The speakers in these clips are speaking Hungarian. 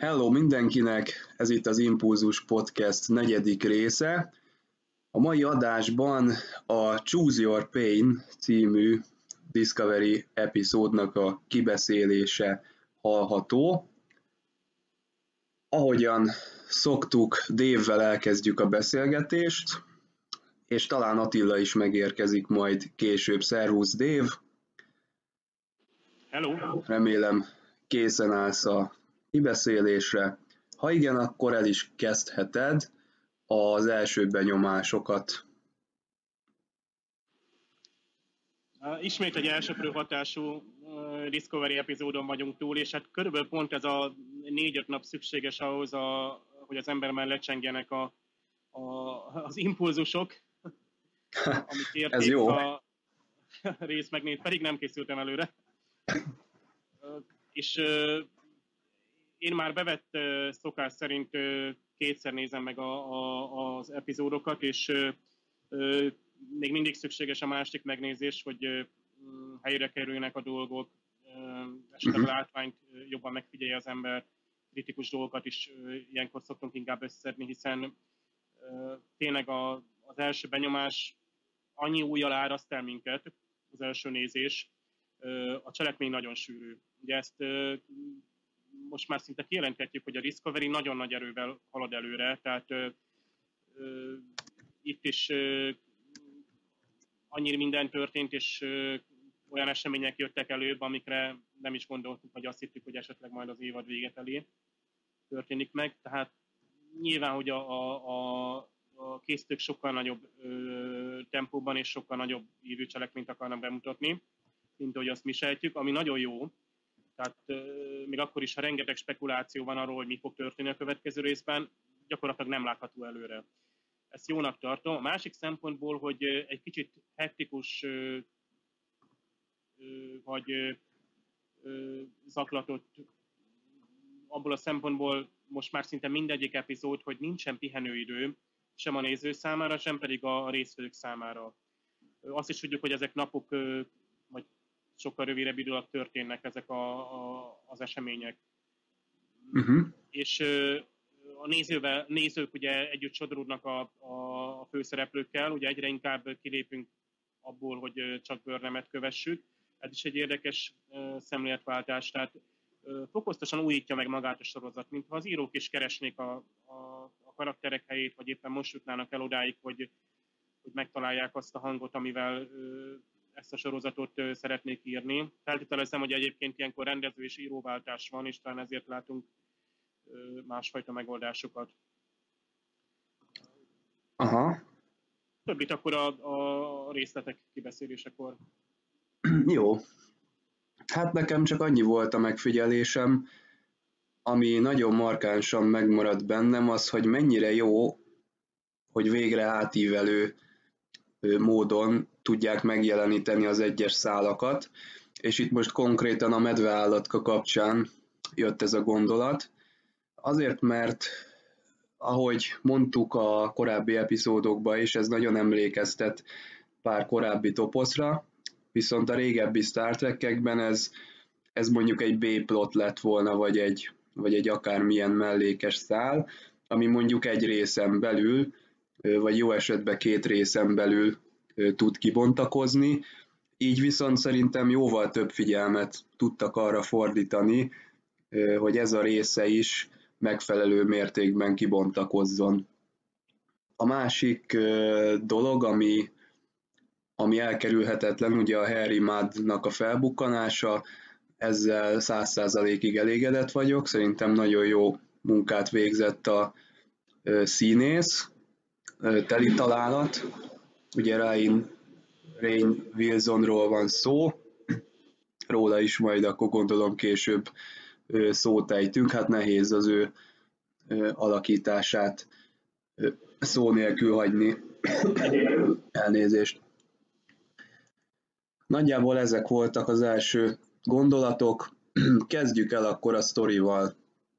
Hello mindenkinek, ez itt az Impulzus Podcast negyedik része. A mai adásban a Choose Your Pain című Discovery epizódnak a kibeszélése hallható. Ahogyan szoktuk, Dave-vel elkezdjük a beszélgetést, és talán Attila is megérkezik majd később. Szervusz Dave! Hello! Remélem készen állsz a kibeszélésre. Ha igen, akkor el is kezdheted az első benyomásokat. Ismét egy elsöprő hatású Discovery epizódon vagyunk túl, és hát körülbelül pont ez a 4-5 nap szükséges ahhoz, hogy az ember mellett csengjenek az impulzusok, amit érték Ez jó. a rész megnéz, pedig nem készültem előre. És én már bevett szokás szerint kétszer nézem meg az epizódokat, és még mindig szükséges a másik megnézés, hogy helyre kerüljenek a dolgok, esetleg a látványt jobban megfigyelje az ember, kritikus dolgokat is ilyenkor szoktunk inkább összeszedni, hiszen tényleg az első benyomás annyi újjal áraszt el minket, az első nézés, a cselekmény nagyon sűrű. Ugye ezt most már szinte kijelenthetjük, hogy a Discovery nagyon nagy erővel halad előre, tehát itt is annyira minden történt, és olyan események jöttek előbb, amikre nem is gondoltuk, vagy azt hittük, hogy esetleg majd az évad vége felé történik meg. Tehát nyilván, hogy a készítők sokkal nagyobb tempóban és sokkal nagyobb ívű cselekményt akarnak bemutatni, mint ahogy azt mi sejtjük, ami nagyon jó. Tehát még akkor is, ha rengeteg spekuláció van arról, hogy mi fog történni a következő részben, gyakorlatilag nem látható előre. Ezt jónak tartom. A másik szempontból, hogy egy kicsit hektikus vagy zaklatott abból a szempontból most már szinte mindegyik epizód, hogy nincsen pihenőidő, sem a néző számára, sem pedig a résztvevők számára. Azt is tudjuk, hogy ezek napok, vagy sokkal rövidebb idő alatt történnek ezek az események. Uh-huh. És a nézők ugye együtt sodródnak a főszereplőkkel, ugye egyre inkább kilépünk abból, hogy csak Burnhamet kövessük. Ez is egy érdekes szemléletváltás, tehát fokozatosan újítja meg magát a sorozat, mintha az írók is keresnék a karakterek helyét, vagy éppen most jutnának el odáig, hogy megtalálják azt a hangot, amivel ezt a sorozatot szeretnék írni. Feltételezem, hogy egyébként ilyenkor rendező és íróváltás van, és talán ezért látunk másfajta megoldásokat. Aha. Többit akkor a részletek kibeszélésekor. Jó. Hát nekem csak annyi volt a megfigyelésem, ami nagyon markánsan megmaradt bennem, az, hogy mennyire jó, hogy végre átívelő módon tudják megjeleníteni az egyes szálakat, és itt most konkrétan a medveállatka kapcsán jött ez a gondolat. Azért, mert ahogy mondtuk a korábbi epizódokban is, ez nagyon emlékeztet pár korábbi toposzra, viszont a régebbi Star Trek-ekben ez mondjuk egy B-plot lett volna, vagy egy akármilyen mellékes szál, ami mondjuk egy részen belül, vagy jó esetben 2 részen belül tud kibontakozni, így viszont szerintem jóval több figyelmet tudtak arra fordítani, hogy ez a része is megfelelő mértékben kibontakozzon. A másik dolog, ami elkerülhetetlen, ugye a Harry Mudd-nak a felbukkanása, ezzel 100%-ig elégedett vagyok, szerintem nagyon jó munkát végzett a színész, teli találat, ugye Rainn Wilsonról van szó, róla is majd akkor gondolom később szót ejtünk, hát nehéz az ő alakítását szó nélkül hagyni. Elnézést. Nagyjából ezek voltak az első gondolatok. Kezdjük el akkor a sztorival.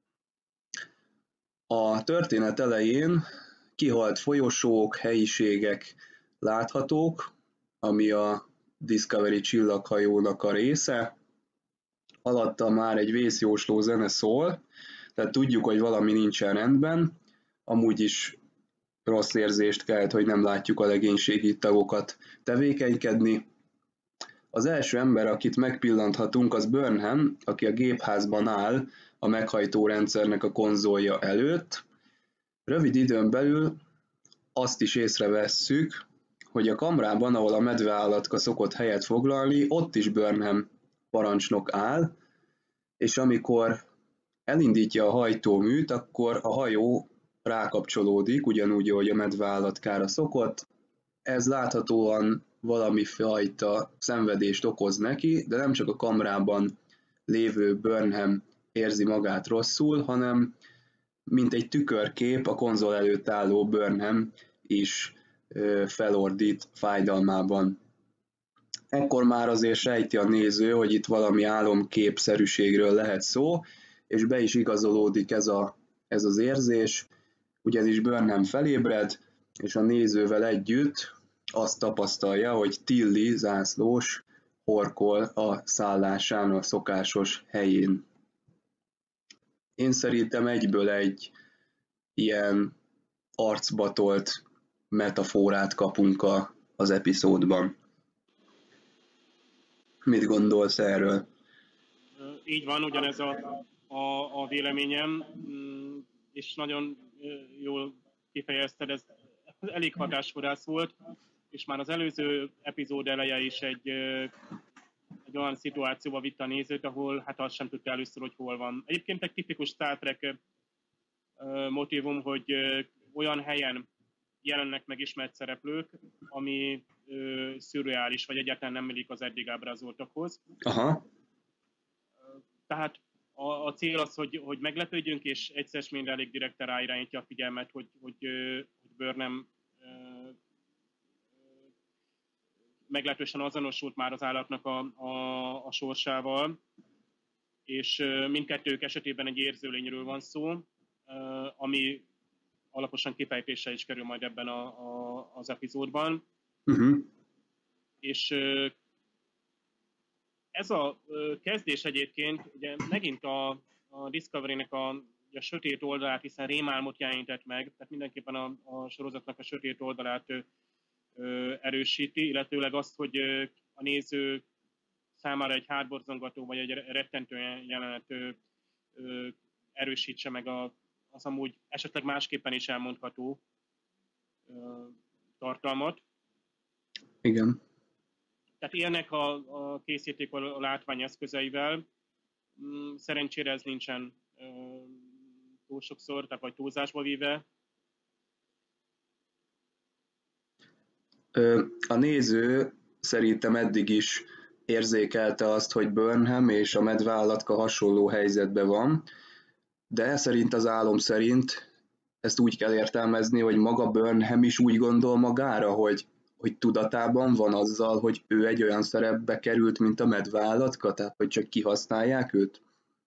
A történet elején kihalt folyosók, helyiségek láthatók, ami a Discovery csillaghajónak a része. Alatta már egy vészjósló zene szól, Tehát tudjuk, hogy valami nincsen rendben, amúgy is rossz érzést kelt, hogy nem látjuk a legénységi tagokat tevékenykedni. Az első ember, akit megpillanthatunk, az Burnham, aki a gépházban áll a meghajtó rendszernek a konzolja előtt. Rövid időn belül azt is észrevesszük, hogy a kamrában, ahol a medveállatka szokott helyet foglalni, ott is Burnham parancsnok áll, és amikor elindítja a hajtóműt, akkor a hajó rákapcsolódik, ugyanúgy, ahogy a medveállatkára szokott. Ez láthatóan valami fajta szenvedést okoz neki, de nem csak a kamrában lévő Burnham érzi magát rosszul, hanem mint egy tükörkép a konzol előtt álló Burnham is felordít fájdalmában. Ekkor már azért sejti a néző, hogy itt valami álomképszerűségről lehet szó, és be is igazolódik ez az érzés, ugyanis Burnham felébred, és a nézővel együtt azt tapasztalja, hogy Tilly zászlós horkol a szállásán a szokásos helyén. Én szerintem egyből egy ilyen arcba tolt metaforát kapunk az epizódban. Mit gondolsz erről? Így van, ugyanez a véleményem, és nagyon jól kifejezted, ez elég hatásvadász volt, és már az előző epizód eleje is egy olyan szituációba vitt a nézőt, ahol hát azt sem tudta először, hogy hol van. Egyébként egy tipikus Star Trek motívum, hogy olyan helyen jelennek meg ismert szereplők, ami szürreális, vagy egyáltalán nem illik az eddig ábrázoltakhoz. Aha. Tehát a cél az, hogy meglepődjünk, és egyszer mind elég direkten ráirányítja a figyelmet, hogy Burnham meglehetősen azonosult már az állatnak a sorsával, és mindkettők esetében egy érzőlényről van szó, ami alaposan kifejtésre is kerül majd ebben az epizódban. És ez a kezdés egyébként ugye megint a Discovery-nek a sötét oldalát, hiszen rémálmot jelenített meg, tehát mindenképpen a sorozatnak a sötét oldalát erősíti, illetőleg azt, hogy a néző számára egy hátborzongató vagy egy rettentő jelenet erősítse meg az amúgy esetleg másképpen is elmondható tartalmat. Igen. Tehát élnek a készíték a látvány eszközeivel. Szerencsére ez nincsen túl sokszor, tehát vagy túlzásba víve. A néző szerintem eddig is érzékelte azt, hogy Burnham és a medveállatka hasonló helyzetben van, de szerint az álom szerint ezt úgy kell értelmezni, hogy maga Burnham is úgy gondol magára, hogy tudatában van azzal, hogy ő egy olyan szerepbe került, mint a medveállatka, tehát hogy csak kihasználják őt?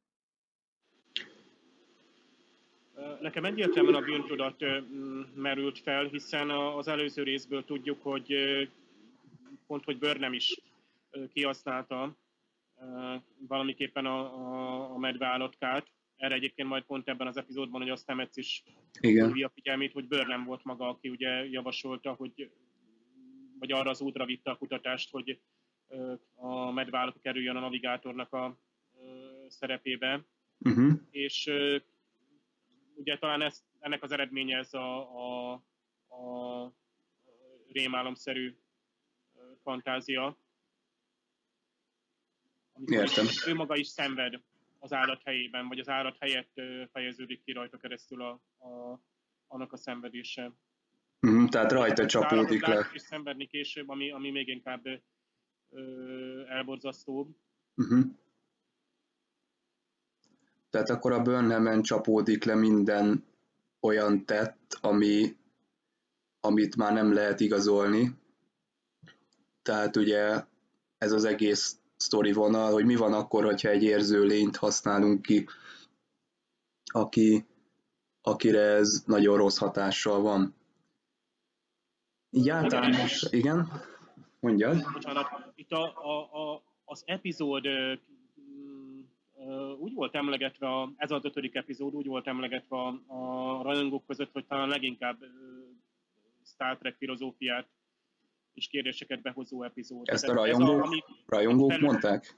Nekem egyértelműen a bűntudat merült fel, hiszen az előző részből tudjuk, hogy pont, hogy Burnham is kihasználta valamiképpen a medveállatkát. Erre egyébként majd pont ebben az epizódban, hogy azt Nemetz is hívja a figyelmét, hogy Burnham volt maga, aki ugye javasolta, hogy vagy arra az útra vitte a kutatást, hogy a medveállatka kerüljön a navigátornak a szerepébe. És ugye talán ennek az eredménye ez a rémálomszerű fantázia, amikor ő maga is szenved az állat helyében, vagy az állat helyett fejeződik ki rajta keresztül annak a szenvedése. Tehát rajta csapódik le. És szenvedni később, ami még inkább elborzasztóbb. Tehát akkor a Burnhamen csapódik le minden olyan tett, amit már nem lehet igazolni. Tehát ugye ez az egész sztori vonal, hogy mi van akkor, hogyha egy érző lényt használunk ki, akire ez nagyon rossz hatással van. Így általános... Igen? Mondjad. Bocsánat, itt az epizód úgy volt emlegetve, ez az 5. epizód úgy volt emlegetve a rajongók között, hogy talán leginkább Star Trek filozófiát és kérdéseket behozó epizód. Ezt a rajongók mondták?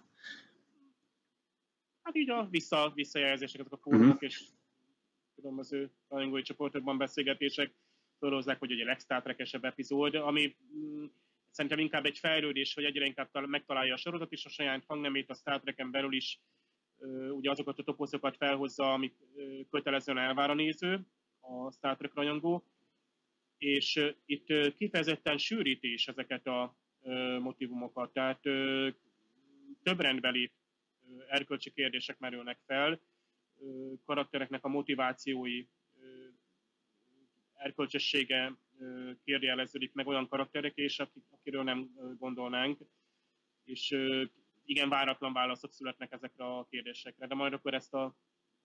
Hát így a visszajelzések, ezek a fórumok és különböző rajongói csoportokban beszélgetések fölhozzák, hogy egy Star Trek-esebb epizód, ami szerintem inkább egy fejlődés, hogy egyre inkább megtalálja a sorozat is a saját hangnemét, a Star Trek-en belül is ugye azokat a toposzokat felhozza, amit kötelezően elvár a néző, a Star Trek rajongó, és itt kifejezetten sűríti is ezeket a motivumokat, tehát több rendbeli erkölcsi kérdések merülnek fel, karaktereknek a motivációi, erkölcsössége kérdőjeleződik meg olyan karakterek és akiről nem gondolnánk, és igen váratlan válaszok születnek ezekre a kérdésekre, de majd akkor ezt a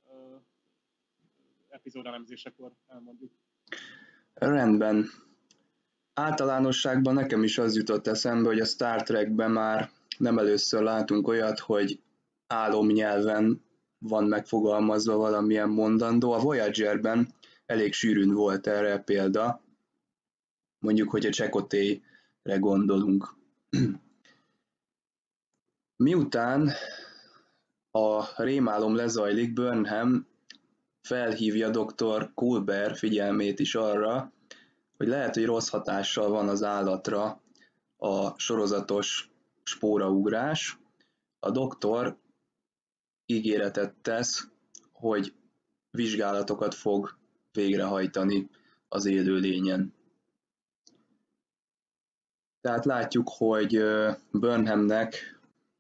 epizód elemzésekor elmondjuk. Rendben. Általánosságban nekem is az jutott eszembe, hogy a Star Trekben már nem először látunk olyat, hogy álomnyelven van megfogalmazva valamilyen mondandó. A Voyagerben elég sűrűn volt erre példa, mondjuk, hogy a Chakotayre gondolunk. Miután a rémálom lezajlik, Burnham felhívja dr. Culber figyelmét is arra, hogy lehet, hogy rossz hatással van az állatra a sorozatos spóraugrás. A doktor ígéretet tesz, hogy vizsgálatokat fog végrehajtani az élőlényen. Tehát látjuk, hogy Burnhamnek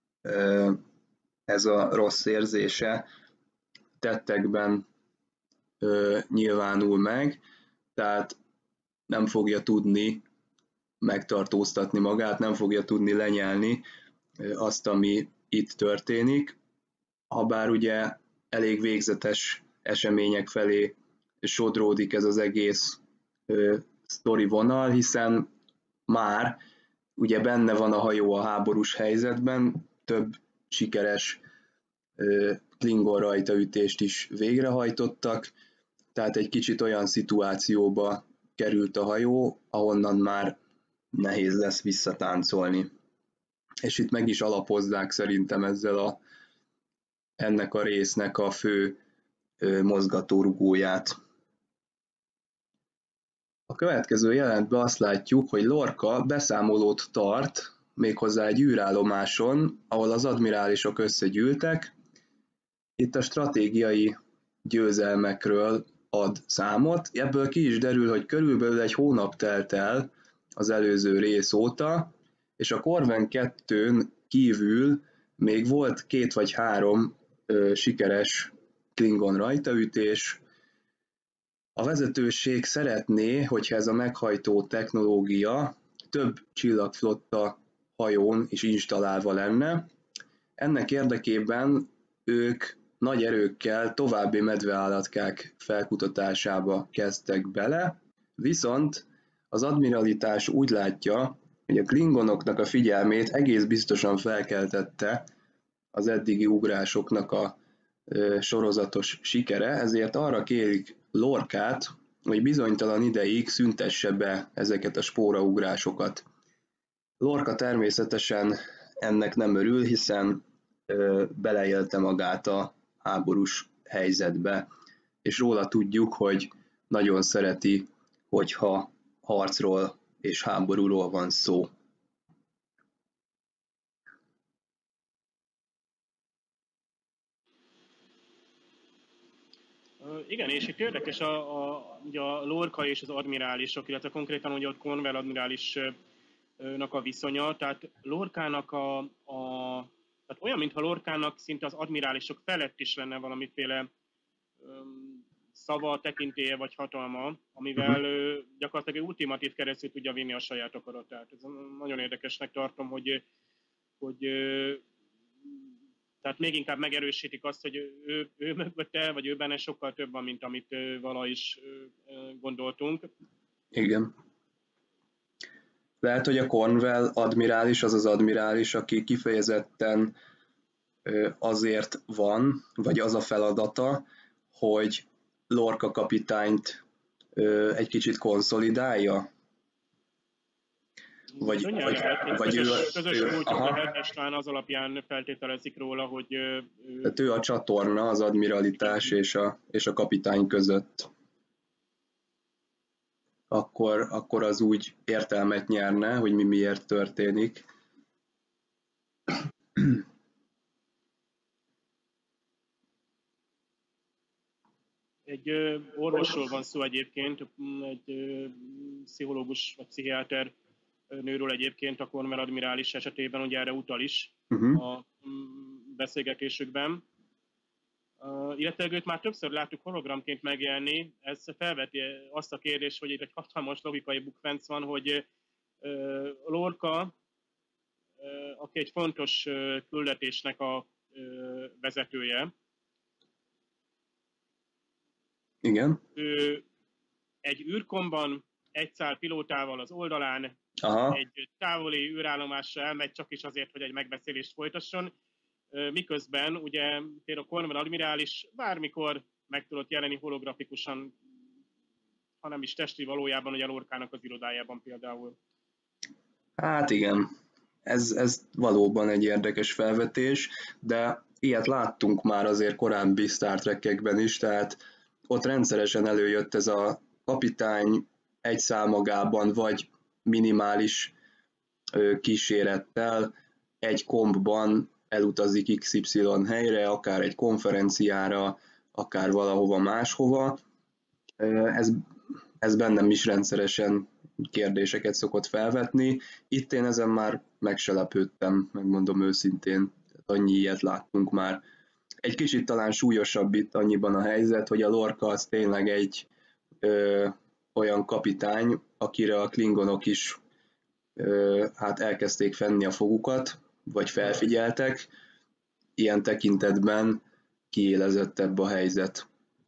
ez a rossz érzése tettekben nyilvánul meg, tehát nem fogja tudni megtartóztatni magát, nem fogja tudni lenyelni azt, ami itt történik, habár ugye elég végzetes események felé sodródik ez az egész sztori vonal, hiszen már ugye benne van a hajó a háborús helyzetben, több sikeres Klingon rajtaütést is végrehajtottak, tehát egy kicsit olyan szituációba került a hajó, ahonnan már nehéz lesz visszatáncolni. És itt meg is alapozzák szerintem ezzel ennek a résznek a fő mozgatórugóját. A következő jelentben azt látjuk, hogy Lorca beszámolót tart, méghozzá egy űrállomáson, ahol az admirálisok összegyűltek. Itt a stratégiai győzelmekről ad számot. Ebből ki is derül, hogy körülbelül egy hónap telt el az előző rész óta, és a Corven 2-n kívül még volt 2 vagy 3 sikeres Klingon rajtaütés. A vezetőség szeretné, hogyha ez a meghajtó technológia több csillagflotta hajón is installálva lenne. Ennek érdekében ők nagy erőkkel további medveállatkák felkutatásába kezdtek bele, viszont az admiralitás úgy látja, hogy a klingonoknak a figyelmét egész biztosan felkeltette az eddigi ugrásoknak a sorozatos sikere, ezért arra kérik Lorcát, hogy bizonytalan ideig szüntesse be ezeket a spóraugrásokat. Lorca természetesen ennek nem örül, hiszen beleélte magát a háborús helyzetbe, és róla tudjuk, hogy nagyon szereti, hogyha harcról és háborúról van szó. Igen, és itt érdekes ugye a Lorca és az admirálisok, illetve konkrétan ugye a Cornwell admirálisnak a viszonya, tehát Lorcának tehát olyan, mintha Lorcának szinte az admirálisok felett is lenne valamiféle szava, tekintélye vagy hatalma, amivel gyakorlatilag ultimatív keresztül tudja vinni a saját akaratát. Ez nagyon érdekesnek tartom, hogy tehát még inkább megerősítik azt, hogy ő mögötte, vagy ő benne sokkal több van, mint amit valaha is gondoltunk. Igen. Lehet, hogy a Cornwell admirális az az admirális, aki kifejezetten azért van, vagy az a feladata, hogy Lorca kapitányt egy kicsit konszolidálja? Vagy közös múltjuk lehet, és talán az alapján feltételezik róla, hogy... Tehát ő a csatorna az admiralitás és a kapitány között. Akkor az úgy értelmet nyerne, hogy mi miért történik. Egy orvosról van szó egyébként, egy pszichológus vagy pszichiáter nőről egyébként a Cornwell admirális esetében, ugye erre utal is a beszélgetésükben. Illetve őt már többször láttuk hologramként megjelenni, ez felveti azt a kérdést, hogy itt egy hatalmas logikai bukfenc van, hogy Lorca, aki egy fontos küldetésnek a vezetője, igen. Ő egy űrkomban, egy szál pilótával az oldalán, egy távoli űrállomásra elmegy, csak is azért, hogy egy megbeszélést folytasson, miközben ugye például a Cornwell admirális bármikor meg tudott jelenni holografikusan, hanem is testi valójában, ugye a Lorcának az irodájában például. Hát igen, ez valóban egy érdekes felvetés, de ilyet láttunk már azért korábbi Star Trek-ekben is, tehát ott rendszeresen előjött ez a kapitány egy számagában, vagy minimális kísérettel egy kompban elutazik XY helyre, akár egy konferenciára, akár valahova máshova. Ez bennem is rendszeresen kérdéseket szokott felvetni. Itt én ezen már meg se lepődtem, megmondom őszintén. Annyi ilyet láttunk már. Egy kicsit talán súlyosabb itt annyiban a helyzet, hogy a Lorca az tényleg egy olyan kapitány, akire a klingonok is hát elkezdték fenni a fogukat, vagy felfigyeltek. Ilyen tekintetben kiélezettebb a helyzet.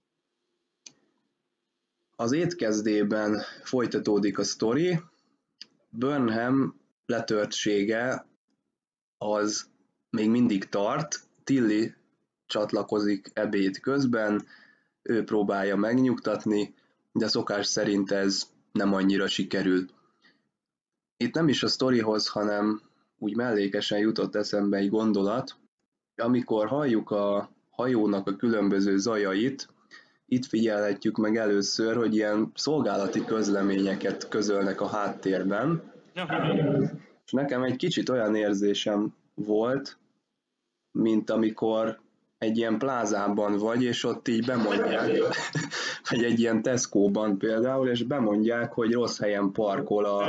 Az étkezdében folytatódik a sztori. Burnham letörtsége az még mindig tart. Tilly csatlakozik ebéd közben, ő próbálja megnyugtatni, de szokás szerint ez nem annyira sikerül. Itt nem is a sztorihoz, hanem úgy mellékesen jutott eszembe egy gondolat, amikor halljuk a hajónak a különböző zajait, itt figyelhetjük meg először, hogy ilyen szolgálati közleményeket közölnek a háttérben, és nekem egy kicsit olyan érzésem volt, mint amikor egy ilyen plázában vagy, és ott így bemondják, vagy egy ilyen Tesco-ban például, és bemondják, hogy rossz helyen parkol a...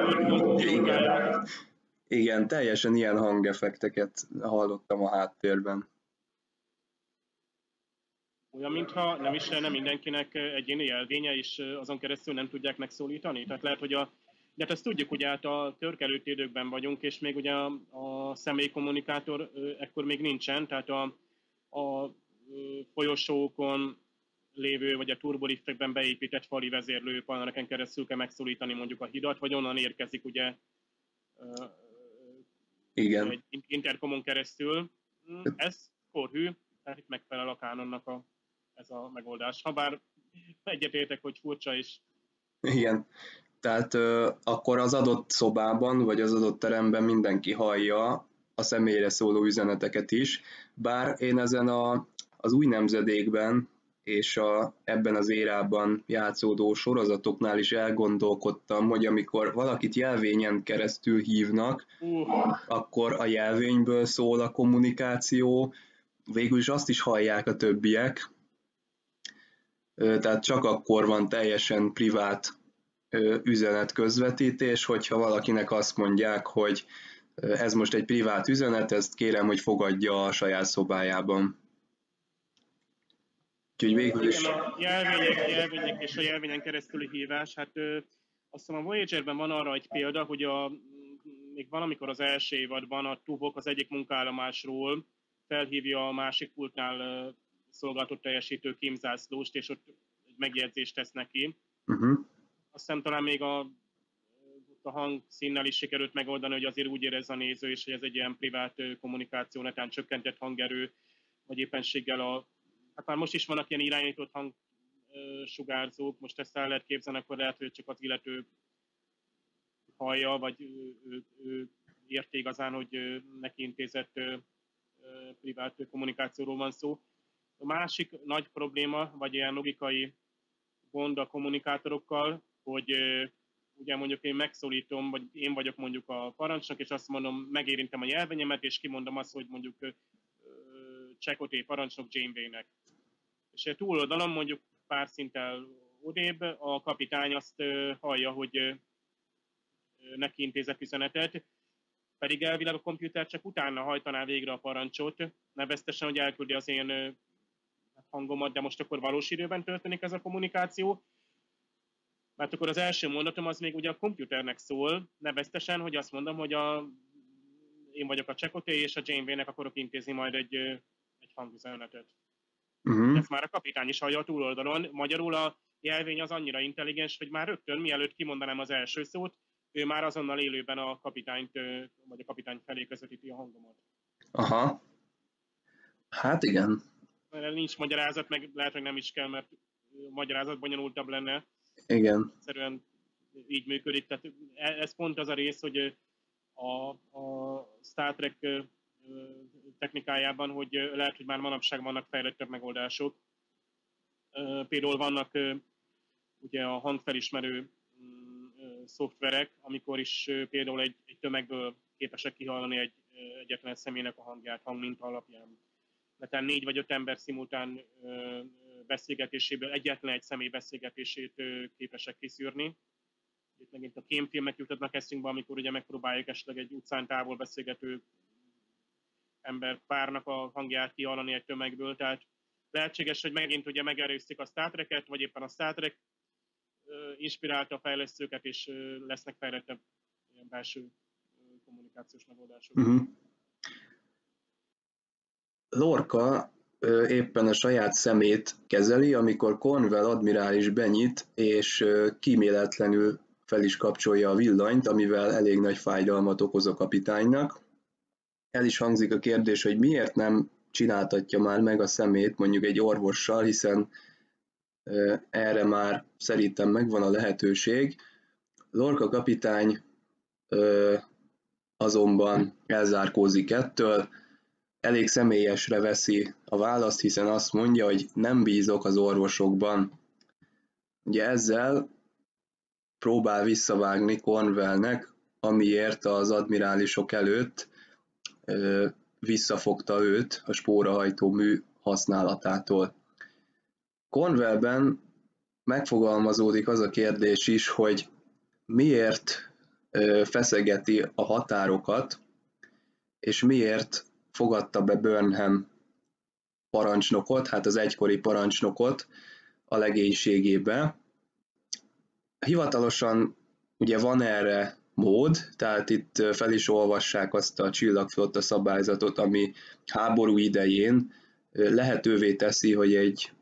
Igen, teljesen ilyen hangeffekteket hallottam a háttérben. Olyan, mintha nem is lenne mindenkinek egyéni jelvénye, és azon keresztül nem tudják megszólítani. Tehát lehet, hogy de hát ezt tudjuk, hogy hát a törkelőtt időkben vagyunk, és még ugye a személykommunikátor ekkor még nincsen, tehát a folyosókon lévő, vagy a turboliftekben beépített fali vezérlő paneleken keresztül kell megszólítani mondjuk a hidat, vagy onnan érkezik ugye igen. Egy interkomon keresztül. Ez korhű, tehát itt megfelel a kánonnak ez a megoldás. Habár egyetértek, hogy furcsa is. Igen, tehát akkor az adott szobában, vagy az adott teremben mindenki hallja a személyre szóló üzeneteket is, bár én ezen az új nemzedékben és ebben az érában játszódó sorozatoknál is elgondolkodtam, hogy amikor valakit jelvényen keresztül hívnak, akkor a jelvényből szól a kommunikáció, végül is azt is hallják a többiek, tehát csak akkor van teljesen privát üzenetközvetítés, hogyha valakinek azt mondják, hogy ez most egy privát üzenet, ezt kérem, hogy fogadja a saját szobájában. Úgyhogy végül is... A jelvények és a jelvényen keresztüli hívás, hát azt hiszem a Voyager-ben van arra egy példa, hogy még valamikor az első évadban a Tuvok az egyik munkállomásról felhívja a másik pultnál szolgálatot teljesítő kémzászlóst, és ott egy megjegyzést tesz neki. Azt hiszem talán még ott a hangszínnel is sikerült megoldani, hogy azért úgy érez a néző, és hogy ez egy ilyen privát kommunikáció, netán csökkentett hangerő, vagy éppenséggel hát már most is vannak ilyen irányított hangsugárzók, most ezt el lehet képzelni, akkor lehet, hogy csak az illető hallja, vagy ő érti igazán, hogy neki intézett privát kommunikációról van szó. A másik nagy probléma, vagy ilyen logikai gond a kommunikátorokkal, hogy ugye mondjuk én megszólítom, vagy én vagyok mondjuk a parancsnok, és azt mondom, megérintem a jelvényemet, és kimondom azt, hogy mondjuk Csekoté parancsnok Janeway-nek. És túloldalon mondjuk pár szinttel odébb a kapitány azt hallja, hogy neki intézett üzenetet, pedig elvileg a komputer csak utána hajtaná végre a parancsot, neveztesen, hogy elküldi az én hangomat, de most akkor valós időben történik ez a kommunikáció. Mert akkor az első mondatom az még ugye a komputernek szól, neveztesen, hogy azt mondom, hogy én vagyok a Csekoté, és a Janeway-nek akarok intézni majd egy hangüzenetet. Ezt már a kapitány is hallja a túloldalon. Magyarul a jelvény az annyira intelligens, hogy már rögtön, mielőtt kimondanám az első szót, ő már azonnal élőben a kapitányt, vagy a kapitány felé közvetíti a hangomat. Aha. Hát igen. Nincs magyarázat, meg lehet, hogy nem is kell, mert magyarázat bonyolultabb lenne. Igen. Egyszerűen így működik. Tehát ez pont az a rész, hogy a Star Trek technikájában, hogy lehet, hogy már manapság vannak fejlettebb megoldások. Például vannak ugye a hangfelismerő szoftverek, amikor is például egy tömegből képesek kihallani egyetlen személynek a hangját hangminta alapján. Tehát 4 vagy 5 ember szimultán beszélgetéséből egyetlen egy személy beszélgetését képesek kiszűrni. Itt megint a kémfilmek jutatnak eszünkbe, amikor ugye megpróbáljuk esetleg egy utcán távol beszélgető ember párnak a hangját kihallani egy tömegből. Tehát lehetséges, hogy megint ugye megerőszik a Star Trek-et, vagy éppen a Star Trek inspirálta a fejlesztőket, és lesznek fejlettebb ilyen belső kommunikációs megoldások. Lorca éppen a saját szemét kezeli, amikor Cornwell admirális benyit, és kíméletlenül fel is kapcsolja a villanyt, amivel elég nagy fájdalmat okoz a kapitánynak. El is hangzik a kérdés, hogy miért nem csináltatja már meg a szemét mondjuk egy orvossal, hiszen erre már szerintem megvan a lehetőség. Lorca kapitány azonban elzárkózik ettől, elég személyesre veszi a választ, hiszen azt mondja, hogy nem bízok az orvosokban. Ugye ezzel próbál visszavágni Cornwellnek, amiért az admirálisok előtt visszafogta őt a spórahajtó mű használatától. Cornwellben megfogalmazódik az a kérdés is, hogy miért feszegeti a határokat, és miért fogadta be Burnham parancsnokot, hát az egykori parancsnokot a legénységébe. Hivatalosan ugye van erre mód, tehát itt fel is olvassák azt a csillagflotta szabályzatot, ami háború idején lehetővé teszi, hogy egy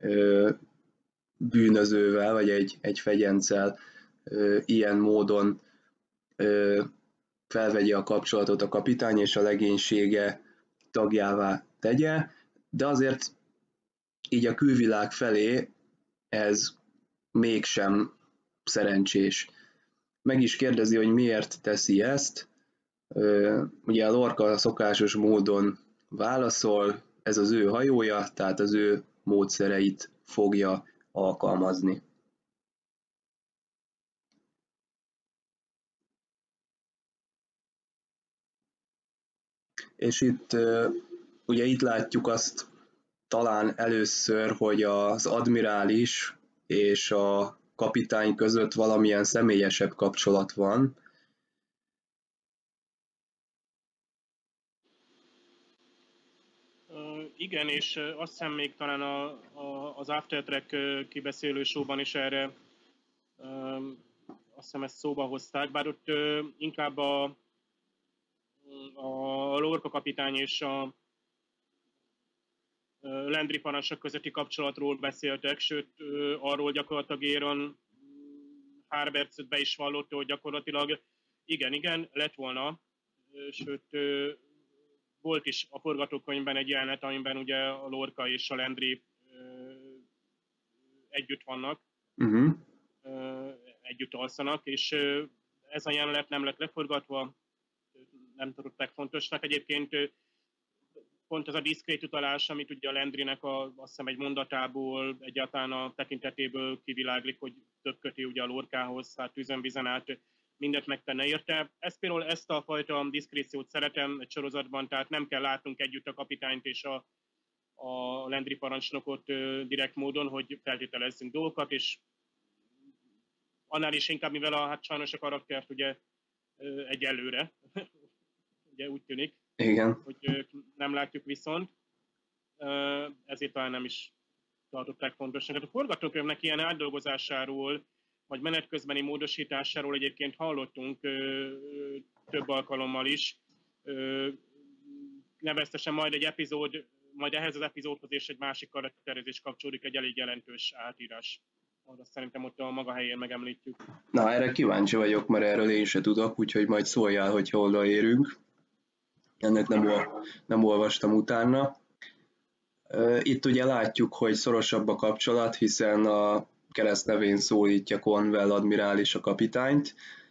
bűnözővel, vagy egy fegyenccel ilyen módon felvegye a kapcsolatot a kapitány, és a legénysége tagjává tegye, de azért így a külvilág felé ez mégsem szerencsés. Meg is kérdezi, hogy miért teszi ezt. Ugye a Lorca szokásos módon válaszol, ez az ő hajója, tehát az ő módszereit fogja alkalmazni. És ugye itt látjuk azt talán először, hogy az admirális és a kapitány között valamilyen személyesebb kapcsolat van. Igen, és azt hiszem még talán az After Track kibeszélő showban is erre azt hiszem ezt szóba hozták, bár ott inkább a Lorca kapitány és a Landry parancsnok közötti kapcsolatról beszéltek, sőt arról gyakorlatilag Aaron pár percet be is vallotta, hogy gyakorlatilag igen, lett volna, sőt, volt is a forgatókönyvben egy jelenet, amiben ugye a Lorca és a Landry együtt vannak, együtt alszanak, és ez a jelenet nem lett leforgatva, nem tartották fontosnak. Egyébként pont ez a diszkrét utalás, amit ugye a Landrynek azt hiszem egy mondatából, egyáltalán a tekintetéből kiviláglik, hogy több köti ugye a Lorcához, hát tűzön-vizen át mindent megtenne érte. Ezt a fajta diszkréciót szeretem egy sorozatban, tehát nem kell látnunk együtt a kapitányt és a Landry parancsnokot direkt módon, hogy feltételezzünk dolgokat, és annál is inkább, mivel hát sajnos a karaktert ugye egy előre, ugye úgy tűnik, igen, hogy nem látjuk viszont, ezért talán nem is tartották fontosnak. Hát a forgatókönyvnek ilyen átdolgozásáról, vagy menet közbeni módosításáról egyébként hallottunk több alkalommal is. Neveztesen majd egy epizód, majd ehhez az epizódhoz és egy másik karakterezés kapcsolódik, egy elég jelentős átírás. Arra szerintem ott a maga helyén megemlítjük. Na, erre kíváncsi vagyok, mert erről én se tudok, úgyhogy majd szóljál, hogyha odaérünk. Ennek nem olvastam utána. Itt ugye látjuk, hogy szorosabb a kapcsolat, hiszen a keresztnevén szólítja Cornwell admirális a kapitányt,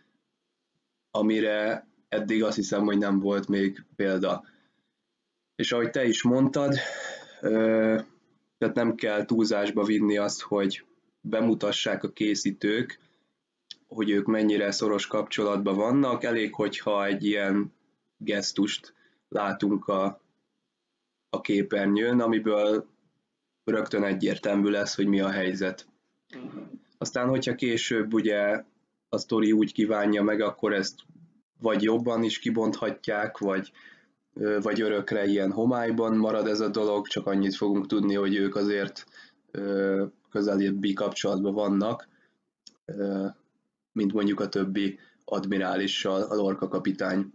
amire eddig azt hiszem, hogy nem volt még példa. És ahogy te is mondtad, tehát nem kell túlzásba vinni azt, hogy bemutassák a készítők, hogy ők mennyire szoros kapcsolatban vannak. Elég, hogyha egy ilyen gesztust látunk a képernyőn, amiből rögtön egyértelmű lesz, hogy mi a helyzet. Aztán, hogyha később ugye a sztori úgy kívánja meg, akkor ezt vagy jobban is kibonthatják, vagy örökre ilyen homályban marad ez a dolog, csak annyit fogunk tudni, hogy ők azért közelebbi kapcsolatban vannak, mint mondjuk a többi admirálissal, a Lorca kapitány.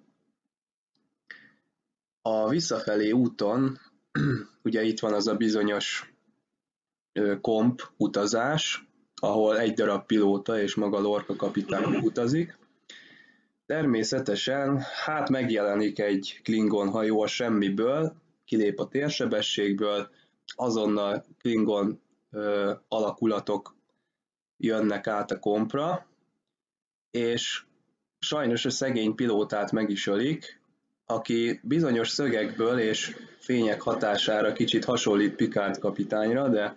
A visszafelé úton, ugye itt van az a bizonyos komp utazás, ahol egy darab pilóta és maga Lorca kapitány utazik. Természetesen, hát megjelenik egy Klingon hajó a semmiből, kilép a térsebességből, azonnal Klingon alakulatok jönnek át a kompra, és sajnos a szegény pilótát meg is ölik, aki bizonyos szögekből és fények hatására kicsit hasonlít Picard kapitányra, de...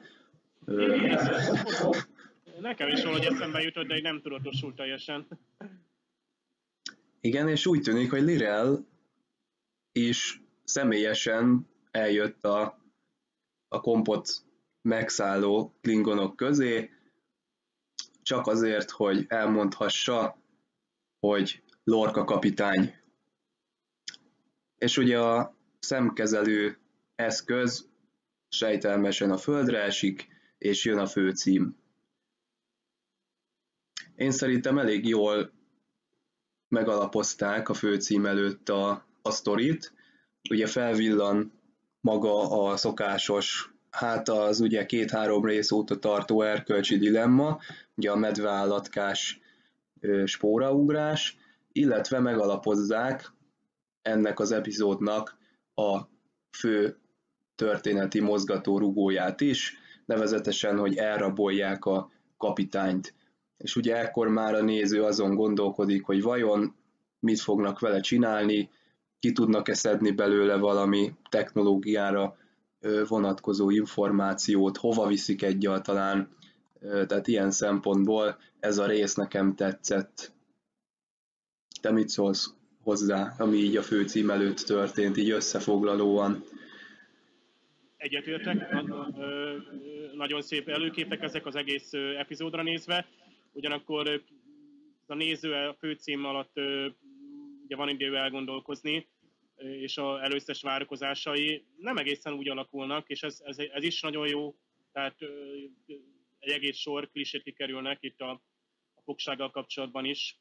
Nekem is valahogy eszembe jutott, de nem tudatosult teljesen. Igen, és úgy tűnik, hogy Lirel is személyesen eljött a kompot megszálló klingonok közé, csak azért, hogy elmondhassa, hogy Lorca kapitány. És ugye a szemkezelő eszköz sejtelmesen a földre esik, és jön a főcím. Én szerintem elég jól megalapozták a főcím előtt a sztorit. Ugye felvillan maga a szokásos, hát az ugye 2-3 rész óta tartó erkölcsi dilemma, ugye a medveállatkás spóraugrás, illetve megalapozzák ennek az epizódnak a fő történeti mozgatórugóját is, nevezetesen, hogy elrabolják a kapitányt. És ugye ekkor már a néző azon gondolkodik, hogy vajon mit fognak vele csinálni, ki tudnak-e szedni belőle valami technológiára vonatkozó információt, hova viszik egyáltalán. Tehát ilyen szempontból ez a rész nekem tetszett. Te mit szólsz hozzá, ami így a főcím előtt történt, így összefoglalóan? Egyetértek, nagyon szép előképek ezek az egész epizódra nézve, ugyanakkor a néző a főcím alatt ugye van idő elgondolkozni, és az előszes várakozásai nem egészen úgy alakulnak, és ez is nagyon jó, tehát egy egész sor klisét kikerülnek itt a fogsággal kapcsolatban is.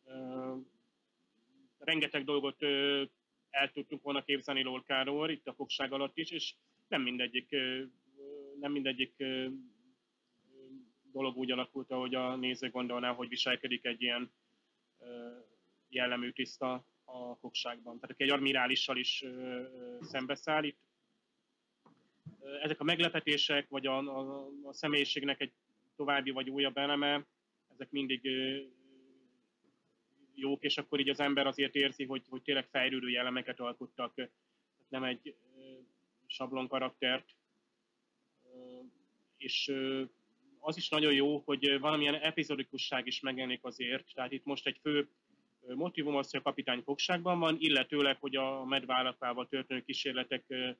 Rengeteg dolgot el tudtunk volna képzelni Lorcáról itt a fogság alatt is, és nem mindegyik dolog úgy alakult, ahogy a néző gondolná, hogy viselkedik egy ilyen jellemű tiszta a fogságban. Tehát aki egy admirálissal is szembeszáll itt. Ezek a meglepetések, vagy a személyiségnek egy további vagy újabb eleme, ezek mindig jók, és akkor így az ember azért érzi, hogy tényleg fejlődő jellemeket alkottak, nem egy sablon karaktert. És az is nagyon jó, hogy valamilyen epizodikusság is megjelenik azért, tehát itt most egy fő motivum az, hogy a kapitány fogságban van, illetőleg, hogy a medvállatkával történő kísérleteknek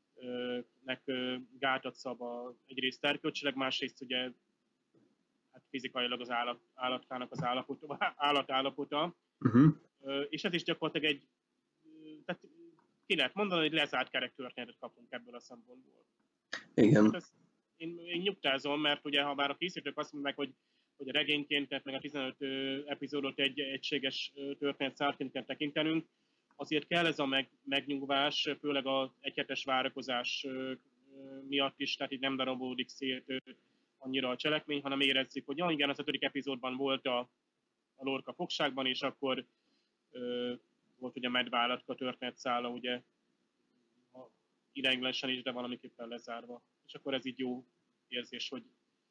gátat szab egyrészt erkölcsileg, másrészt ugye hát fizikailag az állatkának az állatállapota. És ez is gyakorlatilag egy, tehát ki lehet mondani, hogy lezárt kerektörténetet kapunk ebből a szempontból. Igen. Hát én nyugtázom, mert ugye ha már a készítők azt mondják, hogy a regényként, tehát meg a 15 epizódot egy egységes történetszálként kell tekintenünk, azért kell ez a megnyugvás, főleg az egyhetes várakozás miatt is, tehát így nem darabolódik szét annyira a cselekmény, hanem érezzük, hogy igen, az 5. epizódban volt a Lorca fogságban, és akkor volt ugye a medvállatka történetszála, ugye ideiglenesen is, de valamiképpen lezárva. És akkor ez így jó érzés, hogy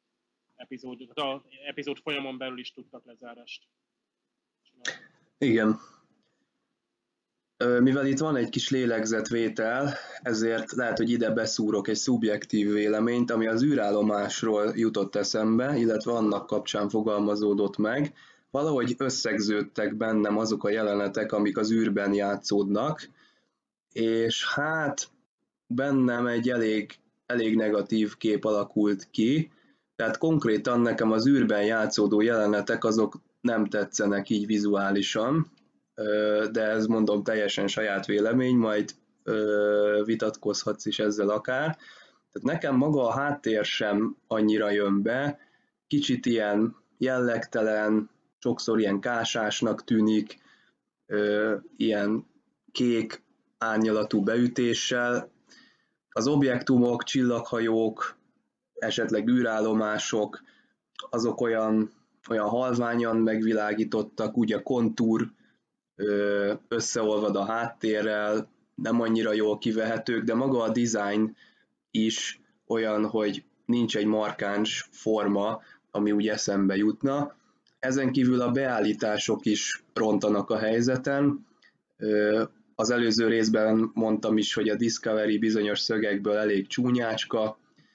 epizód folyamon belül is tudtak lezárást csinálni. Igen. Mivel itt van egy kis lélegzetvétel, ezért lehet, hogy ide beszúrok egy szubjektív véleményt, ami az űrállomásról jutott eszembe, illetve annak kapcsán fogalmazódott meg. Valahogy összegződtek bennem azok a jelenetek, amik az űrben játszódnak, és hát bennem egy elég negatív kép alakult ki, tehát konkrétan nekem az űrben játszódó jelenetek azok nem tetszenek így vizuálisan, de ez mondom teljesen saját vélemény, majd vitatkozhatsz is ezzel akár. Tehát nekem maga a háttér sem annyira jön be, kicsit ilyen jellegtelen, sokszor ilyen kásásnak tűnik, ilyen kék árnyalatú beütéssel. Az objektumok, csillaghajók, esetleg űrállomások, azok olyan halványan megvilágítottak, úgy a kontúr összeolvad a háttérrel, nem annyira jól kivehetők, de maga a design is olyan, hogy nincs egy markáns forma, ami úgy eszembe jutna. Ezen kívül a beállítások is rontanak a helyzeten. Az előző részben mondtam is, hogy a Discovery bizonyos szögekből elég csúnyácska,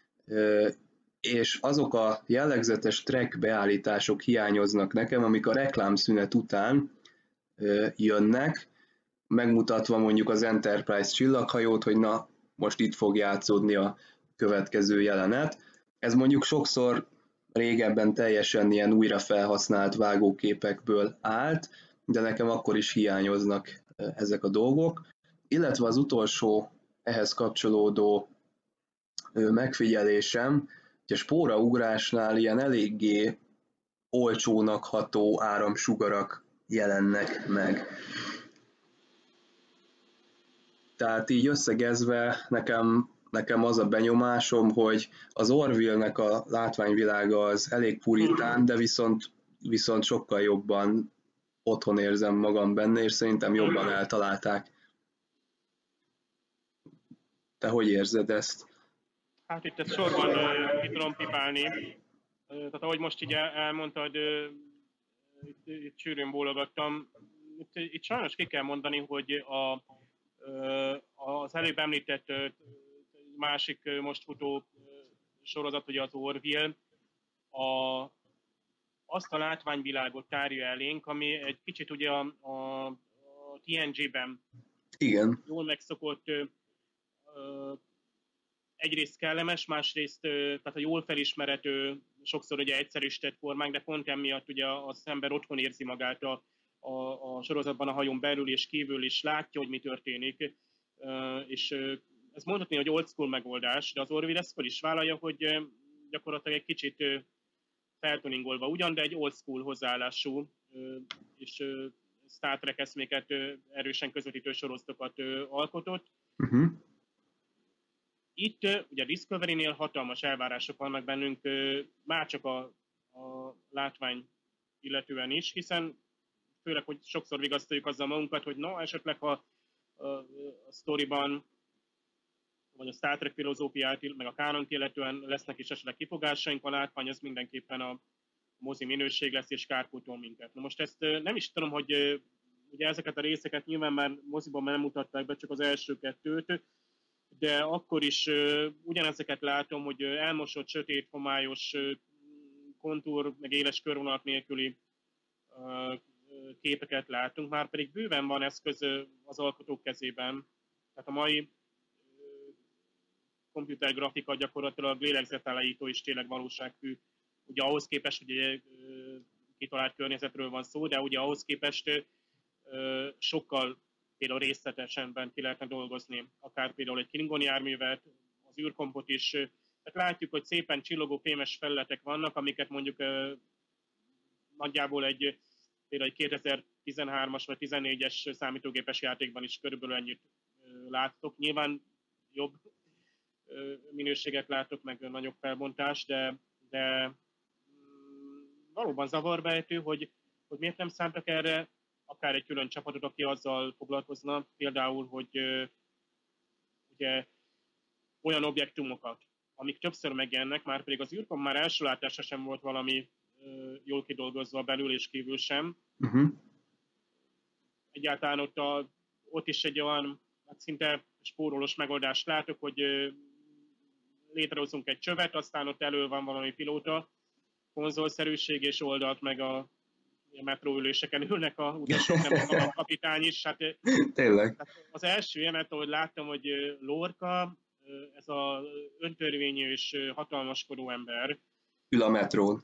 és azok a jellegzetes track beállítások hiányoznak nekem, amik a reklámszünet után jönnek, megmutatva mondjuk az Enterprise csillaghajót, hogy na, most itt fog játszódni a következő jelenet. Ez mondjuk sokszor régebben teljesen ilyen újra felhasznált vágóképekből állt, de nekem akkor is hiányoznak ezek a dolgok. Illetve az utolsó ehhez kapcsolódó megfigyelésem, hogy a spóraugrásnál ilyen eléggé olcsónak ható áramsugarak jelennek meg. Tehát így összegezve nekem az a benyomásom, hogy az Orville-nek a látványvilága az elég puritán, de viszont sokkal jobban otthon érzem magam benne, és szerintem jobban eltalálták. Te hogy érzed ezt? Hát itt ezt sorban ki tudom pipálni. Tehát ahogy most így elmondtad, itt sűrűn bólogattam. Itt sajnos ki kell mondani, hogy az előbb említett másik most futó sorozat, ugye az Orville, azt a látványvilágot tárja elénk, ami egy kicsit ugye a TNG-ben igen, jól megszokott, egyrészt kellemes, másrészt tehát a jól felismerhető, sokszor ugye egyszerűsített formánk, de pont emiatt ugye az ember otthon érzi magát a sorozatban, a hajón belül és kívül is látja, hogy mi történik, és ez mondhatni, hogy old school megoldás, de az Orville ezt fel is vállalja, hogy gyakorlatilag egy kicsit feltuningolva ugyan, de egy old school hozzáállású és Star Trek eszméket erősen közvetítő sorozatokat alkotott. Itt ugye a Discovery-nél hatalmas elvárások vannak bennünk, már csak a látvány illetően is, hiszen főleg, hogy sokszor vigasztaljuk azzal magunkat, hogy no, esetleg ha a sztoriban, vagy a Star Trek filozófiát, meg a kánont illetően lesznek is esetleg kifogásaink, a látvány az mindenképpen a mozi minőség lesz, és kárpótol minket. Na most ezt nem is tudom, hogy ugye ezeket a részeket nyilván már moziban nem mutatták be, csak az első kettőt, de akkor is ugyanezeket látom, hogy elmosott, sötét, homályos, kontúr, meg éles körvonalak nélküli képeket látunk, már pedig bőven van eszköz az alkotók kezében. Tehát a mai komputergrafika gyakorlatilag lélegzetállító is tényleg valósághű. Ugye ahhoz képest, hogy kitalált környezetről van szó, de ugye ahhoz képest sokkal például részletesebben ki lehetne dolgozni, akár például egy Klingon járművet, az űrkompot is. Tehát látjuk, hogy szépen csillogó fémes felületek vannak, amiket mondjuk nagyjából például egy 2013-as vagy 14-es számítógépes játékban is körülbelül ennyit láttok. Nyilván jobb minőséget látok, meg nagyobb felbontás, de valóban zavarbejtő, hogy miért nem szántak erre akár egy külön csapatot, aki azzal foglalkozna, például, hogy ugye olyan objektumokat, amik többször megjelennek, már pedig az űrkom már első látásra sem volt valami jól kidolgozva belül és kívül sem. Egyáltalán ott is egy olyan hát szinte spórolós megoldást látok, hogy létrehozunk egy csövet, aztán ott elő van valami pilóta, konzolszerűség, és oldalt meg a metróüléseken ülnek a utasok, nem a kapitány is. Hát, tényleg. Az első ilyenet, ahogy láttam, hogy Lorca, ez az öntörvényű és hatalmaskodó ember. Ül a metrón.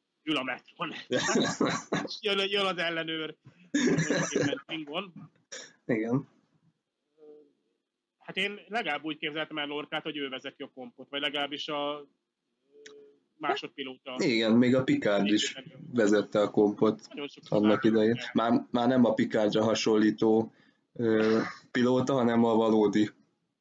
Jön az ellenőr. Igen. Hát én legalább úgy képzeltem el Lorcát, hogy ő vezeti a kompot, vagy legalábbis a másodpilóta. Igen, még a Picard is vezette a kompot annak idején. Már nem a Picardra hasonlító pilóta, hanem a valódi.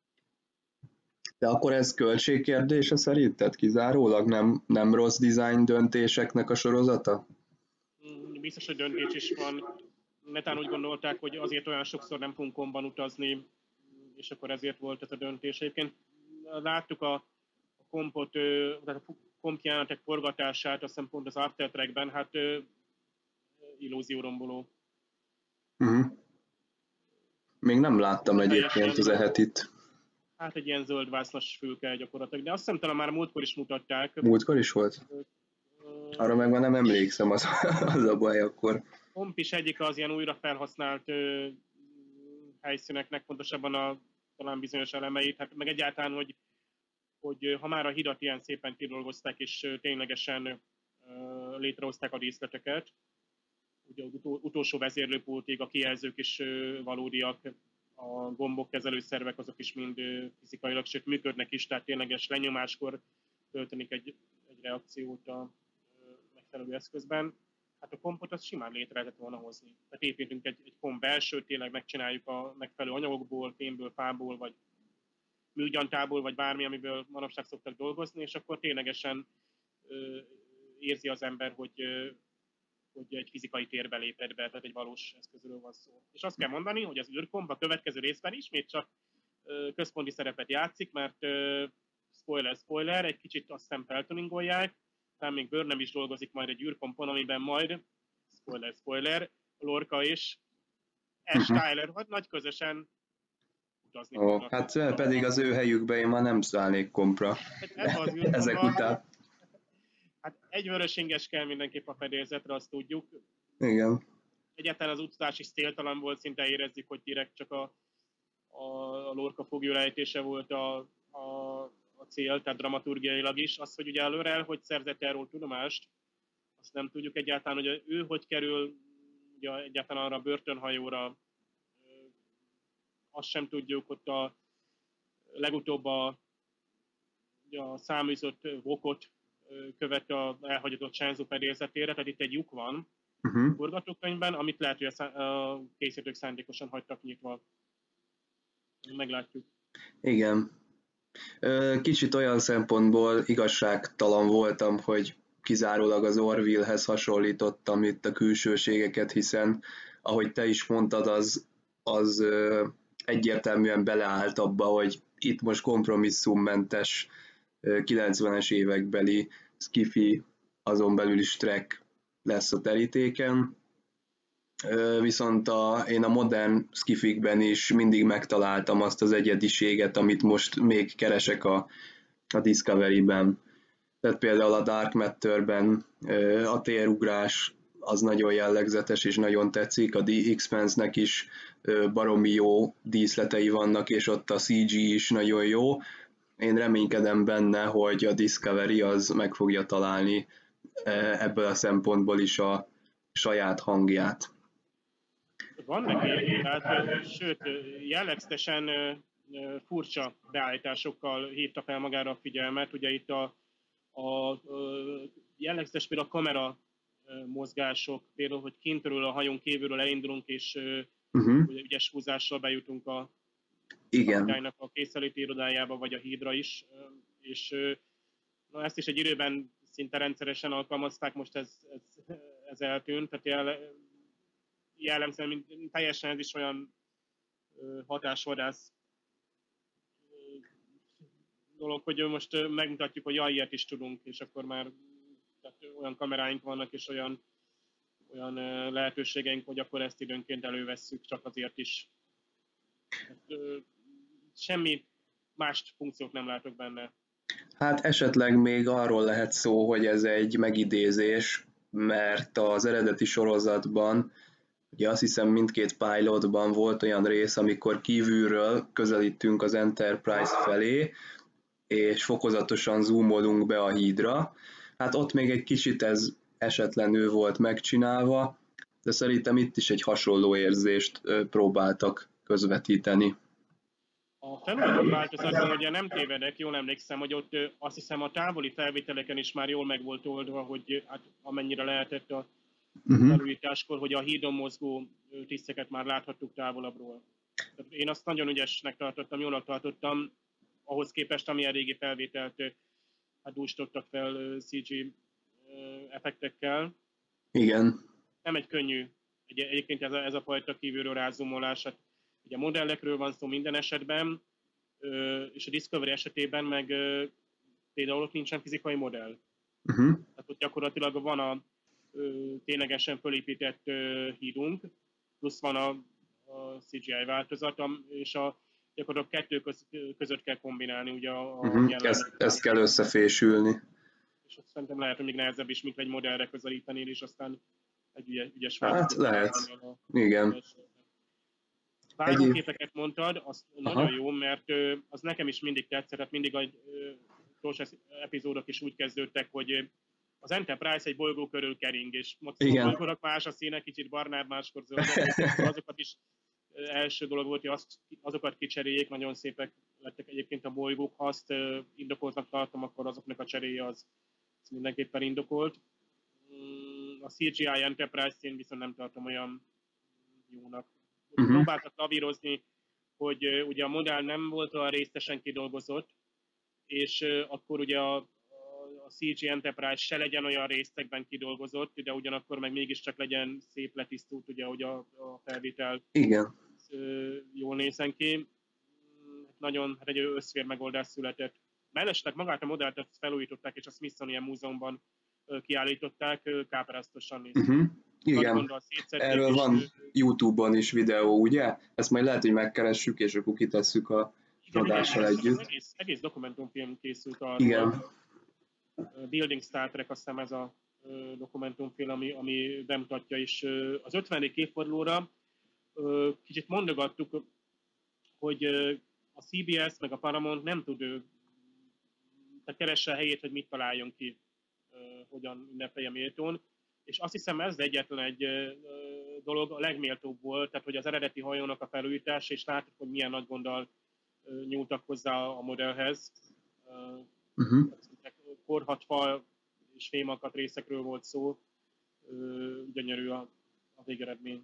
De akkor ez költségkérdése szerinted kizárólag? Nem rossz design döntéseknek a sorozata? Biztos, hogy döntés is van. Netán úgy gondolták, hogy azért olyan sokszor nem fogunk komban utazni, és akkor ezért volt ez a döntés. Egyébként láttuk a kompot, tehát a kompjelenetek forgatását, azt hiszem pont az After Trackben, hát illúzióromboló. Még nem láttam egyébként az hetit. Hát egy ilyen zöld vászlas fülke gyakorlatilag, de azt hiszem talán már múltkor is mutatták. Múltkor is volt? Arra meg már nem emlékszem, az a baj akkor. Komp is egyik az ilyen újra felhasznált helyszíneknek, pontosabban talán bizonyos elemeit, hát meg egyáltalán, hogy ha már a hidat ilyen szépen kidolgozták, és ténylegesen létrehozták a díszleteket, ugye az utolsó vezérlőpultig a kijelzők is valódiak, a gombok, kezelőszervek azok is mind fizikailag, sőt működnek is, tehát tényleges lenyomáskor töltenik egy reakciót a megfelelő eszközben. Hát a kompot azt simán létre lehetett volna hozni. Tehát építünk egy komp belsőt, tényleg megcsináljuk a megfelelő anyagokból, fémből, fából, vagy műgyantából, vagy bármi, amiből manapság szoktak dolgozni, és akkor ténylegesen érzi az ember, hogy egy fizikai térbe lépett be, tehát egy valós eszközről van szó. És azt kell mondani, hogy az űrkomp a következő részben ismét csak központi szerepet játszik, mert spoiler, egy kicsit azt hiszem feltuningolják, talán még Burnham is dolgozik majd egy űrkompon, amiben majd, spoiler, Lorca és Ash Tyler nagy közösen utazni fognak. Hát pedig az ő helyükben én már nem szállnék kompra. Ezek után. Hát egy vörösinges kell mindenképp a fedélzetre, azt tudjuk. Igen. Egyáltalán az utazás is céltalan volt, szinte érezzük, hogy direkt csak a Lorca foglyulejtése volt a cél, tehát dramaturgiailag is. Az, hogy ugye előre hogy szerzett erről tudomást, azt nem tudjuk egyáltalán, hogy ő hogy kerül ugye egyáltalán arra a börtönhajóra, azt sem tudjuk, ott legutóbb a száműzött Vokot követte a elhagyatott Shenzhou fedélzetére, tehát itt egy lyuk van a forgatókönyvben, amit lehet, hogy a készítők szándékosan hagytak nyitva. Meglátjuk. Igen. Kicsit olyan szempontból igazságtalan voltam, hogy kizárólag az Orville-hez hasonlítottam itt a külsőségeket, hiszen ahogy te is mondtad, az egyértelműen beleállt abba, hogy itt most kompromisszummentes 90-es évekbeli skifi, azon belül is track lesz a terítéken. Viszont én a modern skifikben is mindig megtaláltam azt az egyediséget, amit most még keresek a Discovery-ben. Tehát például a Dark Matter-ben a térugrás az nagyon jellegzetes és nagyon tetszik, a The Expanse-nek is baromi jó díszletei vannak, és ott a CG is nagyon jó. Én reménykedem benne, hogy a Discovery az meg fogja találni ebből a szempontból is a saját hangját. Van neki, tehát, sőt, jellegzetesen furcsa beállításokkal hívta fel magára a figyelmet. Ugye itt a jellegzetes például a kamera mozgások, például, hogy kintről a hajón kívülről elindulunk, és ugye ügyes húzással bejutunk a kapitánynak a készenléti irodájába, vagy a hídra is. És na, ezt is egy időben szinte rendszeresen alkalmazták, most ez eltűnt, tehát jellemzően teljesen ez is olyan hatásvadász dolog, hogy most megmutatjuk, hogy jaj, ilyet is tudunk, és akkor már tehát olyan kameráink vannak, és olyan lehetőségeink, hogy akkor ezt időnként elővesszük, csak azért is. Hát, semmi más funkciót nem látok benne. Hát esetleg még arról lehet szó, hogy ez egy megidézés, mert az eredeti sorozatban, ugye azt hiszem mindkét pilotban volt olyan rész, amikor kívülről közelítünk az Enterprise felé, és fokozatosan zoomolunk be a hídra. Hát ott még egy kicsit ez esetlenül volt megcsinálva, de szerintem itt is egy hasonló érzést próbáltak közvetíteni. A felújított változatban ugye nem tévedek, jól emlékszem, hogy ott azt hiszem a távoli felvételeken is már jól meg volt oldva, hogy hát amennyire lehetett a felújításkor, hogy a hídon mozgó tiszteket már láthattuk távolabbról. Tehát én azt nagyon ügyesnek tartottam, jónak tartottam, ahhoz képest, amilyen régi felvételt hát dústottak fel CG effektekkel. Igen. Nem egy könnyű, egyébként ez a fajta kívülről rázumolás. Hát ugye a modellekről van szó minden esetben, és a Discovery esetében meg például ott nincsen fizikai modell. Tehát ott gyakorlatilag van a ténylegesen fölépített hídunk, plusz van a CGI változat, és gyakorlatilag kettő között kell kombinálni. Ugye ezt kell összefésülni. És azt szerintem lehet, hogy még nehezebb is, mint egy modellre közelíteni, és aztán egy ügyes hát lehet, igen. Vágóképeket mondtad, az nagyon jó, mert az nekem is mindig tetszett, tehát mindig a epizódok is úgy kezdődtek, hogy az Enterprise egy bolygó körül kering, és most a bolygónak más a színe, kicsit barnább, máskor zöldebb, azokat is első dolog volt, hogy azokat kicseréljék, nagyon szépek lettek egyébként a bolygók, ha azt indokoltnak tartom, akkor azoknak a cseréje az mindenképpen indokolt. A CGI Enterprise-t én viszont nem tartom olyan jónak. Próbáltak lavírozni, hogy ugye a modell nem volt olyan részletesen kidolgozott, és akkor ugye a CG Enterprise se legyen olyan részekben kidolgozott, de ugyanakkor meg mégiscsak legyen szép letisztult, ugye, hogy a felvétel jól nézzen ki. Nagyon egy összfér megoldás született. Mellesleg magát a modellt felújították, és a Smithsonian Múzeumban kiállították, kápráztosan néz ki. Igen, erről van YouTube-on is videó, ugye? Ezt majd lehet, hogy megkeressük, és akkor kitesszük a adással együtt. Egész dokumentumfilm készült arról. Igen. Building Star Trek, azt hiszem ez a dokumentumfilm, ami bemutatja is. Az 50. évfordulóra kicsit mondogattuk, hogy a CBS meg a Paramount nem tud keresse a helyét, hogy mit találjon ki, hogyan ünnepelje méltón. És azt hiszem ez egyetlen egy dolog a legméltóbb volt, tehát hogy az eredeti hajónak a felújítása, és látjuk, hogy milyen nagy gonddal nyúltak hozzá a modellhez. Korhat fal és fémalkat részekről volt szó, gyönyörű a végeredmény.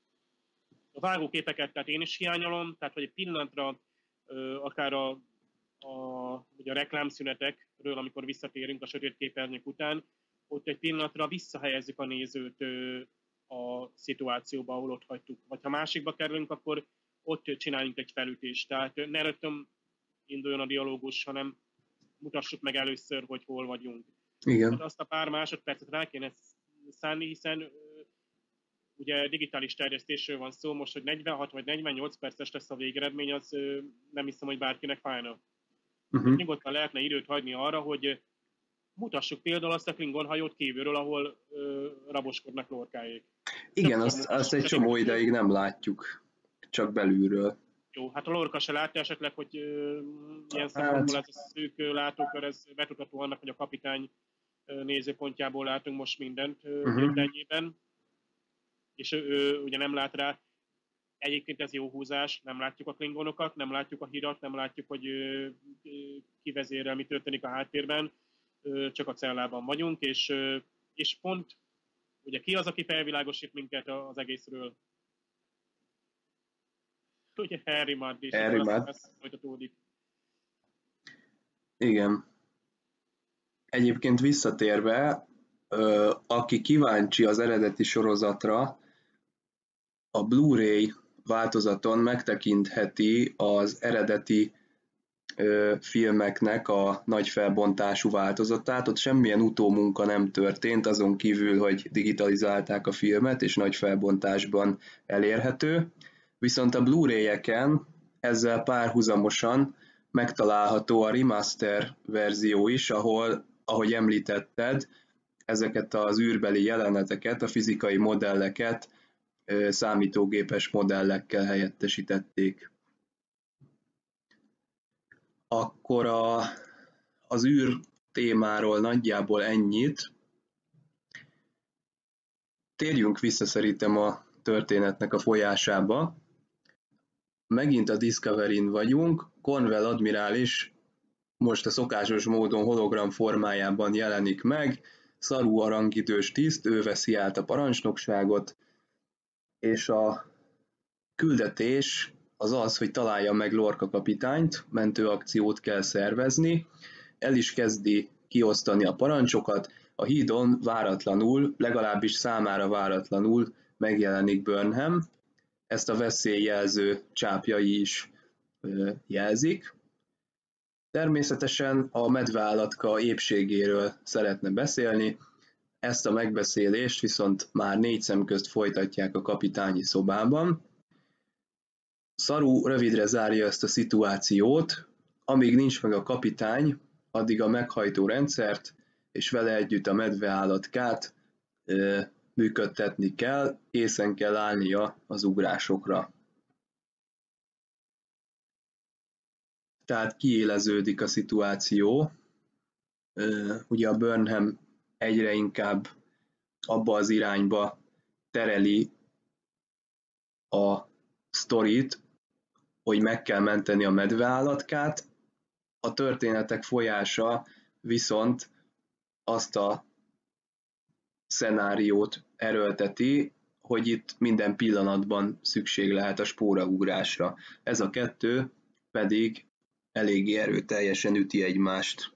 A vágóképeket tehát én is hiányolom, tehát hogy egy pillanatra akár a ugye a reklámszünetekről, amikor visszatérünk a sötét képernyők után, ott egy pillanatra visszahelyezzük a nézőt a szituációba, ahol ott hagytuk. Vagy ha másikba kerülünk, akkor ott csináljunk egy felütést. Tehát ne rögtön induljon a dialógus, hanem mutassuk meg először, hogy hol vagyunk. Igen. Hát azt a pár másodpercet rá kéne szánni, hiszen ugye digitális terjesztésről van szó, most, hogy 46 vagy 48 perces lesz a végeredmény, az nem hiszem, hogy bárkinek fájna. Nyugodtan lehetne időt hagyni arra, hogy mutassuk például azt a Klingon hajót kívülről, ahol raboskodnak lorkáék. Igen, azt egy csomó ideig nem látjuk, csak belülről. Jó, hát a lorka se látja esetleg, hogy ilyen szempontból ez a szűk látókör, ez betudató annak, hogy a kapitány nézőpontjából látunk most mindent mindennyében, és ő ugye nem lát rá. Egyébként ez jó húzás, nem látjuk a klingonokat, nem látjuk a hidat, nem látjuk, hogy ki vezérel, mi történik a háttérben, csak a cellában vagyunk, és pont ugye ki az, aki felvilágosít minket az egészről? Ugye Harry Mudd is, Harry Mudd. folytatódik. Igen. Egyébként visszatérve, aki kíváncsi az eredeti sorozatra, a Blu-ray változaton megtekintheti az eredeti filmeknek a nagy felbontású változatát. Ott semmilyen utómunka nem történt, azon kívül, hogy digitalizálták a filmet, és nagy felbontásban elérhető. Viszont a Blu-ray-eken ezzel párhuzamosan megtalálható a remaster verzió is, ahol, ahogy említetted, ezeket az űrbeli jeleneteket, a fizikai modelleket számítógépes modellekkel helyettesítették. Akkor az űr témáról nagyjából ennyit. Térjünk vissza szerintem a történetnek a folyásába. Megint a Discovery-n vagyunk, Cornwell admirális most a szokásos módon hologram formájában jelenik meg, Saru a rangidős tiszt, ő veszi át a parancsnokságot, és a küldetés az az, hogy találja meg Lorca kapitányt, mentőakciót kell szervezni, el is kezdi kiosztani a parancsokat, a hídon váratlanul, legalábbis számára váratlanul megjelenik Burnham, ezt a veszélyjelző csápjai is jelzik. Természetesen a medveállatka épségéről szeretne beszélni, ezt a megbeszélést viszont már 4 szem közt folytatják a kapitányi szobában. Saru rövidre zárja ezt a szituációt, amíg nincs meg a kapitány, addig a meghajtó rendszert, és vele együtt a medveállatkát működtetni kell, készen kell állnia az ugrásokra. Tehát kiéleződik a szituáció, ugye a Burnham egyre inkább abba az irányba tereli a sztorit, hogy meg kell menteni a medveállatkát, a történetek folyása viszont azt a szenáriót erőlteti, hogy itt minden pillanatban szükség lehet a spóraugrásra. Ez a kettő pedig eléggé erőteljesen üti egymást.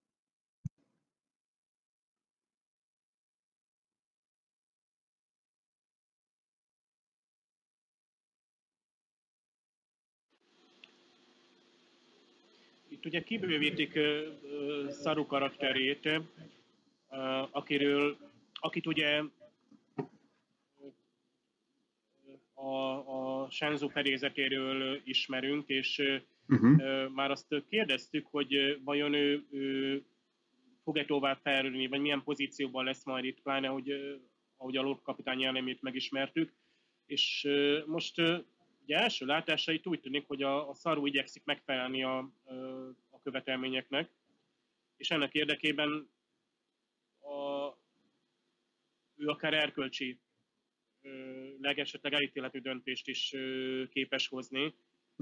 Itt ugye kibővítik Saru karakterét, akit ugye a Shenzhou fedélzetéről ismerünk, és már azt kérdeztük, hogy vajon ő fog-e tovább fejlődni, vagy milyen pozícióban lesz majd itt, pláne, ahogy a Lorca kapitány jelenlétét megismertük. És most ugye első látásra itt úgy tűnik, hogy a Saru igyekszik megfelelni a követelményeknek, és ennek érdekében ő akár erkölcsi esetleg elítélhető döntést is képes hozni.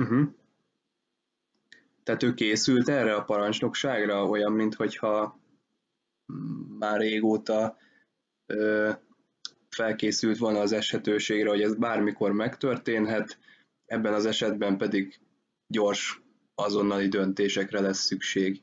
Tehát ő készült erre a parancsnokságra, olyan, minthogyha már régóta felkészült volna az esetőségre, hogy ez bármikor megtörténhet, ebben az esetben pedig gyors azonnali döntésekre lesz szükség.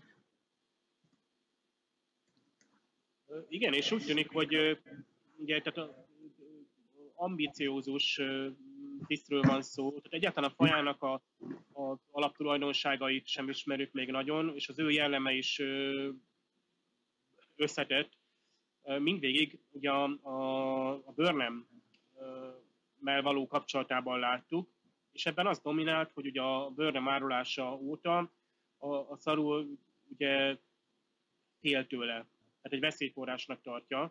Igen, és úgy tűnik, hogy ugye, tehát ambiciózus tisztről van szó, tehát egyáltalán a fajának az alaptulajdonságait sem ismerjük még nagyon, és az ő jelleme is összetett. Mindvégig ugye a Burnham-mel való kapcsolatában láttuk, és ebben az dominált, hogy ugye a Burnham árulása óta a Saru ugye fél tőle, tehát egy veszélyforrásnak tartja.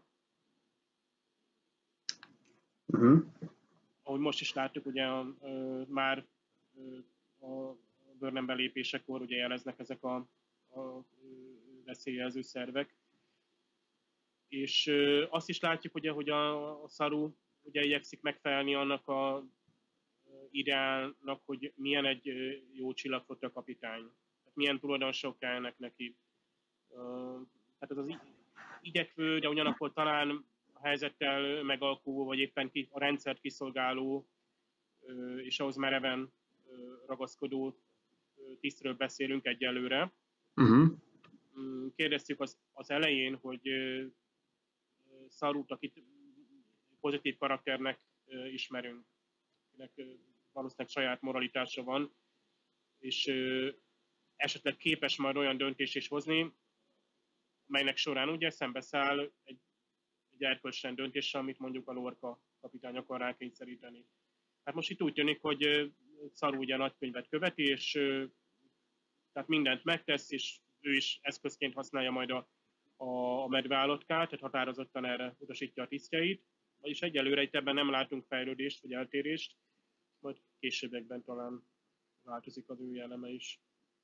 Ahogy most is láttuk, ugye már a Burnham belépésekor ugye jeleznek ezek a veszélyjelző szervek. És azt is látjuk, ugye, hogy a Saru ugye igyekszik megfelelni annak a ideálnak, hogy milyen egy jó csillagflotta kapitány. Tehát milyen tulajdonságok kellnek neki. Tehát ez az igyekvő, de ugyanakkor talán a helyzettel megalkuvó, vagy éppen a rendszert kiszolgáló, és ahhoz mereven ragaszkodó tisztről beszélünk egyelőre. Kérdeztük az elején, hogy Sarut, akit pozitív karakternek ismerünk, akinek valószínűleg saját moralitása van, és esetleg képes majd olyan döntést is hozni, melynek során ugye szembeszáll egy erkölcstelen döntéssel, amit mondjuk a Lorca kapitány akar rákényszeríteni. Hát most itt úgy tűnik, hogy Saru ugye a nagykönyvet követi, és tehát mindent megtesz, és ő is eszközként használja majd a medveállatkát, tehát határozottan erre utasítja a tisztjeit, vagyis egyelőre itt ebben nem látunk fejlődést vagy eltérést, majd későbbekben talán változik az ő jelleme is.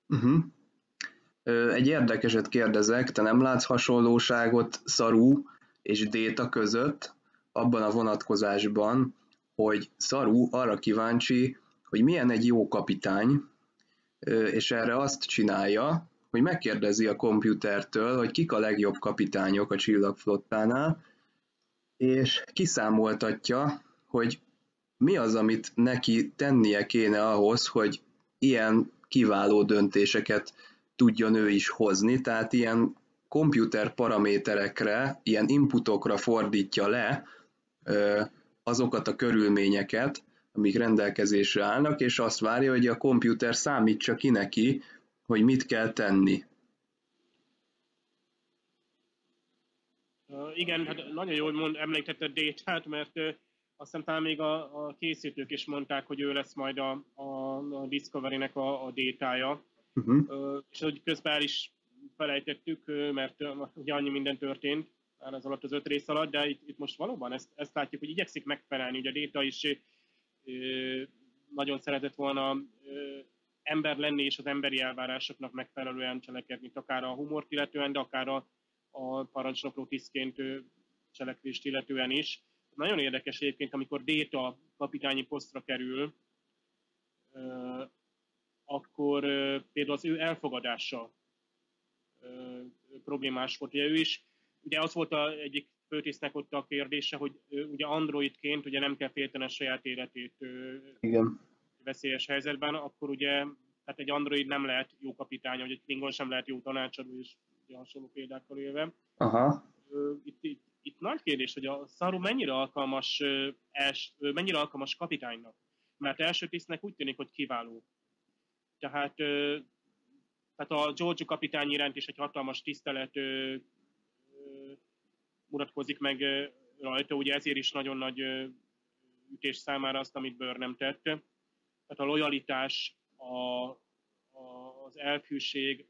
Egy érdekeset kérdezek, te nem látsz hasonlóságot Saru és Déta között abban a vonatkozásban, hogy Saru arra kíváncsi, hogy milyen egy jó kapitány, és erre azt csinálja, hogy megkérdezi a komputertől, hogy kik a legjobb kapitányok a csillagflottánál, és kiszámoltatja, hogy mi az, amit neki tennie kéne ahhoz, hogy ilyen kiváló döntéseket tudjon ő is hozni, tehát ilyen komputer paraméterekre, ilyen inputokra fordítja le azokat a körülményeket, amik rendelkezésre állnak, és azt várja, hogy a komputer számítsa ki neki, hogy mit kell tenni. Igen, hát nagyon jól említetted Détát, mert azt hiszem talán még a készítők is mondták, hogy ő lesz majd a Discovery-nek a Détája. És hogy közben el is felejtettük, mert ugye annyi minden történt már az alatt az 5 rész alatt, de itt most valóban ezt látjuk, hogy igyekszik megfelelni. Ugye a Déta is nagyon szeretett volna ember lenni, és az emberi elvárásoknak megfelelően cselekedni, akár a humort illetően, de akár a parancsnokló tisztként cselekvést illetően is. Nagyon érdekes egyébként, amikor Déta kapitányi posztra kerül, akkor például az ő elfogadása problémás volt. Ugye ő is, ugye az volt egyik főtisztnek ott a kérdése, hogy ugye androidként ugye nem kell félteni a saját életét Igen. veszélyes helyzetben, akkor ugye tehát egy android nem lehet jó kapitány, vagy egy klingon sem lehet jó tanácsadó, és ugye hasonló példákkal élve. Itt nagy kérdés, hogy a Saru mennyire alkalmas kapitánynak. Mert első tisztnek úgy tűnik, hogy kiváló. Tehát a George kapitány iránt is egy hatalmas tisztelet mutatkozik meg rajta, ugye ezért is nagyon nagy ütés számára azt, amit Burnham tett. Tehát a lojalitás, az elfűség,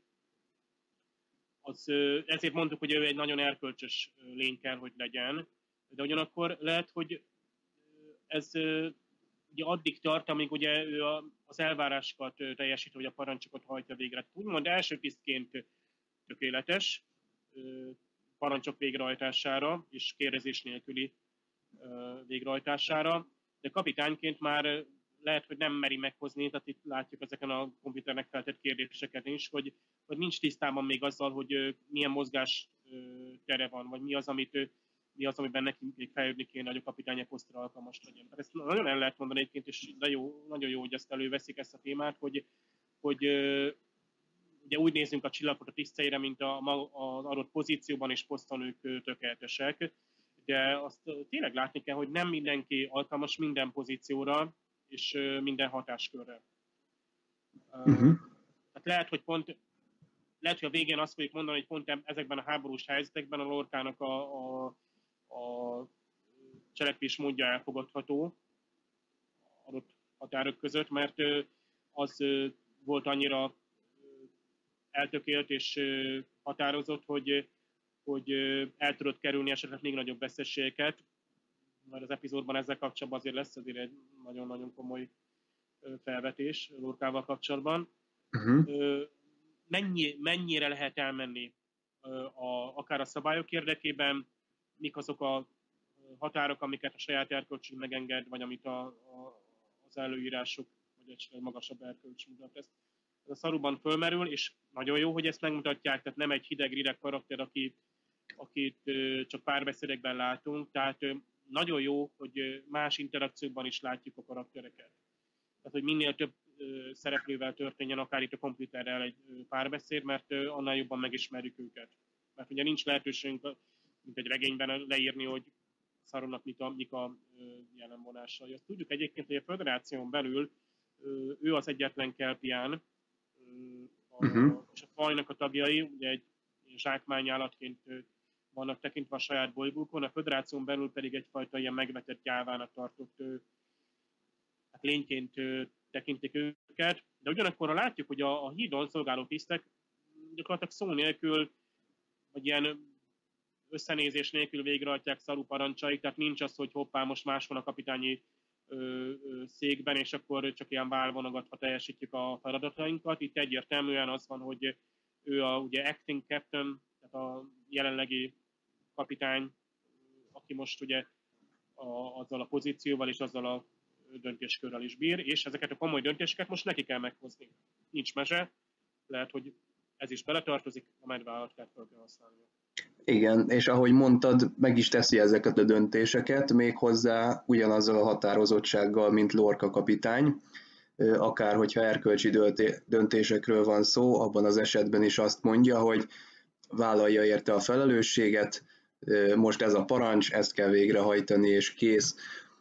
ezért mondtuk, hogy ő egy nagyon erkölcsös lény kell, hogy legyen, de ugyanakkor lehet, hogy ez ugye addig tart, amíg ugye ő az elvárásokat teljesít, vagy a parancsokat hajtja végre. Úgymond első tisztként tökéletes parancsok végrehajtására és kérdezés nélküli végrehajtására, de kapitányként már lehet, hogy nem meri meghozni, tehát itt látjuk ezeken a komputernek feltett kérdéseket is, hogy nincs tisztában még azzal, hogy milyen mozgás tere van, vagy mi az, amiben neki még fejlődni kéne, hogy a kapitányi posztra alkalmas legyen. Ezt nagyon el lehet mondani egyébként, és nagyon jó, hogy ezt előveszik ezt a témát, hogy hogy ugye úgy nézzünk a csillagflotta tisztjeire, mint az adott pozícióban és poszton ők tökéletesek, de azt tényleg látni kell, hogy nem mindenki alkalmas minden pozícióra és minden hatáskörre. Tehát lehet, hogy a végén azt fogjuk mondani, hogy pont ezekben a háborús helyzetekben a Lorkának a cselekvés módja elfogadható adott határok között, mert az volt annyira eltökélt és határozott, hogy el tudott kerülni esetleg még nagyobb veszteségeket, mert az epizódban ezzel kapcsolatban azért lesz azért egy nagyon-nagyon komoly felvetés Lorkával kapcsolatban. Mennyire lehet elmenni akár a szabályok érdekében, mik azok a határok, amiket a saját erkölcsünk megenged, vagy amit az előírások, vagy egy magasabb erkölcs mutat. Ez a Saruban fölmerül, és nagyon jó, hogy ezt megmutatják, tehát nem egy hideg-rideg karakter, akit csak párbeszédekben látunk, tehát nagyon jó, hogy más interakciókban is látjuk a karaktereket. Tehát, hogy minél több szereplővel történjen, akár itt a komputerrel egy párbeszéd, mert annál jobban megismerjük őket. Mert ugye nincs lehetőségünk, mint egy regényben leírni, hogy Sauronnak mik a jelenvonásai. Azt tudjuk egyébként, hogy a Föderáción belül ő az egyetlen kelpián, és a fajnak a tagjai, ugye egy zsákmányállatként vannak tekintve a saját bolygókon, a Föderáción belül pedig egyfajta ilyen megvetett gyávának tartott lényként tekintik őket, de ugyanakkor látjuk, hogy a hídon szolgáló tisztek gyakorlatilag szó nélkül, vagy ilyen összenézés nélkül végrehajtják Saru parancsait, tehát nincs az, hogy hoppá, most más van a kapitányi székben, és akkor csak ilyen válvonogatva teljesítjük a feladatainkat. Itt egyértelműen az van, hogy ő ugye acting captain, tehát a jelenlegi kapitány, aki most ugye azzal a pozícióval és azzal a döntéskörrel is bír, és ezeket a komoly döntéseket most neki kell meghozni. Nincs mese, lehet, hogy ez is beletartozik, a medveállatkát fel kell használni. Igen, és ahogy mondtad, meg is teszi ezeket a döntéseket, méghozzá ugyanazzal a határozottsággal, mint Lorca kapitány, akár hogyha erkölcsi döntésekről van szó, abban az esetben is azt mondja, hogy vállalja érte a felelősséget, most ez a parancs, ezt kell végrehajtani, és kész.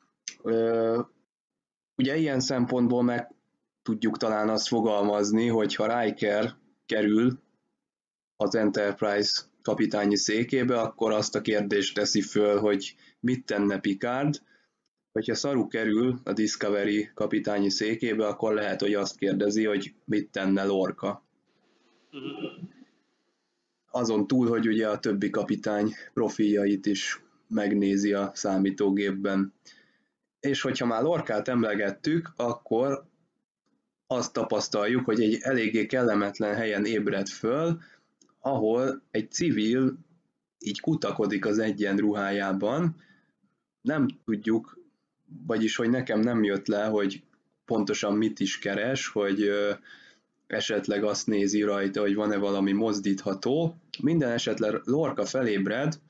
Ugye ilyen szempontból meg tudjuk talán azt fogalmazni, hogy ha Riker kerül az Enterprise kapitányi székébe, akkor azt a kérdést teszi föl, hogy mit tenne Picard. Hogyha Saru kerül a Discovery kapitányi székébe, akkor lehet, hogy azt kérdezi, hogy mit tenne Lorca. Azon túl, hogy ugye a többi kapitány profiljait is megnézi a számítógépben. És hogyha már Lorcát emlegettük, akkor azt tapasztaljuk, hogy egy eléggé kellemetlen helyen ébred föl, ahol egy civil így kutakodik az egyenruhájában. Nem tudjuk, vagyis hogy nekem nem jött le, hogy pontosan mit is keres, hogy esetleg azt nézi rajta, hogy van-e valami mozdítható. Minden esetre Lorca felébred,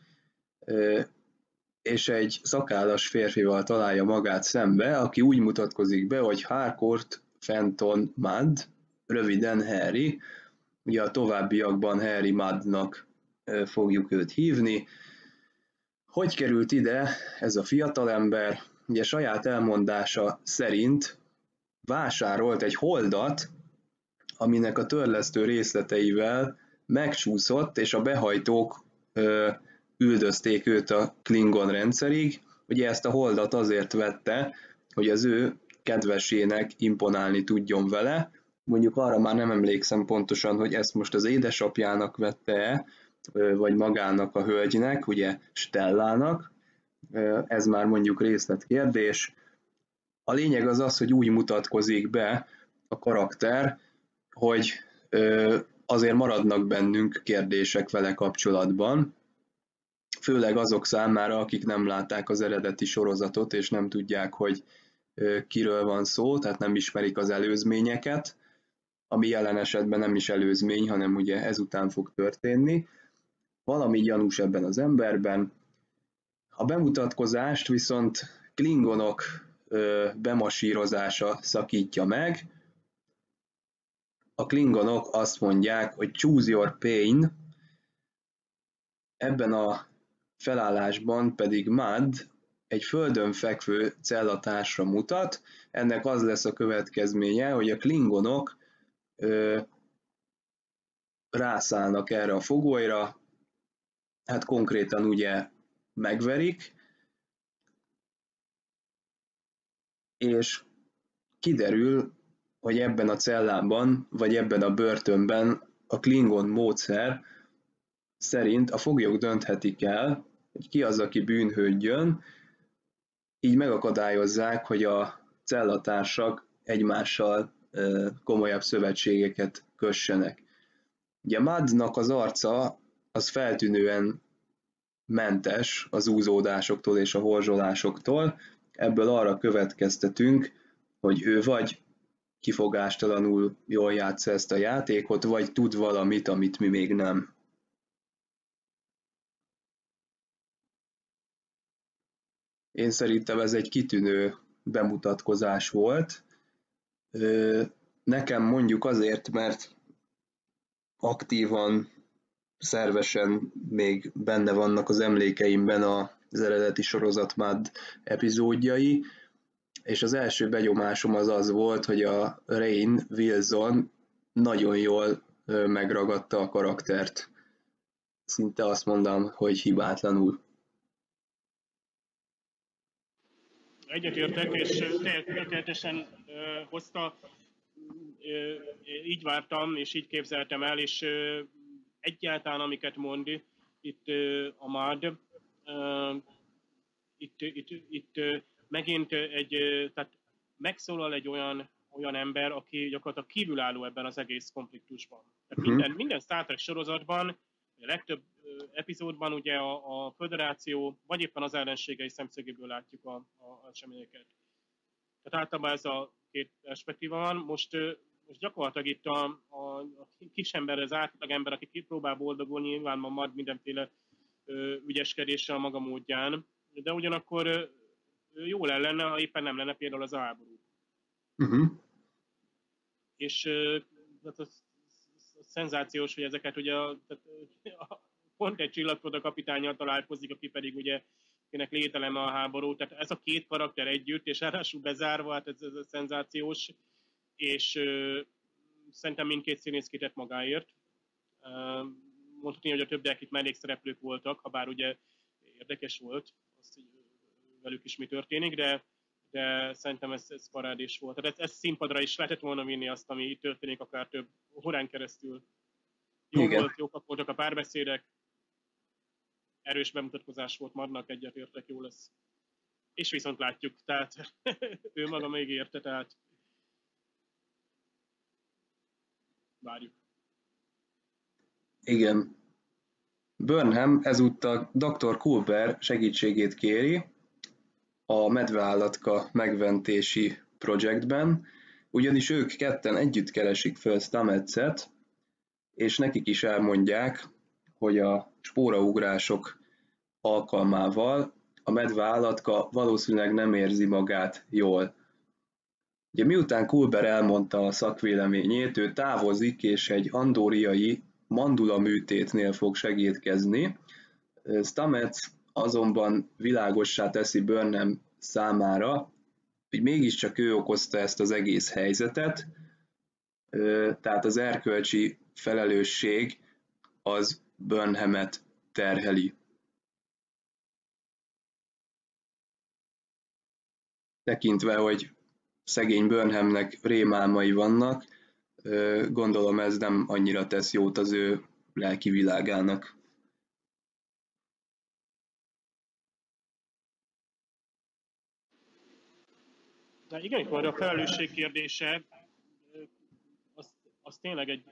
és egy szakállas férfival találja magát szembe, aki úgy mutatkozik be, hogy Harcourt Fenton Mudd, röviden Harry, ugye a továbbiakban Harry Muddnak fogjuk őt hívni. Hogy került ide ez a fiatalember? Ugye saját elmondása szerint vásárolt egy holdat, aminek a törlesztő részleteivel megcsúszott, és a behajtók üldözték őt a Klingon rendszerig. Ugye ezt a holdat azért vette, hogy az ő kedvesének imponálni tudjon vele. Mondjuk arra már nem emlékszem pontosan, hogy ezt most az édesapjának vette-e, vagy magának a hölgynek, ugye Stellának. Ez már mondjuk részletkérdés. A lényeg az az, hogy úgy mutatkozik be a karakter, hogy azért maradnak bennünk kérdések vele kapcsolatban, főleg azok számára, akik nem látták az eredeti sorozatot, és nem tudják, hogy kiről van szó, tehát nem ismerik az előzményeket, ami jelen esetben nem is előzmény, hanem ugye ezután fog történni. Valami gyanús ebben az emberben. A bemutatkozást viszont klingonok bemasírozása szakítja meg. a klingonok azt mondják, hogy choose your pain, ebben a felállásban pedig Mad egy földön fekvő cellatársra mutat, ennek az lesz a következménye, hogy a klingonok rászállnak erre a fogolyra, hát konkrétan ugye megverik, és kiderül, hogy ebben a cellában, vagy ebben a börtönben a Klingon módszer szerint a foglyok dönthetik el, hogy ki az, aki bűnhődjön, így megakadályozzák, hogy a cellatársak egymással komolyabb szövetségeket kössenek. Ugye Madnak az arca az feltűnően mentes az úzódásoktól és a horzsolásoktól, ebből arra következtetünk, hogy ő vagy kifogástalanul jól játsza ezt a játékot, vagy tud valamit, amit mi még nem. Én szerintem ez egy kitűnő bemutatkozás volt. Nekem mondjuk azért, mert aktívan, szervesen még benne vannak az emlékeimben az eredeti sorozat Mad epizódjai, és az első benyomásom az volt, hogy a Rainn Wilson nagyon jól megragadta a karaktert. Szinte azt mondom, hogy hibátlanul. Egyetértek, és tökéletesen hozta, így vártam, és így képzeltem el, és egyáltalán amiket mond itt a Mad, itt megint tehát megszólal egy olyan ember, aki gyakorlatilag kívülálló ebben az egész konfliktusban. Tehát minden Star Trek sorozatban, a legtöbb epizódban ugye a föderáció, vagy éppen az ellenségei szemszögéből látjuk a eseményeket. Tehát általában ez a két perspektíva van. Most gyakorlatilag itt a kisember, az átlagember, aki kipróbál boldogulni, nyilván ma Mad mindenféle ügyeskedéssel a maga módján, de ugyanakkor jó lenne, ha éppen nem lenne például az háború. És az szenzációs, hogy ezeket ugye pont egy csillagflota kapitánnyal találkozik, aki pedig ugye akinek lételeme a háború. Tehát ez a két karakter együtt, és ráadásul bezárva, hát ez szenzációs, és szerintem mindkét színész kitett magáért. Mondhatni, hogy a többiek itt mellékszereplők voltak, ha bár ugye érdekes volt, azt, hogy velük is mi történik, de szerintem ez parádés volt. Tehát ez színpadra is lehetett volna vinni azt, ami itt történik, akár több órán keresztül. Jók voltak a párbeszédek, erős bemutatkozás volt Madnak, egyetértek, jó lesz. És viszont látjuk, tehát ő maga még érte, tehát várjuk. Igen. Burnham ezúttal Dr. Culber segítségét kéri a medveállatka megmentési projektben, ugyanis ők ketten együtt keresik föl Stamets-et, és nekik is elmondják, hogy a spóraugrások alkalmával a medveállatka valószínűleg nem érzi magát jól. Ugye miután Culber elmondta a szakvéleményét, ő távozik, és egy andóriai mandula műtétnél fog segítkezni. Stamets azonban világossá teszi Burnham számára, hogy mégiscsak ő okozta ezt az egész helyzetet, tehát az erkölcsi felelősség az Burnhamet terheli. Tekintve, hogy szegény Burnhamnek rémálmai vannak, gondolom ez nem annyira tesz jót az ő lelki világának. De igen, akkor a felelősség kérdése, az tényleg egy...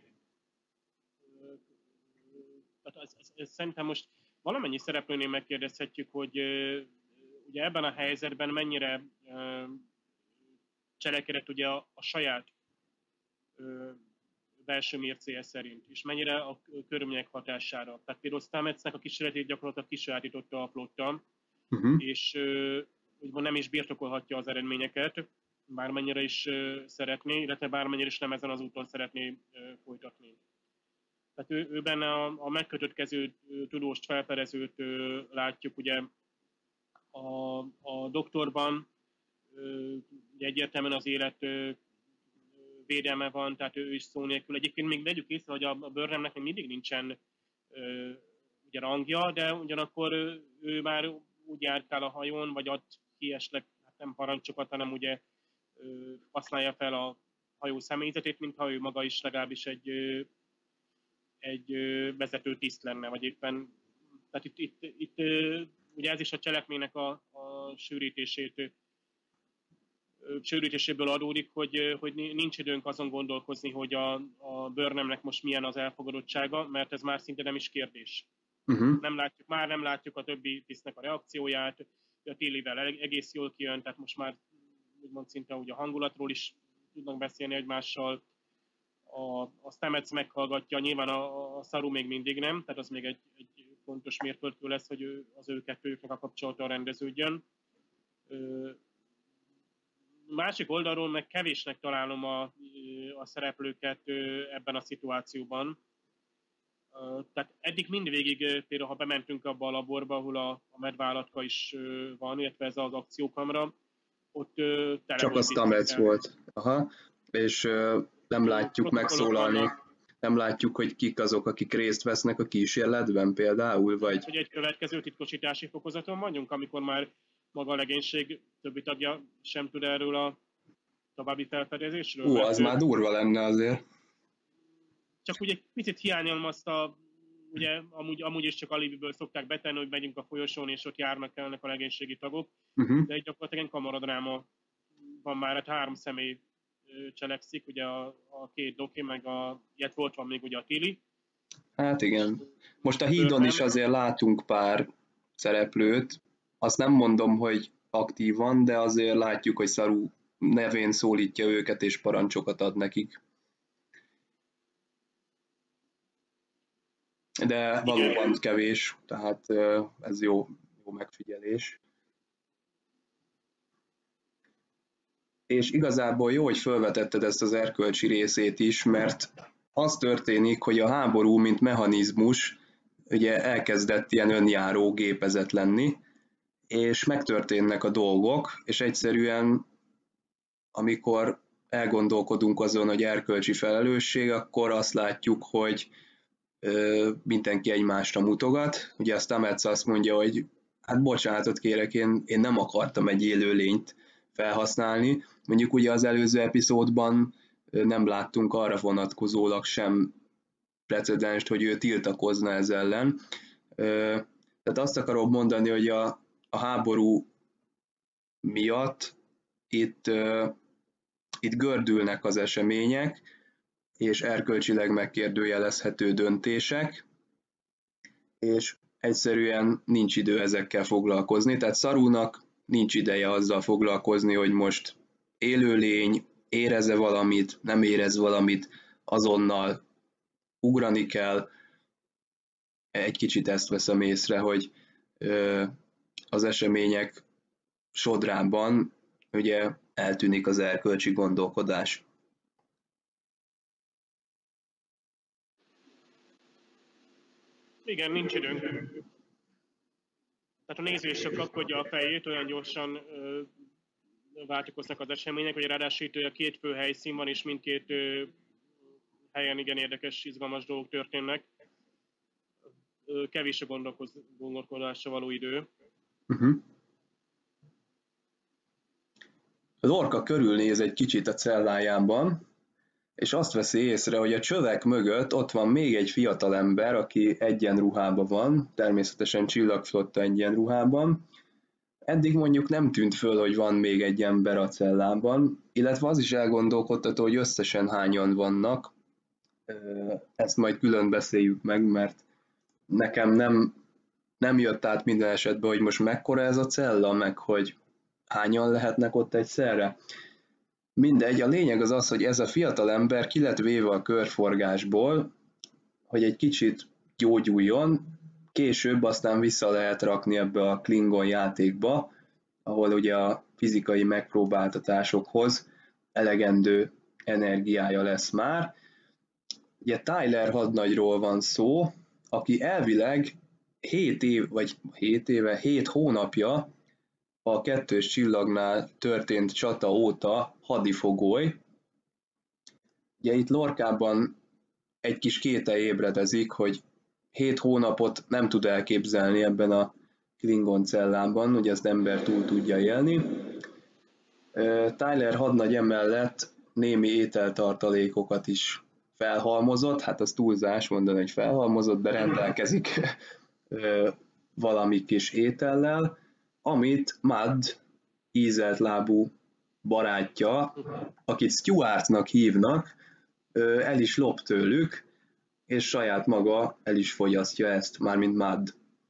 Szerintem most valamennyi szereplőnél megkérdezhetjük, hogy ugye ebben a helyzetben mennyire cselekedett ugye a saját belső mércéje szerint, és mennyire a körülmények hatására. Tehát például Stametsnek a kísérletét gyakorlatilag kisajátította a flotta, és úgymond nem is birtokolhatja az eredményeket. bármennyire is szeretné, illetve bármennyire is nem ezen az úton szeretné folytatni. Tehát ő benne a megkötött kezű tudóst, felperezőt látjuk, ugye a doktorban ugye egyértelműen az élet védelme van, tehát ő is szó nélkül. Egyébként még vegyük észre, hogy a Burnhamnek még mindig nincsen ugye rangja, de ugyanakkor ő már úgy járkál a hajón, vagy ad ki esetleg hát nem parancsokat, hanem ugye használja fel a hajó személyzetét, mintha ő maga is legalábbis egy vezető tiszt lenne, vagy éppen, tehát itt ugye ez is a cselekménynek a sűrítéséből adódik, hogy nincs időnk azon gondolkozni, hogy a Burnhamnek most milyen az elfogadottsága, mert ez már szinte nem is kérdés. Nem látjuk a többi tisztnek a reakcióját, a Tillyvel egész jól kijön, tehát most már úgymond szinte úgy a hangulatról is tudnak beszélni egymással. A Stamets meghallgatja, nyilván a Saru még mindig nem, tehát az még egy fontos mérföldkő lesz, hogy az ő kettőjüknek a kapcsolata rendeződjön. Másik oldalról meg kevésnek találom a szereplőket ebben a szituációban. Tehát eddig mindvégig, például ha bementünk abba a laborba, ahol a medvállatka is van, illetve ez az akciókamra, ott tele csak a Stamets volt. Aha. És nem látjuk megszólalni, nem látjuk, hogy kik azok, akik részt vesznek a kísérletben például, vagy... Hogy egy következő titkosítási fokozaton vagyunk, amikor már maga a legénység többi tagja sem tud erről a további felfedezésről. Az már durva lenne azért. Csak ugye egy picit hiányolom azt ugye amúgy is csak alibiből szokták betenni, hogy megyünk a folyosón, és ott járnak ennek a legénységi tagok, de egy gyakorlatilag kamaradráma van már, hát 3 személy cselekszik, ugye a 2 doki, illetve ott van még ugye a Tilly. Hát igen. Most a hídon is azért látunk pár szereplőt, azt nem mondom, hogy aktívan, de azért látjuk, hogy Saru nevén szólítja őket, és parancsokat ad nekik. De valóban kevés, tehát ez jó megfigyelés. És igazából jó, hogy felvetetted ezt az erkölcsi részét is, mert az történik, hogy a háború, mint mechanizmus, ugye elkezdett ilyen önjáró gépezet lenni, és megtörténnek a dolgok, és egyszerűen, amikor elgondolkodunk azon, hogy erkölcsi felelősség, akkor azt látjuk, hogy mindenki egymásra mutogat. Ugye a Stamets azt mondja, hogy hát bocsánatot kérek, én nem akartam egy élőlényt felhasználni. Mondjuk ugye az előző epizódban nem láttunk arra vonatkozólag sem precedenst, hogy ő tiltakozna ez ellen. Tehát azt akarom mondani, hogy a háború miatt itt gördülnek az események, és erkölcsileg megkérdőjelezhető döntések, és egyszerűen nincs idő ezekkel foglalkozni. Tehát Sarunak nincs ideje azzal foglalkozni, hogy most élőlény, érez-e valamit, nem érez valamit, azonnal ugrani kell. Egy kicsit ezt veszem észre, hogy az események sodrában ugye eltűnik az erkölcsi gondolkodás. Igen, nincs időnk. Tehát a néző is csak kapkodja a fejét, olyan gyorsan váltokoznak az események, hogy ráadásul itt a 2 fő helyszín van, és mindkét helyen igen érdekes, izgalmas dolgok történnek. Kevés a gondolkodásra való idő. Lorca körülnéz egy kicsit a cellájában, és azt veszi észre, hogy a csövek mögött ott van még egy fiatalember, aki egyenruhában van, természetesen Csillagflotta egyenruhában. Eddig mondjuk nem tűnt föl, hogy van még egy ember a cellában, illetve az is elgondolkodtató, hogy összesen hányan vannak. Ezt majd külön beszéljük meg, mert nekem nem jött át minden esetben, hogy most mekkora ez a cella, meg hogy hányan lehetnek ott egyszerre. Mindegy, a lényeg az, hogy ez a fiatal ember ki lett véve a körforgásból, hogy egy kicsit gyógyuljon, később aztán vissza lehet rakni ebbe a Klingon játékba, ahol ugye a fizikai megpróbáltatásokhoz elegendő energiája lesz már. Ugye Tyler hadnagyról van szó, aki elvileg 7 hónapja a kettős csillagnál történt csata óta hadifogoly. Ugye itt Lorcában egy kis kételj ébredezik, hogy 7 hónapot nem tud elképzelni ebben a Klingon cellában, hogy ezt ember túl tudja élni. Tyler hadnagy emellett némi ételtartalékokat is felhalmozott, hát az túlzás mondani, hogy felhalmozott, de rendelkezik valami kis étellel, amit Mad ízelt lábú barátja, akit Stuartnak hívnak, el is lop tőlük, és saját maga el is fogyasztja ezt, mármint Mad.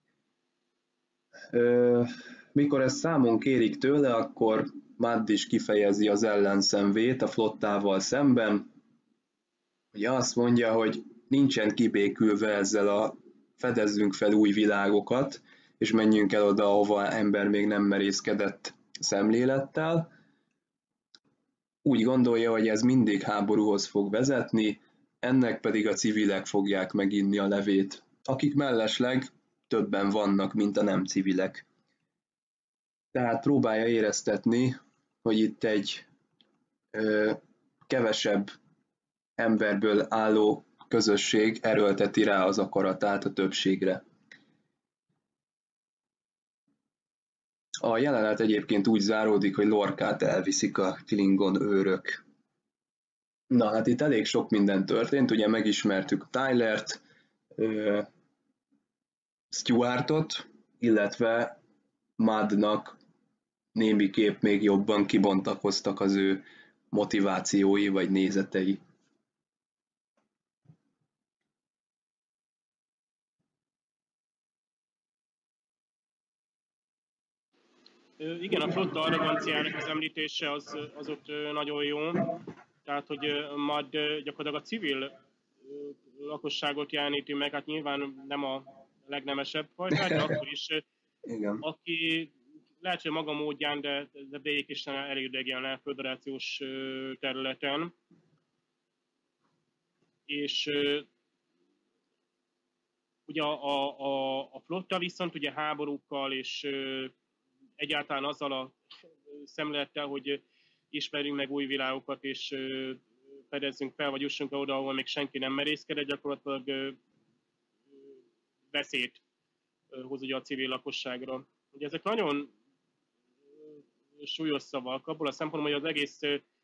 Mikor ezt számon kérik tőle, akkor Mad is kifejezi az ellenszenvét a flottával szemben. Ugye azt mondja, hogy nincsen kibékülve ezzel a fedezzünk fel új világokat, és menjünk el oda, ahova ember még nem merészkedett szemlélettel. Úgy gondolja, hogy ez mindig háborúhoz fog vezetni, ennek pedig a civilek fogják meginni a levét, akik mellesleg többen vannak, mint a nem civilek. Tehát próbálja éreztetni, hogy itt egy kevesebb emberből álló közösség erőlteti rá az akaratát a többségre. A jelenet egyébként úgy záródik, hogy Lorcát elviszik a Klingon őrök. Na hát itt elég sok minden történt, ugye megismertük Tylert, Stuartot, illetve Madnak némiképp még jobban kibontakoztak az ő motivációi vagy nézetei. Igen, a flotta arroganciának az említése az ott nagyon jó. Tehát, hogy Mad gyakorlatilag a civil lakosságot jeleníti meg, hát nyilván nem a legnemesebb fajtát, de akkor is, Igen. aki lehet, hogy maga módján, de békésen elég idegen a föderációs területen. És ugye a flotta viszont ugye háborúkkal és egyáltalán azzal a szemlélettel, hogy ismerjünk meg új világokat, és fedezzünk fel, vagy jussunk oda, ahol még senki nem merészkedett, gyakorlatilag veszélyt hoz ugye a civil lakosságra. Ugye ezek nagyon súlyos szavak, abból a szempontból, hogy az egész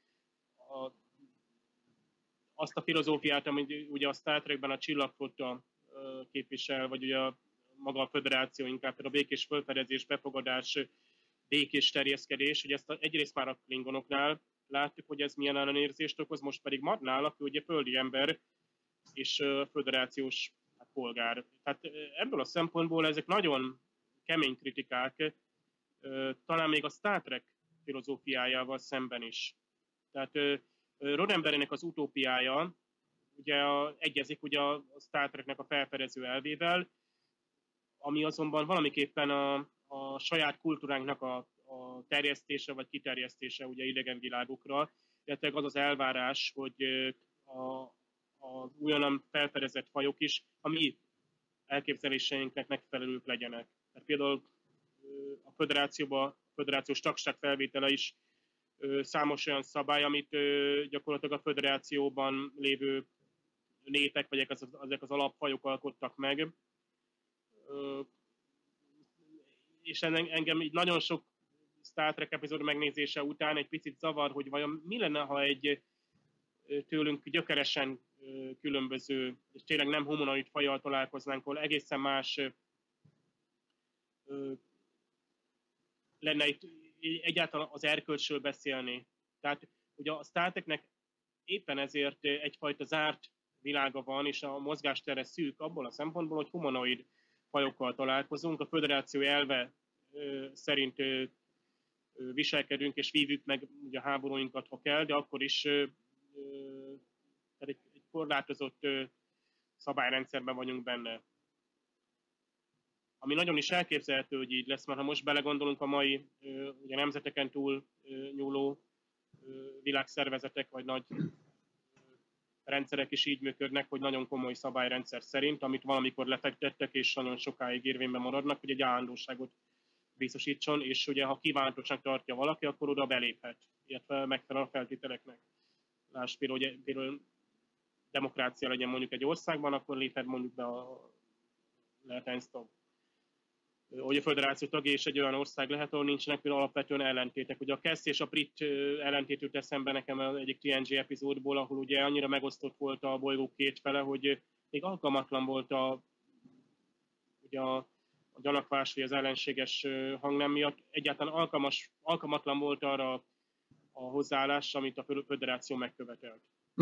azt a filozófiát, amit ugye a Star Trekben a csillagflotta képvisel, vagy ugye maga a föderáció, inkább a békés felfedezés, befogadás, békés terjeszkedés, hogy ezt egyrészt már a klingonoknál láttuk, hogy ez milyen ellenérzést okoz, most pedig Madnál, aki ugye földi ember és föderációs polgár. Tehát ebből a szempontból ezek nagyon kemény kritikák, talán még a Star Trek filozófiájával szemben is. Tehát Roddenberrynek az utópiája ugye egyezik ugye a Star Treknek a felfedező elvével, ami azonban valamiképpen a saját kultúránknak a terjesztése vagy kiterjesztése ugye idegen világokra, illetve az az elvárás, hogy az újonnan felfedezett fajok is a mi elképzeléseinknek megfelelők legyenek. Tehát például a föderációs tagság felvétele is számos olyan szabály, amit gyakorlatilag a föderációban lévő népek, vagy ezek az alapfajok alkottak meg. És engem így nagyon sok Star Trek epizód megnézése után egy picit zavar, hogy vajon mi lenne, ha egy tőlünk gyökeresen különböző, és tényleg nem humanoid fajjal találkoznánk, ahol egészen más lenne itt egyáltalán az erkölcsről beszélni. Tehát ugye a Star Treknek éppen ezért egyfajta zárt világa van, és a mozgástere szűk abból a szempontból, hogy humanoid fajokkal találkozunk. A föderáció elve szerint viselkedünk és vívjuk meg ugye a háborúinkat, ha kell, de akkor is egy korlátozott szabályrendszerben vagyunk benne. ami nagyon is elképzelhető, hogy így lesz, mert ha most belegondolunk a mai ugye nemzeteken túl nyúló világszervezetek vagy nagy rendszerek is így működnek, hogy nagyon komoly szabályrendszer szerint, amit valamikor lefektettek, és nagyon sokáig érvényben maradnak, hogy egy állandóságot biztosítson, és ugye ha kívántosnak tartja valaki, akkor oda beléphet, illetve megfelel a feltételeknek. Lásd például demokrácia legyen mondjuk egy országban, akkor léphet mondjuk be lehet ENSZ tag. Hogy a föderáció tagja és egy olyan ország lehet, ahol nincsenek például alapvetően ellentétek. Ugye a Cass és a Brit ellentét jut eszembe nekem egyik TNG epizódból, ahol ugye annyira megosztott volt a bolygó két fele, hogy még alkalmatlan volt ugye a gyanakvás vagy az ellenséges hangnem miatt. Egyáltalán alkalmatlan volt arra a hozzáállás, amit a föderáció megkövetelt.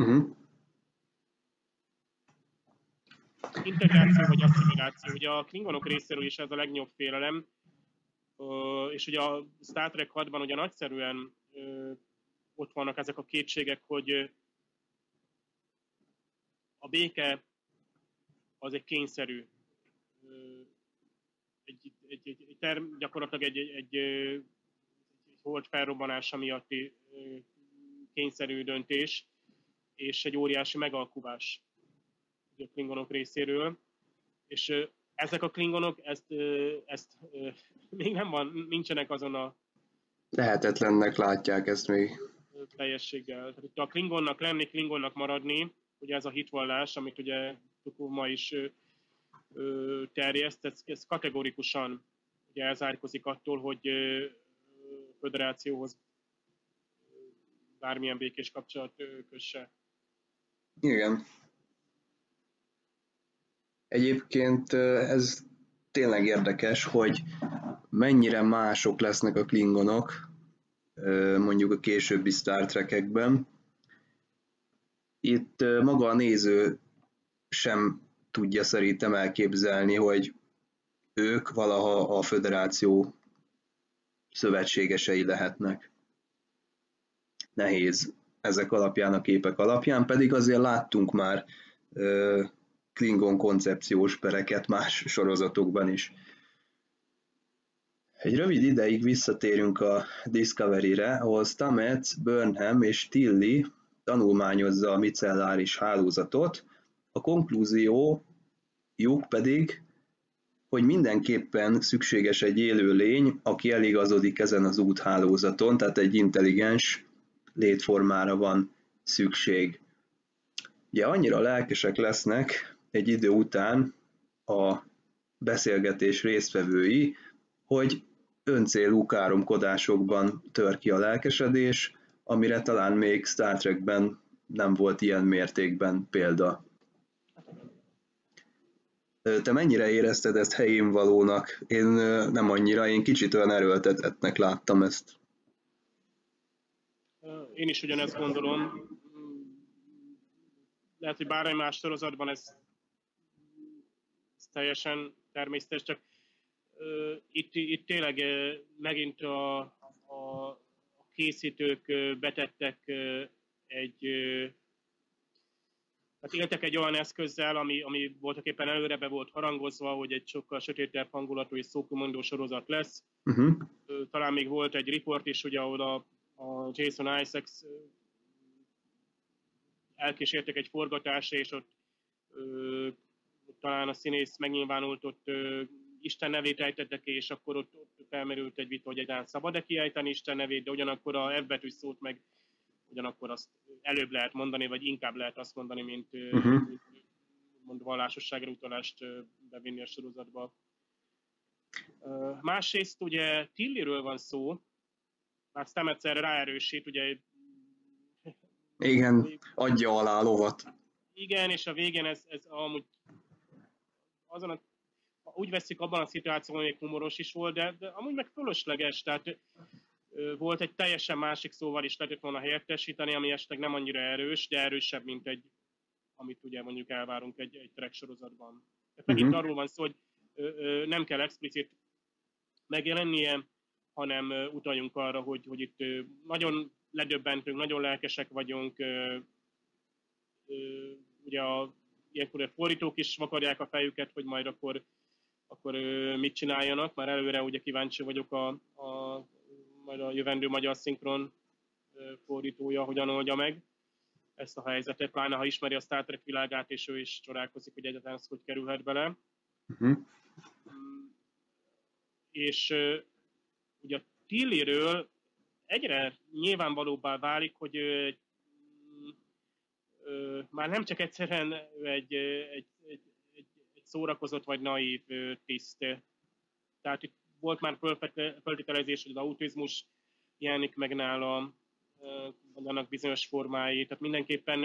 Integráció vagy asszimiláció. Ugye a klingonok részéről is ez a legnagyobb félelem, és ugye a Star Trek 6-ban ugye nagyszerűen ott vannak ezek a kétségek, hogy a béke az egy kényszerű, gyakorlatilag egy hold felrobbanása miatti kényszerű döntés, és egy óriási megalkuvás a klingonok részéről, és ezek a klingonok ezt még nincsenek azon a lehetetlennek látják ezt még. Teljességgel. Tehát a klingonnak lenni, klingonnak maradni, ugye ez a hitvallás, amit ugye ma is terjeszt, ez kategorikusan ugye elzárkózik attól, hogy föderációhoz bármilyen békés kapcsolat kösse. Igen. Egyébként ez tényleg érdekes, hogy mennyire mások lesznek a klingonok, mondjuk a későbbi Star Trek-ekben. Itt maga a néző sem tudja szerintem elképzelni, hogy ők valaha a föderáció szövetségesei lehetnek. Nehéz ezek alapján, a képek alapján, pedig azért láttunk már Klingon koncepciós pereket más sorozatokban is. Egy rövid ideig visszatérünk a Discovery-re, ahol Stamets, Burnham és Tilly tanulmányozza a micelláris hálózatot, a konklúziójuk pedig, hogy mindenképpen szükséges egy élőlény, aki eligazodik ezen az úthálózaton, tehát egy intelligens létformára van szükség. Ugye annyira lelkesek lesznek egy idő után a beszélgetés résztvevői, hogy öncélú káromkodásokban tör ki a lelkesedés, amire talán még Star Trekben nem volt ilyen mértékben példa. Te mennyire érezted ezt helyén valónak? Én nem annyira, én kicsit olyan erőltetettnek láttam ezt. Én is ugyanezt gondolom. Lehet, hogy bármely más sorozatban ez teljesen természetes, csak itt tényleg megint a készítők betettek hát éltek egy olyan eszközzel, ami voltak éppen előre be volt harangozva, hogy egy sokkal sötétebb hangulatú és szókumondó sorozat lesz. Talán még volt egy riport is, ugye, ahol a Jason Isaacs elkísértek egy forgatásra, és ott talán a színész megnyilvánult, ott Isten nevét ejtettek, és akkor ott felmerült egy vita, hogy egyáltalán szabad-e kiejteni Isten nevét, de ugyanakkor a F betűs szót meg ugyanakkor azt előbb lehet mondani, vagy inkább lehet azt mondani, mint vallásosságra utalást bevinni a sorozatba. Másrészt ugye Tillyről van szó, már Stamets erre ráerősít, ugye... Igen, adja alá a lovat. Igen, és a végén ez amúgy úgy veszik abban a szituációban, hogy humoros is volt, de amúgy meg fölösleges, tehát volt egy teljesen másik szóval is lehetett volna helyettesíteni, ami esetleg nem annyira erős, de erősebb, mint amit ugye mondjuk elvárunk egy Trek sorozatban. Tehát megint arról van szó, hogy nem kell explicit megjelennie, hanem utaljunk arra, hogy itt nagyon ledöbbentünk, nagyon lelkesek vagyunk, ugye ilyenkor a fordítók is vakarják a fejüket, hogy majd akkor akkor mit csináljanak. Már előre ugye kíváncsi vagyok majd a jövendő magyar szinkron fordítója hogyan oldja meg ezt a helyzetet, pláne ha ismeri a Star Trek világát, és ő is csodálkozik, hogy egyáltalán ez hogy kerülhet bele. És ugye a Tillyről egyre nyilvánvalóbbá válik, hogy már nem csak egyszerűen egy szórakozott vagy naív tiszt. Tehát itt volt már feltételezés, hogy az autizmus jelenik meg nála, vagy annak bizonyos formái. Tehát mindenképpen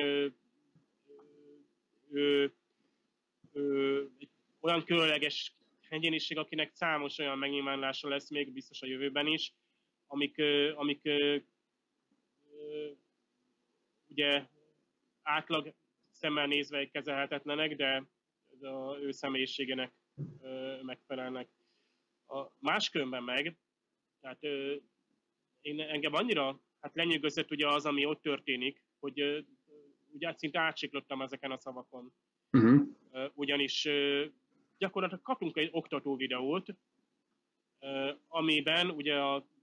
egy olyan különleges egyéniség, akinek számos olyan megnyilvánulása lesz még biztos a jövőben is, amik ugye átlag szemmel nézve kezelhetetlenek, de az ő személyiségének megfelelnek. A máskülönben meg, tehát engem annyira lenyűgözött ugye az, ami ott történik, hogy ugye szinte átsiklottam ezeken a szavakon. Ugyanis gyakorlatilag kapunk egy oktató videót, amiben ugye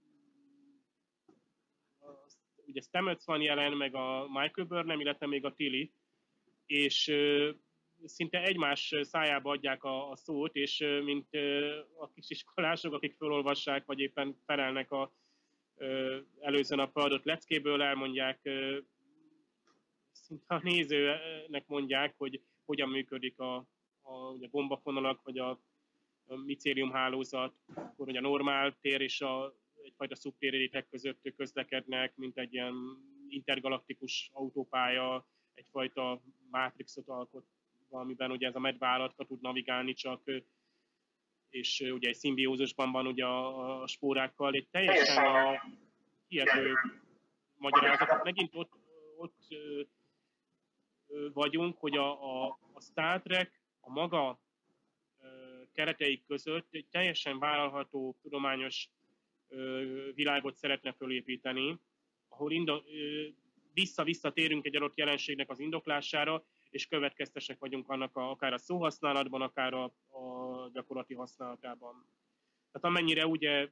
ugye Stamets van jelen, meg a Michael Burnham, illetve még a Tilly, és szinte egymás szájába adják a szót, és mint a kisiskolások, akik felolvassák, vagy éppen felelnek a előző nap adott leckéből, elmondják, szinte a nézőnek mondják, hogy hogyan működik a gombafonalak, vagy a micélium hálózat, akkor hogy a normál tér és egyfajta szubtérrétek között közlekednek, mint egy ilyen intergalaktikus autópálya, egyfajta mátrixot alkot, amiben ugye ez a medveállatka tud navigálni csak, és ugye egy szimbiózusban van ugye a spórákkal, egy teljesen hihető magyarázat. Megint ott vagyunk, hogy a Star Trek a maga kereteik között egy teljesen vállalható tudományos világot szeretne fölépíteni, ahol vissza-vissza térünk egy adott jelenségnek az indoklására, és következtesek vagyunk annak akár a szóhasználatban, akár a gyakorlati használatában. Tehát amennyire ugye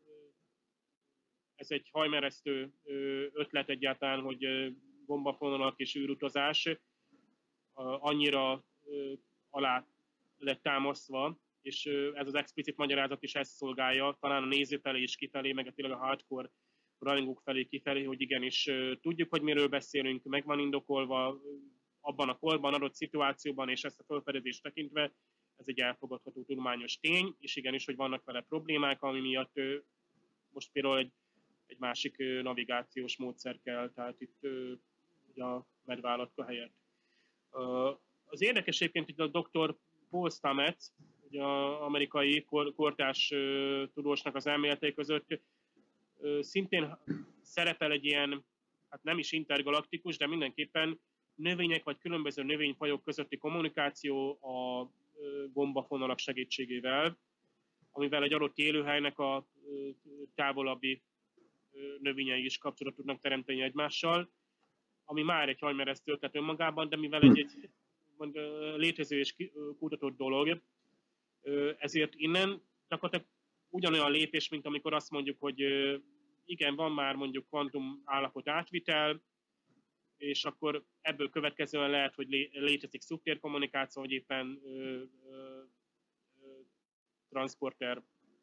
ez egy hajmeresztő ötlet egyáltalán, hogy gombafonalak és űrutazás, annyira alá lett támasztva, és ez az explicit magyarázat is ezt szolgálja, talán a néző felé is kifelé, meg tényleg a hardcore rajongók felé kifelé, hogy igenis tudjuk, hogy miről beszélünk, meg van indokolva abban a korban, adott szituációban, és ezt a felfedezést tekintve, ez egy elfogadható tudományos tény, és igenis, hogy vannak vele problémák, ami miatt most például egy másik navigációs módszer kell, tehát itt ugye a medveállatka helyett. Az érdekes egyébként, hogy a Dr. Paul Stamets, ugye az amerikai kortárs tudósnak az elméletei között szintén szerepel egy ilyen, hát nem is intergalaktikus, de mindenképpen növények vagy különböző növényfajok közötti kommunikáció a gombafonalak segítségével, amivel egy adott élőhelynek a távolabbi növényei is kapcsolatot tudnak teremteni egymással, ami már egy hajmeresztő ötlet önmagában, de mivel egy létező és kutatott dolog, ezért innen gyakorlatilag ugyanolyan lépés, mint amikor azt mondjuk, hogy igen, van már mondjuk kvantum állapot átvitel, és akkor ebből következően lehet, hogy létezik szubtérkommunikáció, vagy éppen transporter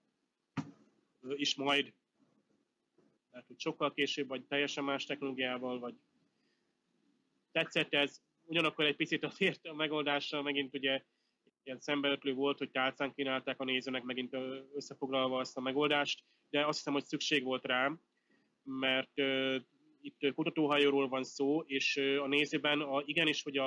is majd, lehet, hogy sokkal később, vagy teljesen más technológiával, vagy tetszett ez. Ugyanakkor egy picit azért a megoldással megint ugye ilyen szembeötlő volt, hogy tálcán kínálták a nézőnek megint összefoglalva azt a megoldást, de azt hiszem, hogy szükség volt rá, mert itt kutatóhajóról van szó, és a nézőben igenis, hogy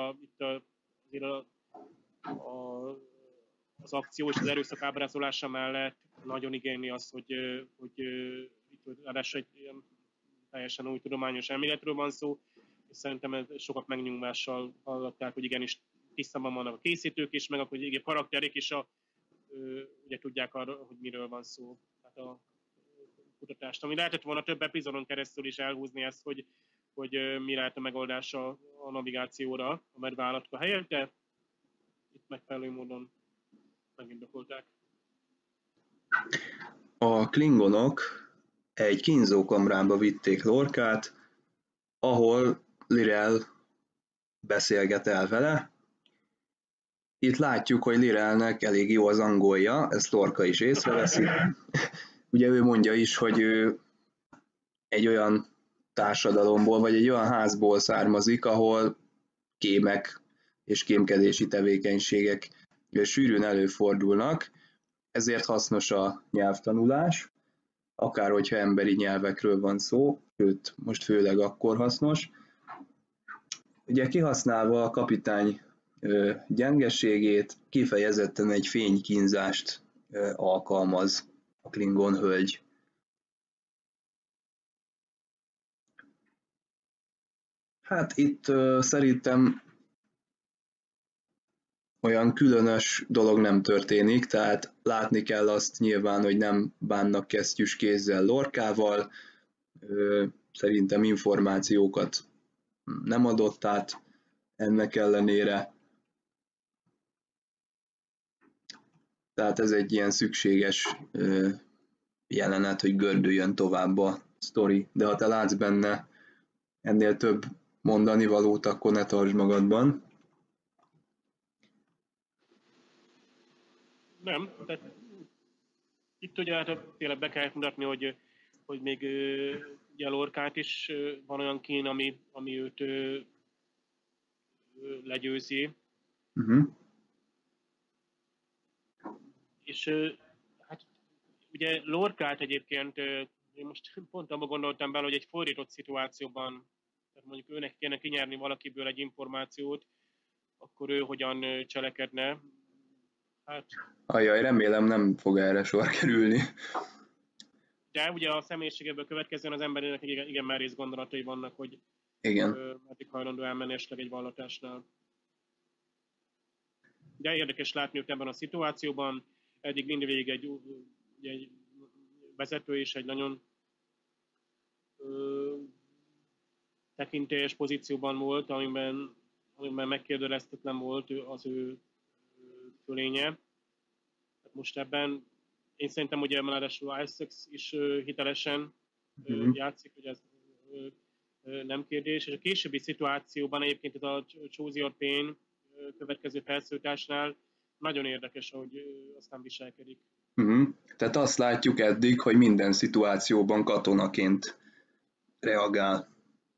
az akció és az erőszak ábrázolása mellett nagyon igényli az, hogy itt ráadásul egy ilyen teljesen új tudományos elméletről van szó, és szerintem sokat megnyugvással hallották, hogy igenis tisztában vannak a készítők is, meg akkor a karakterek is ugye tudják arra, hogy miről van szó. Tehát a kutatást, ami lehetett volna több epizódon keresztül is elhúzni ezt, hogy mi lehet a megoldása a navigációra a medveállatka helyett, de itt megfelelő módon megindokolták. A klingonok egy kínzókamrába vitték Lorcát, ahol Lirel beszélget el vele. Itt látjuk, hogy Lirelnek elég jó az angolja, ezt Lorca is észreveszi. Ugye ő mondja is, hogy ő egy olyan társadalomból, vagy egy olyan házból származik, ahol kémek és kémkedési tevékenységek sűrűn előfordulnak, ezért hasznos a nyelvtanulás, akár hogyha emberi nyelvekről van szó, sőt, most főleg akkor hasznos. Ugye kihasználva a kapitány gyengeségét, kifejezetten egy fénykínzást alkalmaz a klingon hölgy. Hát itt szerintem olyan különös dolog nem történik, tehát látni kell azt nyilván, hogy nem bánnak kesztyűs kézzel Lorcával, szerintem információkat nem adott át ennek ellenére. Tehát ez egy ilyen szükséges jelenet, hogy gördüljön tovább a sztori, de ha te látsz benne ennél több mondani valót, akkor ne tartsd magadban. Nem, tehát itt ugye hát tényleg be kell mutatni, hogy még ugye Lorcát is van olyan kín, ami őt legyőzi. És hát ugye Lorcát egyébként, én most pont abban gondoltam bele, hogy egy fordított szituációban, tehát mondjuk őnek kéne kinyerni valakiből egy információt, akkor ő hogyan cselekedne. Hát, ajaj, remélem nem fog erre sor kerülni. de ugye a személyiségéből következően az emberének igen merész gondolatai vannak, hogy meddig hajlandó elmenni esetleg egy vallatásnál. De érdekes látni őt ebben a szituációban. Eddig mindvégig egy vezető és egy nagyon tekintélyes pozícióban volt, amiben megkérdőjelezhetetlen volt az ő fölénye. Most ebben én szerintem ugye ráadásul Isaacs is hitelesen játszik, hogy ez nem kérdés. És a későbbi szituációban egyébként ez a Choose Your Pain következő felszólításnál nagyon érdekes, ahogy aztán viselkedik. Tehát azt látjuk eddig, hogy minden szituációban katonaként reagál.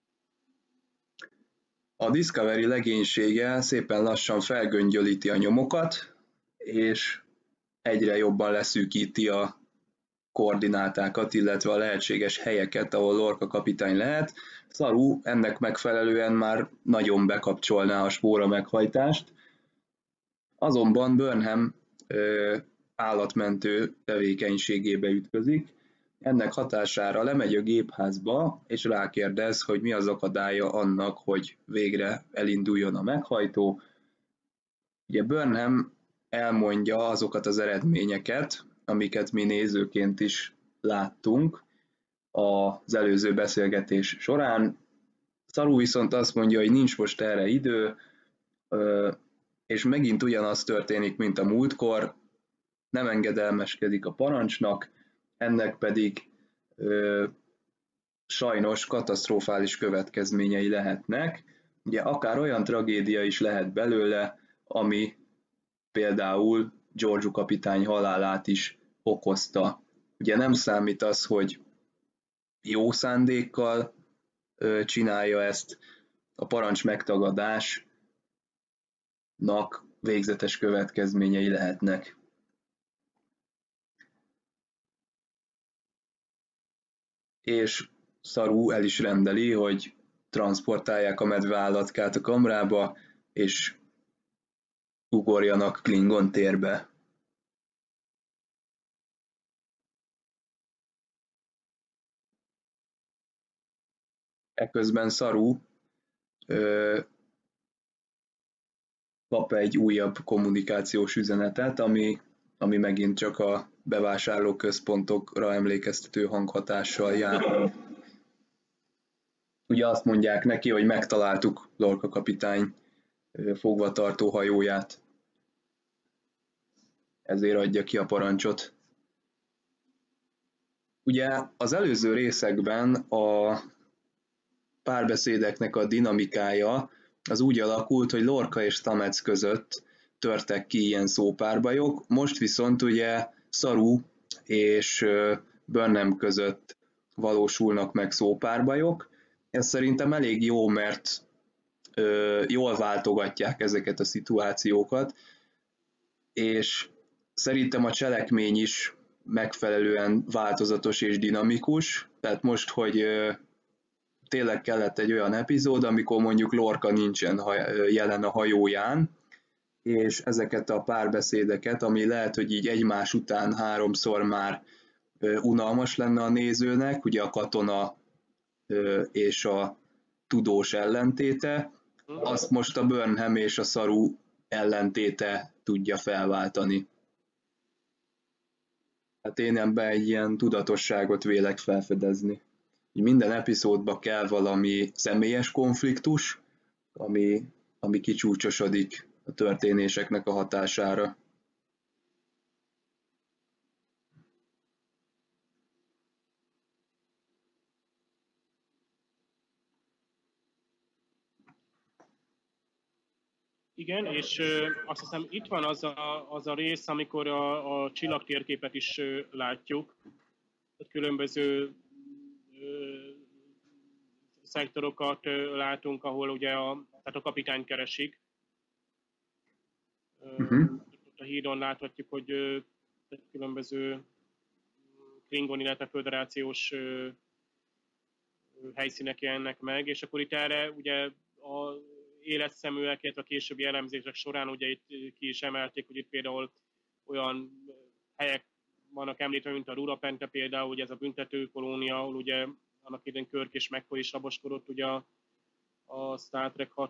A Discovery legénysége szépen lassan felgöngyölíti a nyomokat, és egyre jobban leszűkíti a koordinátákat, illetve a lehetséges helyeket, ahol Lorca kapitány lehet. Saru ennek megfelelően már nagyon bekapcsolná a spóra meghajtást, azonban Burnham állatmentő tevékenységébe ütközik. Ennek hatására lemegy a gépházba, és rákérdez, hogy mi az akadálya annak, hogy végre elinduljon a meghajtó. Ugye Burnham elmondja azokat az eredményeket, amiket mi nézőként is láttunk az előző beszélgetés során. Saru viszont azt mondja, hogy nincs most erre idő, és megint ugyanaz történik, mint a múltkor, nem engedelmeskedik a parancsnak, ennek pedig sajnos katasztrofális következményei lehetnek. Ugye akár olyan tragédia is lehet belőle, ami például Georgiou kapitány halálát is okozta. Ugye nem számít az, hogy jó szándékkal csinálja ezt, a parancs megtagadásnak végzetes következményei lehetnek. És Saru el is rendeli, hogy transportálják a medveállatkát a kamrába, és ugorjanak Klingon térbe. Eközben Saru kap egy újabb kommunikációs üzenetet, ami megint csak a bevásárlóközpontokra emlékeztető hanghatással jár. Ugye azt mondják neki, hogy megtaláltuk Lorca kapitány fogvatartó hajóját. Ezért adja ki a parancsot. Ugye az előző részekben a párbeszédeknek a dinamikája az úgy alakult, hogy Lorca és Stamets között törtek ki ilyen szópárbajok, most viszont ugye Saru és Burnham között valósulnak meg szópárbajok. Ez szerintem elég jó, mert jól váltogatják ezeket a szituációkat, és szerintem a cselekmény is megfelelően változatos és dinamikus, tehát most, hogy tényleg kellett egy olyan epizód, amikor mondjuk Lorca nincsen jelen a hajóján, és ezeket a párbeszédeket, ami lehet, hogy így egymás után háromszor már unalmas lenne a nézőnek, ugye a katona és a tudós ellentéte, azt most a Burnham és a Saru ellentéte tudja felváltani. Hát én ebben egy ilyen tudatosságot vélek felfedezni. Minden epizódban kell valami személyes konfliktus, ami kicsúcsosodik a történéseknek a hatására. Igen, és azt hiszem itt van az a rész, amikor a csillagtérképet is látjuk, hogy különböző szektorokat látunk, ahol ugye tehát a kapitányt keresik. A hídon láthatjuk, hogy különböző Klingon, illetve föderációs helyszínek jelennek meg, és akkor itt erre ugye a életszeműek, illetve a későbbi elemzések során ugye itt ki is emelték, hogy itt például olyan helyek vannak említve, mint a Rurapente például, ugye ez a büntető kolónia, ahol ugye annak idején Kirk és McCoy is raboskodott ugye a Star Trek 6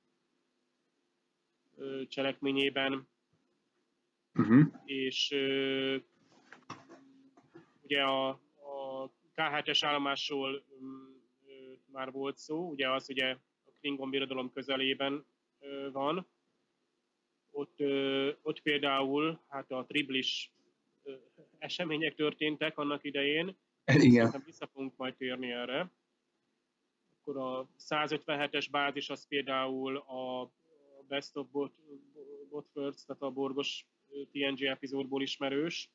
cselekményében. És ugye a K7-es állomásról már volt szó, ugye az ugye a Klingon birodalom közelében van. Ott például hát a triblis események történtek annak idején. Igen. Vissza fogunk majd térni erre. Akkor a 157-es bázis az például a Best of Botwords, tehát a Borgos TNG epizódból ismerős.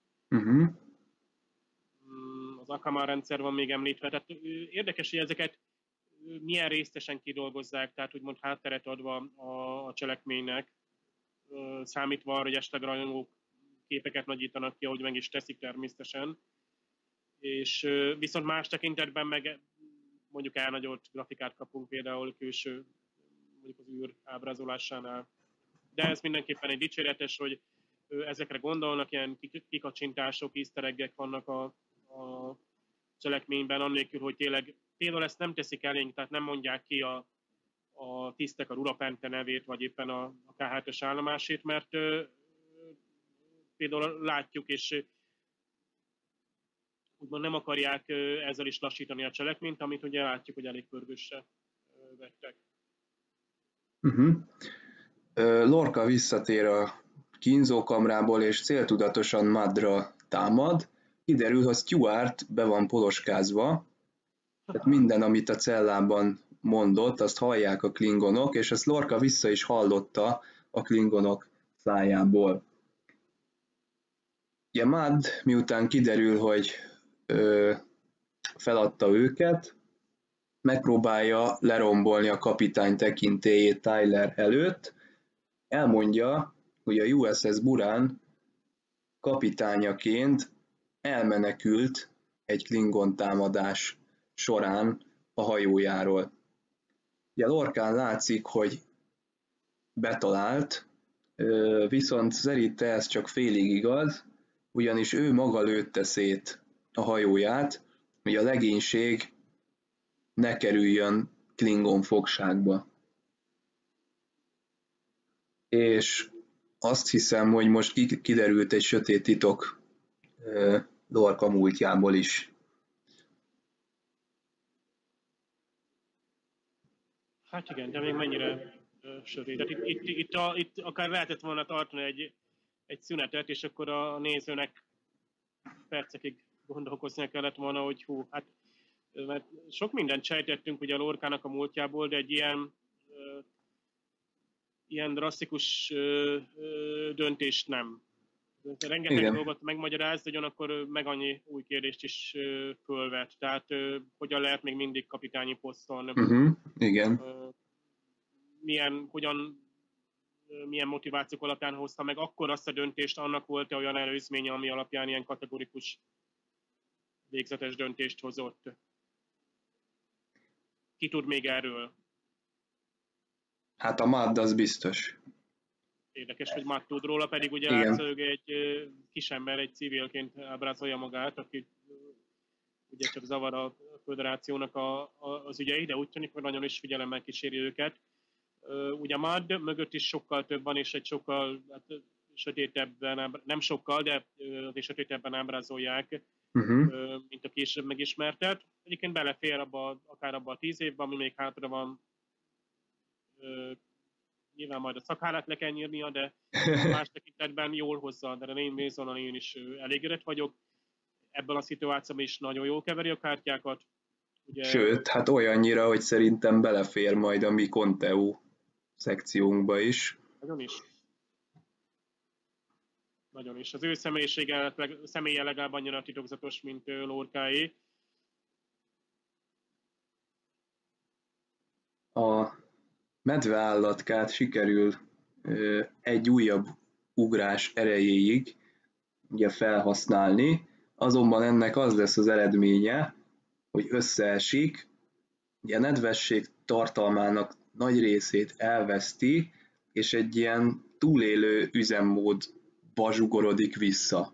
Az Akamar rendszer van még említve. Tehát érdekes, hogy ezeket milyen résztesen kidolgozzák, tehát úgymond hátteret adva a cselekménynek, számítva arra, hogy esetleg rajongók képeket nagyítanak ki, ahogy meg is teszik természetesen. És viszont más tekintetben meg mondjuk elnagyolt grafikát kapunk például külső, mondjuk az űr ábrázolásánál. De ez mindenképpen egy dicséretes, hogy ezekre gondolnak, ilyen kikacsintások, easter eggek vannak a cselekményben, annélkül, hogy tényleg például ezt nem teszik elénk, tehát nem mondják ki a tisztek a Rurapente nevét, vagy éppen a K7-es állomásét, mert például látjuk, és úgymond nem akarják ezzel is lassítani a cselekményt, amit ugye látjuk, hogy elég pörgősre vettek. Lorca visszatér a kínzókamrából, és céltudatosan Madra támad. Kiderül, hogy Stewart be van poloskázva, tehát minden, amit a cellában mondott, azt hallják a klingonok, és ezt Lorca vissza is hallotta a klingonok szájából. Ugye Mad, miután kiderül, hogy feladta őket, megpróbálja lerombolni a kapitány tekintélyét Tyler előtt, elmondja, hogy a USS Buran kapitányaként elmenekült egy Klingon támadás során a hajójáról. Ugye Lorcán látszik, hogy betalált, viszont szerinte ez csak félig igaz, ugyanis ő maga lőtte szét a hajóját, hogy a legénység ne kerüljön Klingon fogságba. És azt hiszem, hogy most kiderült egy sötét titok Lorca múltjából is. Hát igen, de még mennyire sötét. Tehát itt akár lehetett volna tartani egy szünetet, és akkor a nézőnek percekig gondolkoznia kellett volna, hogy hú, hát mert sok mindent sejtettünk ugye a Lorkának a múltjából, de egy ilyen drasztikus döntést nem. Rengeteg Igen. dolgot megmagyaráz, de ugyanakkor meg annyi új kérdést is fölvet. Tehát hogyan lehet még mindig kapitányi poszton, Igen. milyen motivációk alapján hozta meg akkor azt a döntést, annak volt-e olyan előzménye, ami alapján ilyen kategorikus végzetes döntést hozott. Ki tud még erről? Hát a Madd az biztos. Érdekes, hogy Matt tud róla, pedig ugye Igen. látszólag egy kisember, egy civilként ábrázolja magát, aki ugye csak zavar a föderációnak az ügyei, de úgy tűnik, hogy nagyon is figyelemmel kíséri őket. Ugye Madd mögött is sokkal több van, és egy sokkal sötétebben, nem sokkal, de azért sötétebben ábrázolják, mint a később megismertet. Egyébként belefér akár abba a 10 évben, ami még hátra van. Nyilván majd a szakállát le kell nyírnia, de más tekintetben jól hozza, de én Masonon én is elégedett vagyok. Ebből a szituációban is nagyon jól keveri a kártyákat. Ugye, Sőt, hát olyannyira, hogy szerintem belefér majd a mi Conteo szekciónkba is. nagyon is. Nagyon is. Az ő személye legalább annyira titokzatos, mint Lorkáé. A medveállatkát sikerül egy újabb ugrás erejéig ugye felhasználni, azonban ennek az lesz az eredménye, hogy összeesik, ugye a nedvesség tartalmának nagy részét elveszti, és egy ilyen túlélő üzemmódba zsugorodik vissza.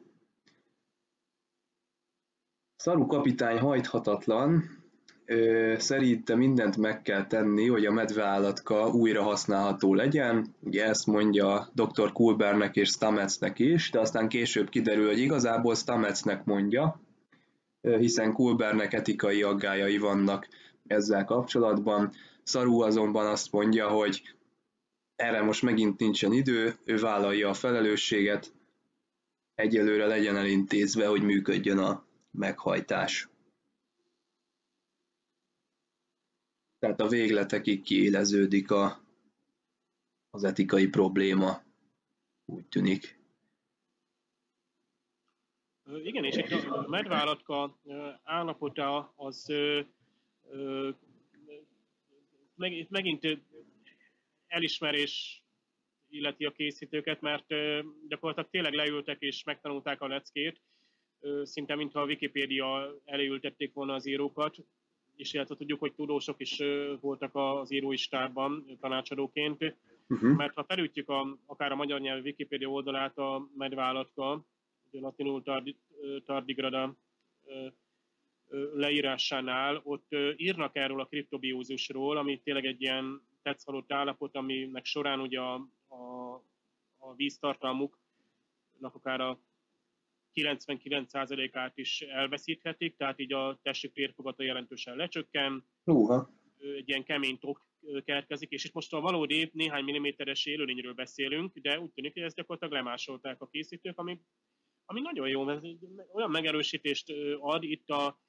Szaru kapitány hajthatatlan, szerintem mindent meg kell tenni, hogy a medveállatka újra használható legyen. Ugye ezt mondja dr. Culbernek és Stametsnek is, de aztán később kiderül, hogy igazából Stametsnek mondja, hiszen Culbernek etikai aggályai vannak ezzel kapcsolatban. Szaru azonban azt mondja, hogy erre most megint nincsen idő, ő vállalja a felelősséget, egyelőre legyen elintézve, hogy működjön a meghajtás. Tehát a végletekig kiéleződik az etikai probléma, úgy tűnik. Igen, és itt a medveállatka állapota az megint elismerés illeti a készítőket, mert gyakorlatilag tényleg leültek és megtanulták a leckét, szinte mintha a Wikipédia elé volna az írókat, és illetve tudjuk, hogy tudósok is voltak az írói stábban tanácsadóként, mert ha felütjük akár a magyar nyelvű Wikipédia oldalát a medveállatka, latinul tardigrada leírásánál, ott írnak erről a kriptobiózusról, ami tényleg egy ilyen tetszhalott állapot, aminek során ugye a víztartalmuknak akár a 99%-át is elveszíthetik, tehát így a testük térfogata jelentősen lecsökken. Egy ilyen kemény tok keletkezik, és itt most a valódi néhány milliméteres élőlényről beszélünk, de úgy tűnik, hogy ezt gyakorlatilag lemásolták a készítők, ami nagyon jó, mert olyan megerősítést ad itt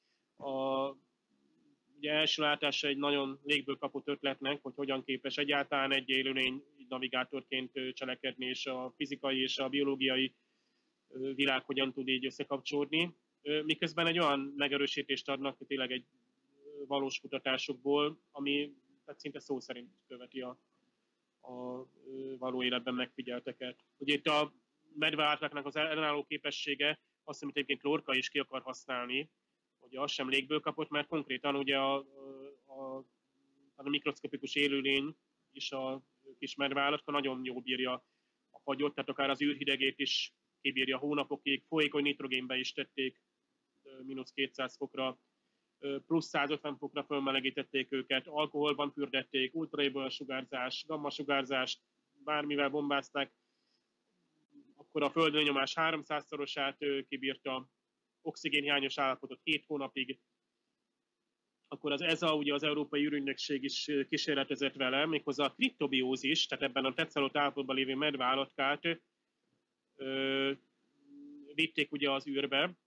ugye első látása egy nagyon légből kapott ötletnek, hogy hogyan képes egyáltalán egy élőlény navigátorként cselekedni, és a fizikai és a biológiai világ hogyan tud így összekapcsolódni. Miközben egy olyan megerősítést adnak, hogy tényleg egy valós kutatásokból, ami tehát szinte szó szerint követi a való életben megfigyelteket. Ugye itt a medveátlaknak az ellenálló képessége, azt, amit egyébként Lorca is ki akar használni, hogy az sem légből kapott, mert konkrétan ugye a mikroszkopikus élőlény és a kis medveállatka nagyon jól bírja a fagyot, tehát akár az űrhidegét is kibírja hónapokig, folyékony nitrogénbe is tették -200 fokra, plusz 150 fokra fölmelegítették őket, alkoholban fürdették, ultraéből sugárzás, gamma sugárzást, bármivel bombázták, akkor a földnyomás 300-szorosát kibírta, oxigénhiányos állapotot 7 hónapig, akkor az ESA, ugye az Európai űrügynökség is kísérletezett vele, méghozzá a kriptobiózis, tehát ebben a tetszalott állapotban lévő medveállatkát vitték ugye az űrbe,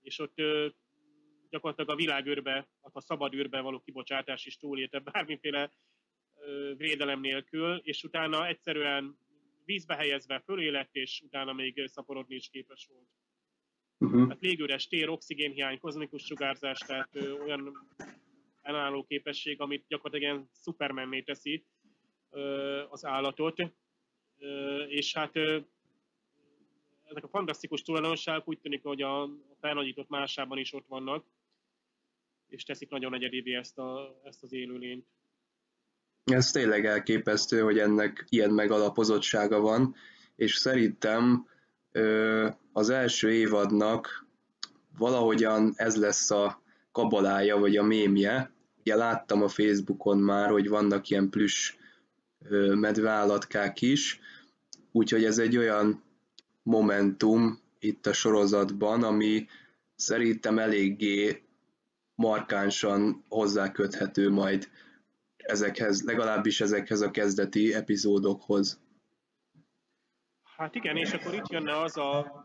és ott gyakorlatilag a világűrbe, a szabad űrbe való kibocsátás is túlélte bármiféle védelem nélkül, és utána egyszerűen vízbe helyezve fölélett, és utána még szaporodni is képes volt. Hát légüres tér, oxigénhiány, kozmikus sugárzás, tehát olyan elálló képesség, amit gyakorlatilag ilyen szupermenné teszi az állatot, és hát ezek a fantasztikus tulajdonságok úgy tűnik, hogy a felnagyított másában is ott vannak, és teszik nagyon egyedivé ezt az élőlényt. Ez tényleg elképesztő, hogy ennek ilyen megalapozottsága van, és szerintem az első évadnak valahogyan ez lesz a kabalája, vagy a mémje. Ugye láttam a Facebookon már, hogy vannak ilyen plüss medveállatkák is, úgyhogy ez egy olyan momentum itt a sorozatban, ami szerintem eléggé markánsan hozzáköthető majd ezekhez, legalábbis ezekhez a kezdeti epizódokhoz. Hát igen, és akkor itt jönne az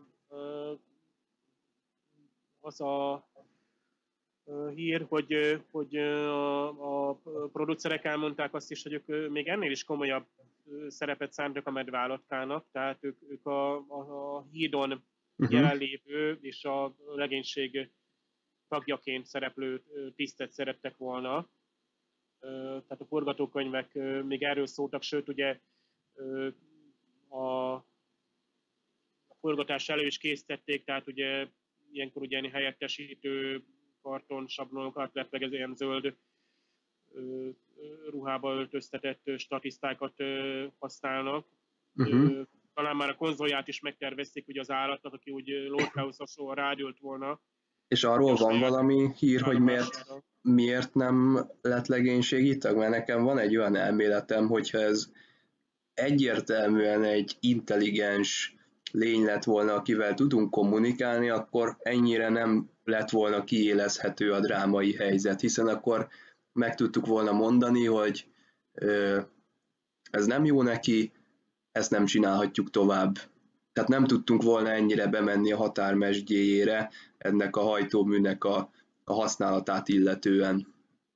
a hír, hogy a producerek elmondták azt is, hogy ők még ennél is komolyabb szerepet szántak a medveállatkának, tehát ők a hídon jelenlévő és a legénység tagjaként szereplő tisztet szerettek volna. Tehát a forgatókönyvek még erről szóltak, sőt ugye a forgatás elő is készítették, tehát ugye ilyenkor ugye helyettesítő karton sablonokat, illetve ez ilyen zöld ruhába öltöztetett statisztákat használnak. Talán már a konzolját is megtervezték ugye az állatnak, aki úgy Lordkához hasonlóan rádült volna. És arról van valami hír, hogy miért nem lett legénységi tag? Mert nekem van egy olyan elméletem, hogyha ez egyértelműen egy intelligens lény lett volna, akivel tudunk kommunikálni, akkor ennyire nem lett volna kiélezhető a drámai helyzet, hiszen akkor meg tudtuk volna mondani, hogy ez nem jó neki, ezt nem csinálhatjuk tovább. Tehát nem tudtunk volna ennyire bemenni a határmesdjéjére ennek a hajtóműnek a használatát illetően.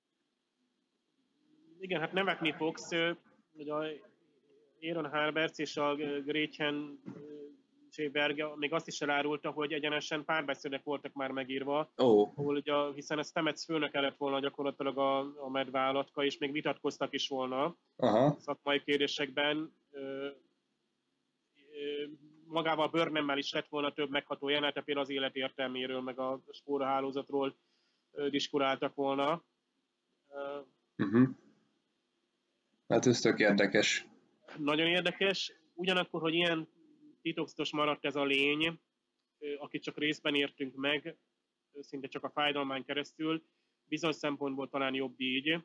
Igen, hát nevetni fogsz, hogy a Aaron Harberts és a Gretchen Berg még azt is elárulta, hogy egyenesen párbeszédek voltak már megírva, ahol ugye, hiszen ez Stamets főnöke lett volna gyakorlatilag a medveállatka, és még vitatkoztak is volna szakmai kérdésekben. Magával Burnham-mel is lett volna több megható jelenete, például az élet értelméről, meg a spórahálózatról diskuráltak volna. Hát ez tök érdekes. Nagyon érdekes. Ugyanakkor, hogy ilyen titokzatos maradt ez a lény, akit csak részben értünk meg, szinte csak a fájdalmán keresztül, bizonyos szempontból talán jobb így.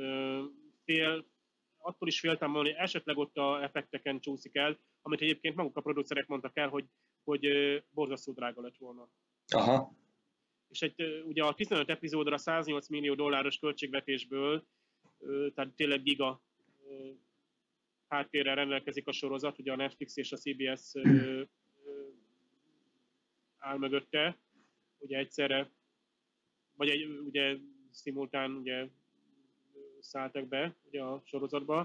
Attól is féltem volna, hogy esetleg ott a effekteken csúszik el, amit egyébként maguk a producerek mondtak el, hogy borzasztó drága lett volna. És ugye a 15 epizódra $108 millió költségvetésből, tehát tényleg giga háttérrel rendelkezik a sorozat, ugye a Netflix és a CBS áll mögötte, ugye egyszerre, vagy ugye szimultán ugye szálltak be ugye a sorozatba.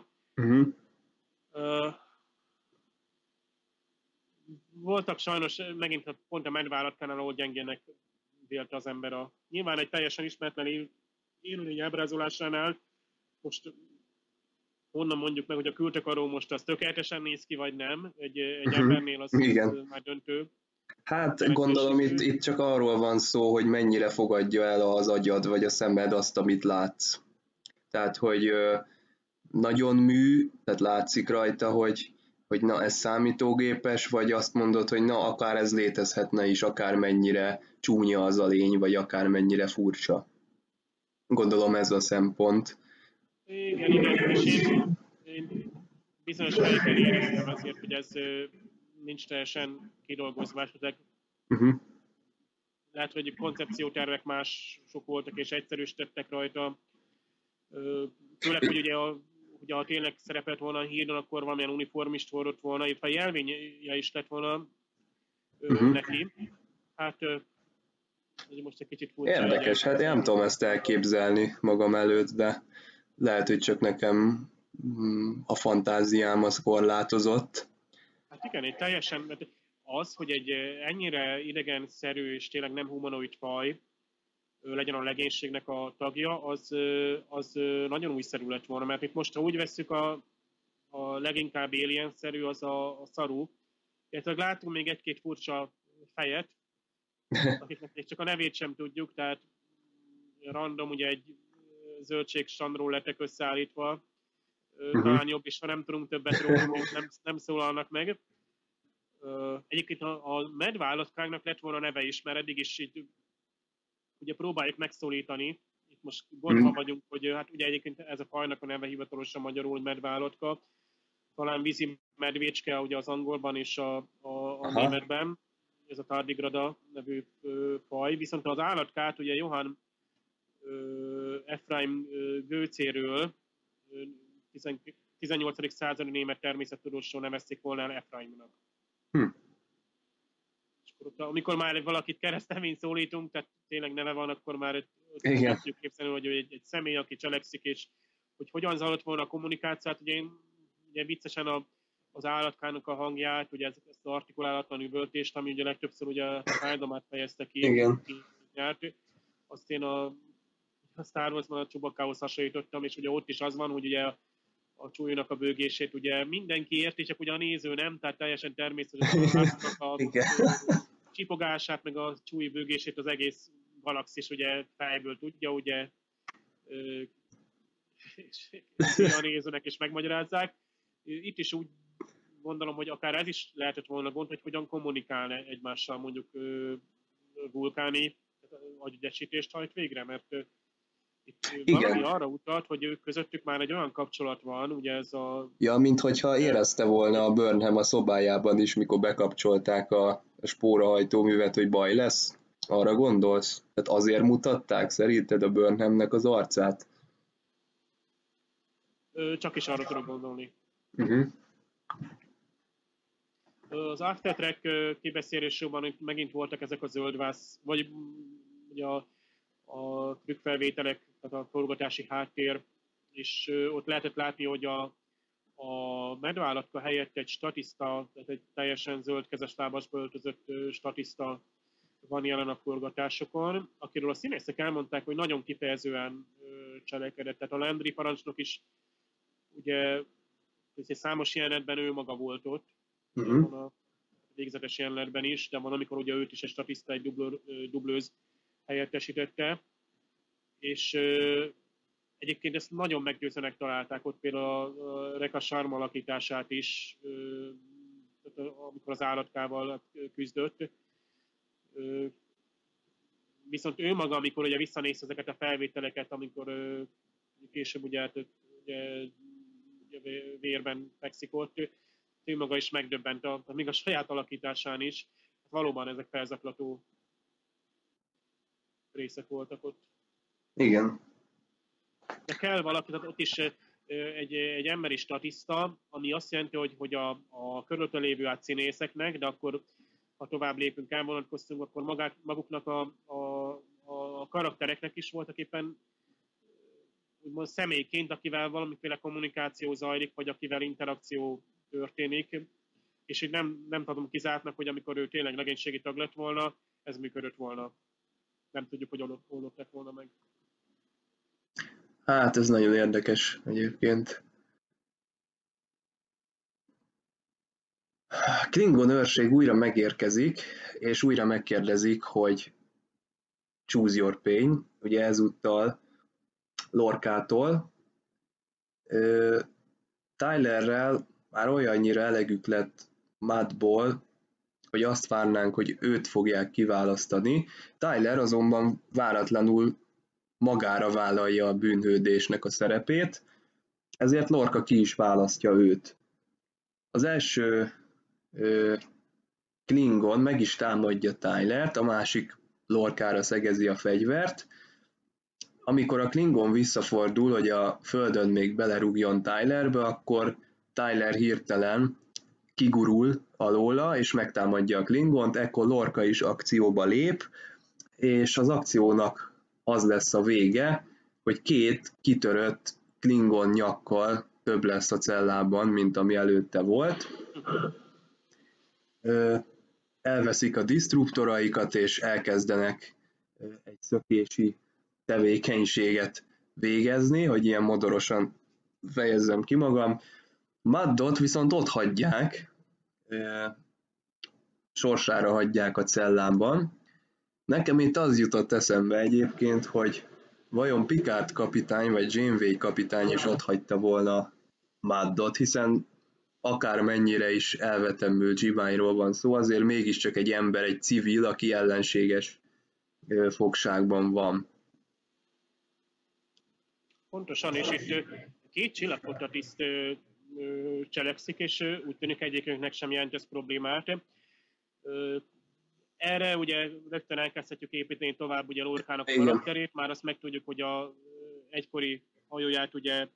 Voltak sajnos megint pont a medveállatkánál, ahol gyengének vélte az ember nyilván egy teljesen ismeretlen élőlény ábrázolásánál. Most honnan mondjuk meg, hogy a kültakaró most az tökéletesen néz ki, vagy nem, egy embernél az már döntő. Hát gondolom itt csak arról van szó, hogy mennyire fogadja el az agyad vagy a szemed azt, amit látsz. Tehát, hogy nagyon mű, tehát látszik rajta, hogy na ez számítógépes, vagy azt mondod, hogy na akár ez létezhetne is, akár mennyire csúnya az a lény, vagy akár mennyire furcsa. Gondolom ez a szempont. Igen, és én bizonyos helyeken éreztem azért, hogy ez nincs teljesen kidolgozva, esetleg lehet, hogy koncepciótervek mások voltak és egyszerűsítettek rajta. Főleg, hogy ugye ha tényleg szerepelt volna a hídon, akkor valamilyen uniformist hordott volna, illetve jelvénye is lett volna neki. Hát Ez most egy kicsit furcsa így Érdekes, hát én nem tudom ezt elképzelni magam előtt, de lehet, hogy csak nekem a fantáziám az korlátozott. Hát igen, egy teljesen, mert az, hogy egy ennyire idegenszerű és tényleg nem humanoid faj legyen a legénységnek a tagja, az nagyon újszerű lett volna, mert itt most, ha úgy vesszük, a leginkább alien-szerű az a Saru, illetve látunk még egy-két furcsa fejet, akiknek még csak a nevét sem tudjuk, tehát random, ugye egy zöldségstrandról lettek összeállítva, talán jobb is, ha nem tudunk többet róluk, nem szólalnak meg. Egyébként a medveállatkáknak lett volna neve is, mert eddig is így ugye próbáljuk megszólítani. Itt most gondban vagyunk, hogy hát ugye egyébként ez a fajnak a neve hivatalosan magyarul medveállatka. Talán vízi medvécske ugye az angolban és a németben. Ez a tardigrada nevű faj. Viszont az állatkát ugye Johann Ephraim Goethéről 18. századi német természettudósról nevezték volna el Ephraimnak. Amikor már valakit keresztnevén szólítunk, tehát tényleg neve van, akkor már tudjuk képzelni, hogy egy személy, aki cselekszik, és hogy hogyan zajlott volna a kommunikáció. Hát ugye viccesen az állatkának a hangját, ugye ezt az artikulálatlan üvöltést, ami ugye legtöbbször ugye a fájdalmát fejezte ki. Igen. Azt én a Star Wars-ban a Chewbacca-hoz hasonlítottam, és ugye ott is az van, hogy ugye a Chewie-nak a bőgését ugye mindenki érti, csak ugye a néző nem, tehát teljesen természetes a csipogását, meg a Chewie bőgését az egész galaxis ugye fejből tudja, ugye és a nézőnek is megmagyarázzák. Itt is úgy gondolom, hogy akár ez is lehetett volna gond, hogy hogyan kommunikálna egymással mondjuk vulkáni agyügyesítést hajt végre, mert itt valami arra utalt, hogy ők közöttük már egy olyan kapcsolat van, ugye ez a... Ja, minthogyha érezte volna a Burnham a szobájában is, mikor bekapcsolták a spórahajtóművet, hogy baj lesz. Arra gondolsz? Tehát azért mutatták szerinted a Burnhamnek az arcát? Csak is arra tudok gondolni. Az After Track kibeszélésében megint voltak ezek a zöldvász, vagy ugye a trükkfelvételek, tehát a forgatási háttér, és ott lehetett látni, hogy a medveállatka helyett egy statiszta, tehát egy teljesen zöldkezes lábasba öltözött statiszta van jelen a forgatásokon, akiről a színészek elmondták, hogy nagyon kifejezően cselekedett. Tehát a Landry parancsnok is ugye számos jelenetben ő maga volt ott, van a végzetes jelenetben is, de van, amikor ugye őt is egy statiszta, egy dublőz helyettesítette, és egyébként ezt nagyon meggyőzőnek találták ott például a Reka Sharma alakítását is, amikor az állatkával küzdött. Viszont ő maga, amikor ugye visszanéz ezeket a felvételeket, amikor később ugye vérben fekszik ott, ő maga is megdöbbent, még a saját alakításán is. Valóban ezek felzaklató részek voltak ott. Igen. De kell valaki, tehát ott is egy emberi statiszta, ami azt jelenti, hogy a körülötte lévő színészeknek, de akkor ha tovább lépünk, elvonatkoztunk, akkor maguknak a karaktereknek is voltak éppen úgymond személyként, akivel valamiféle kommunikáció zajlik, vagy akivel interakció történik, és így nem tudom kizártnak, hogy amikor ő tényleg legénységi tag lett volna, ez működött volna. Nem tudjuk, hogy hol lett volna meg. Hát ez nagyon érdekes egyébként. Klingon őrség újra megérkezik, és újra megkérdezik, hogy choose your pain, ugye ezúttal Lorcától. Tylerrel már olyannyira elegük lett Mattból, hogy azt várnánk, hogy őt fogják kiválasztani. Tyler azonban váratlanul magára vállalja a bűnhődésnek a szerepét, ezért Lorca ki is választja őt. Az első Klingon meg is támadja Tylert, a másik Lorcára szegezi a fegyvert. Amikor a Klingon visszafordul, hogy a földön még belerúgjon Tylerbe, akkor Tyler hirtelen kigurul alóla, és megtámadja a Klingont, ekkor Lorca is akcióba lép, és az akciónak az lesz a vége, hogy 2 kitörött Klingon nyakkal több lesz a cellában, mint ami előtte volt. Elveszik a disztruktoraikat, és elkezdenek egy szökési tevékenységet végezni, hogy ilyen modorosan fejezzem ki magam. Maddot viszont ott hagyják, sorsára hagyják a cellában. Nekem itt az jutott eszembe egyébként, hogy vajon Picard kapitány vagy Janeway kapitány is ott hagyta volna Maddot, hiszen akármennyire is elvetemült zsibányról van szó, azért mégiscsak egy ember, egy civil, aki ellenséges fogságban van. Pontosan, és itt 2 csillagfotta tiszt cselekszik, és úgy tűnik egyikünknek sem jelent ez problémát. Erre ugye rögtön elkezdhetjük építeni tovább ugye Lorkának a karakterét, már azt megtudjuk, hogy a egykori hajóját ugye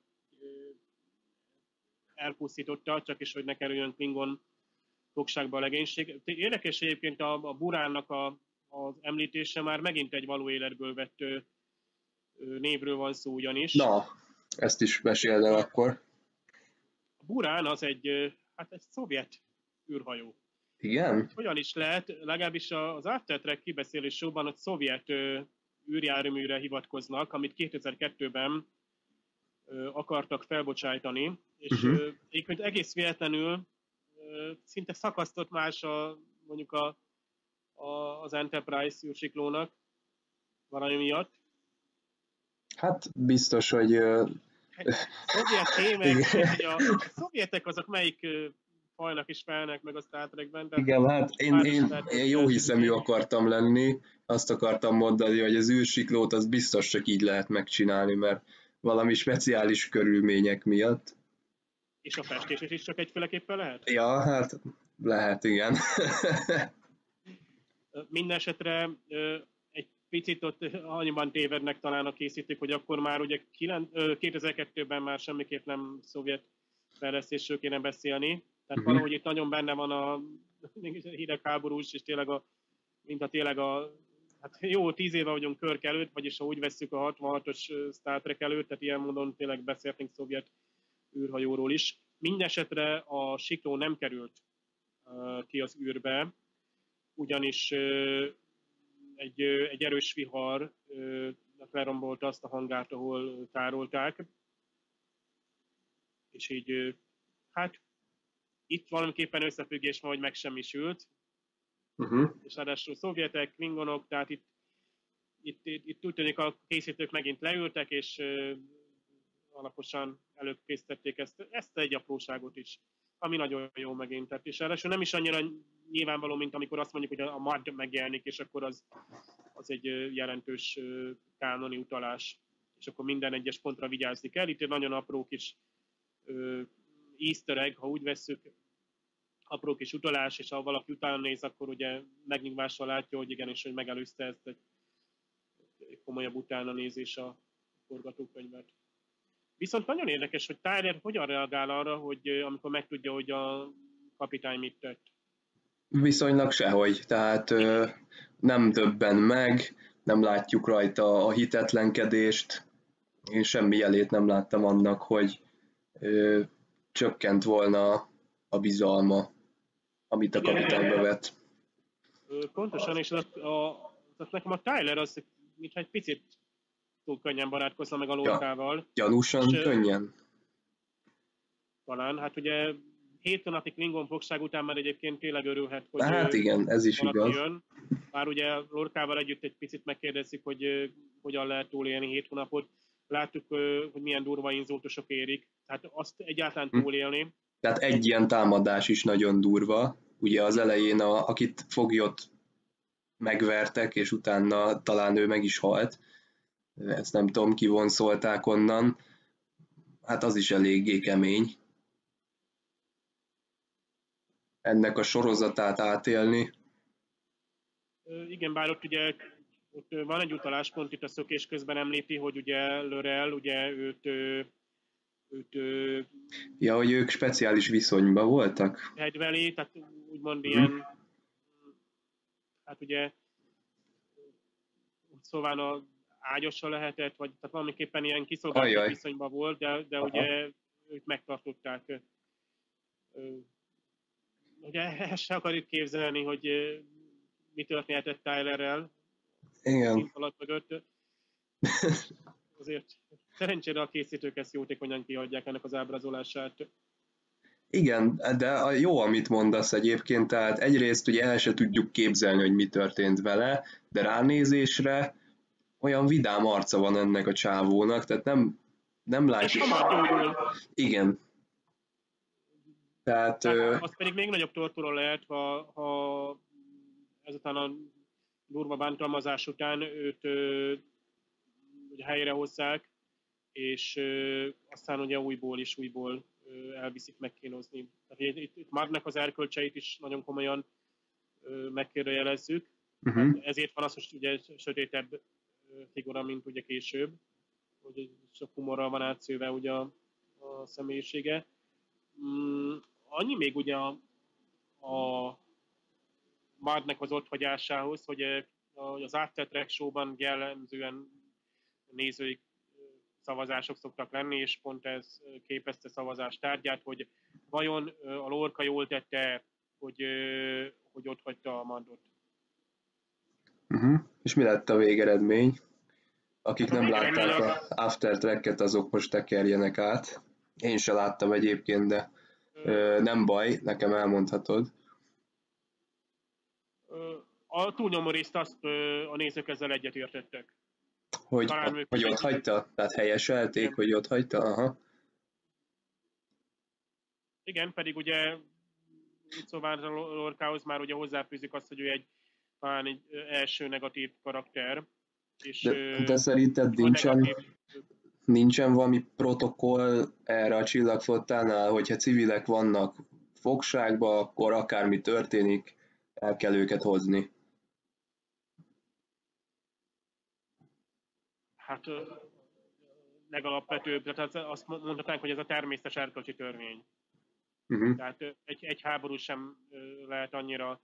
elpusztította, csak is, hogy ne kerüljön Klingon fogságba a legénység. Érdekes egyébként a Buránnak az említése, már megint egy való életből vett névről van szó ugyanis. Na, ezt is meséld el akkor. A Burán az egy szovjet űrhajó. Igen? Hogyan is lehet, legalábbis az After Trek kibeszélés showban, hogy szovjet űrjárműre hivatkoznak, amit 2002-ben akartak felbocsájtani, és egyébként egész véletlenül szinte szakasztott más mondjuk az Enterprise űrsiklónak valami miatt. Hát biztos, hogy... Szovjet témek, hogy a szovjetek azok melyik fajnak is felnek meg a Star Trekben. Igen, hát én jó hiszemű akartam lenni, azt akartam mondani, hogy az űrsiklót az biztos csak így lehet megcsinálni, mert valami speciális körülmények miatt. És a festés is csak egyféleképpen lehet? Ja, hát lehet, igen. Minden esetre egy picit ott annyiban tévednek talán a készítők, hogy akkor már ugye 2002-ben már semmiképp nem szovjet fejlesztésről kéne beszélni. Tehát valahogy itt nagyon benne van a hidegháborús, és tényleg hát jó, 10 éve vagyunk Kirk előtt, vagyis ha úgy vesszük a 66-os Star Trek előtt, tehát ilyen módon tényleg beszéltünk szovjet űrhajóról is. Mindenesetre a sikló nem került ki az űrbe, ugyanis egy erős vihar lerombolta azt a hangát, ahol tárolták, és így hát itt valamiképpen összefüggés van, hogy megsemmisült, és ráadásul szovjetek, klingonok, tehát itt úgy tűnik a készítők megint leültek, és alaposan előkészítették ezt egy apróságot is, ami nagyon jó megint. Tehát, és ráadásul nem is annyira nyilvánvaló, mint amikor azt mondjuk, hogy a Mad megjelenik, és akkor az egy jelentős kánoni utalás, és akkor minden egyes pontra vigyázni kell. Itt egy nagyon apró kis easter egg, ha úgy vesszük, apró kis utalás, és ha valaki utána néz, akkor ugye megnyugvással látja, hogy igenis, hogy megelőzte ezt egy komolyabb utána nézés a forgatókönyvet. Viszont nagyon érdekes, hogy Tyler hogyan reagál arra, hogy amikor megtudja, hogy a kapitány mit tett. Viszonylag sehogy, tehát nem döbben meg, nem látjuk rajta a hitetlenkedést, én semmi jelét nem láttam annak, hogy csökkent volna a bizalma, amit a kapitányba vett. Pontosan, és nekem a Tyler az, mintha egy picit túl könnyen barátkozna meg a Lorkával. Ja, gyanúsan könnyen? Talán, hát ugye 7 hónapig Klingon fogság után már egyébként tényleg örülhet, hogy hát igen, ez is igaz. Jön. Már ugye Lorkával együtt egy picit megkérdezzük, hogy hogyan lehet túlélni 7 hónapot. Láttuk, hogy milyen durva inzultusok érik, tehát azt egyáltalán túlélni. Tehát egy ilyen támadás is nagyon durva. Ugye az elején, akit foglyot megvertek, és utána talán ő meg is halt. Ezt nem tudom, kivonszolták onnan. Hát az is eléggé kemény. Ennek a sorozatát átélni. Igen, bár ott van egy utaláspont, itt a szökés közben említi, hogy ugye Lorel, ugye őt ja, hogy ők speciális viszonyban voltak? Hegyveli, tehát úgymond ilyen, hát ugye szóval a ágyosa lehetett, vagy tehát valamiképpen ilyen kiszolgáltatott Ajaj. viszonyban volt, de Aha. ugye őt megtartották. Ugye ezt se akarjuk képzelni, hogy mi történhetett Tylerrel Igen. szint alatt mögött. Azért szerencsére a készítők ezt jótékonyan kiadják ennek az ábrázolását. Igen, de jó, amit mondasz egyébként, tehát egyrészt ugye el se tudjuk képzelni, hogy mi történt vele, de ránézésre olyan vidám arca van ennek a csávónak, tehát nem És látjuk. hamar gyógyul. Igen. Tehát Az pedig még nagyobb tortura lehet, ha ezután a durva bántalmazás után őt ugye helyre hozzák, és aztán ugye újból elviszik megkínozni. Tehát itt Marknak az erkölcseit is nagyon komolyan megkérdőjelezzük. Ezért van az, hogy ugye sötétebb figura, mint ugye később, hogy sok humorral van átszőve ugye a személyisége. Annyi még ugye a Marknak az otthagyásához, hogy az After Track Show-ban jellemzően nézői szavazások szoktak lenni, és pont ez képezte szavazás tárgyát, hogy vajon a Lorca jól tette, hogy ott hagyta a Mardot. És mi lett a végeredmény? Akik Hát a nem végeredmény látták az After Track-et, azok most tekerjenek át. Én se láttam egyébként, de nem baj, nekem elmondhatod. A túlnyomó részt azt a nézők ezzel egyetértettek. Hogy ott hagyta? Tehát helyeselték, igen. hogy ott hagyta? Aha. Igen, pedig ugye szóval a Lorcához már ugye hozzáfűzik azt, hogy ő talán egy első negatív karakter. És, de szerinted nincsen valami protokoll erre a csillagflottánál, hogyha civilek vannak fogságba, akkor akármi történik, el kell őket hozni? Hát legalapvetőbb, tehát azt mondhatnánk, hogy ez a természetes erkölcsi törvény. Tehát egy háború sem lehet annyira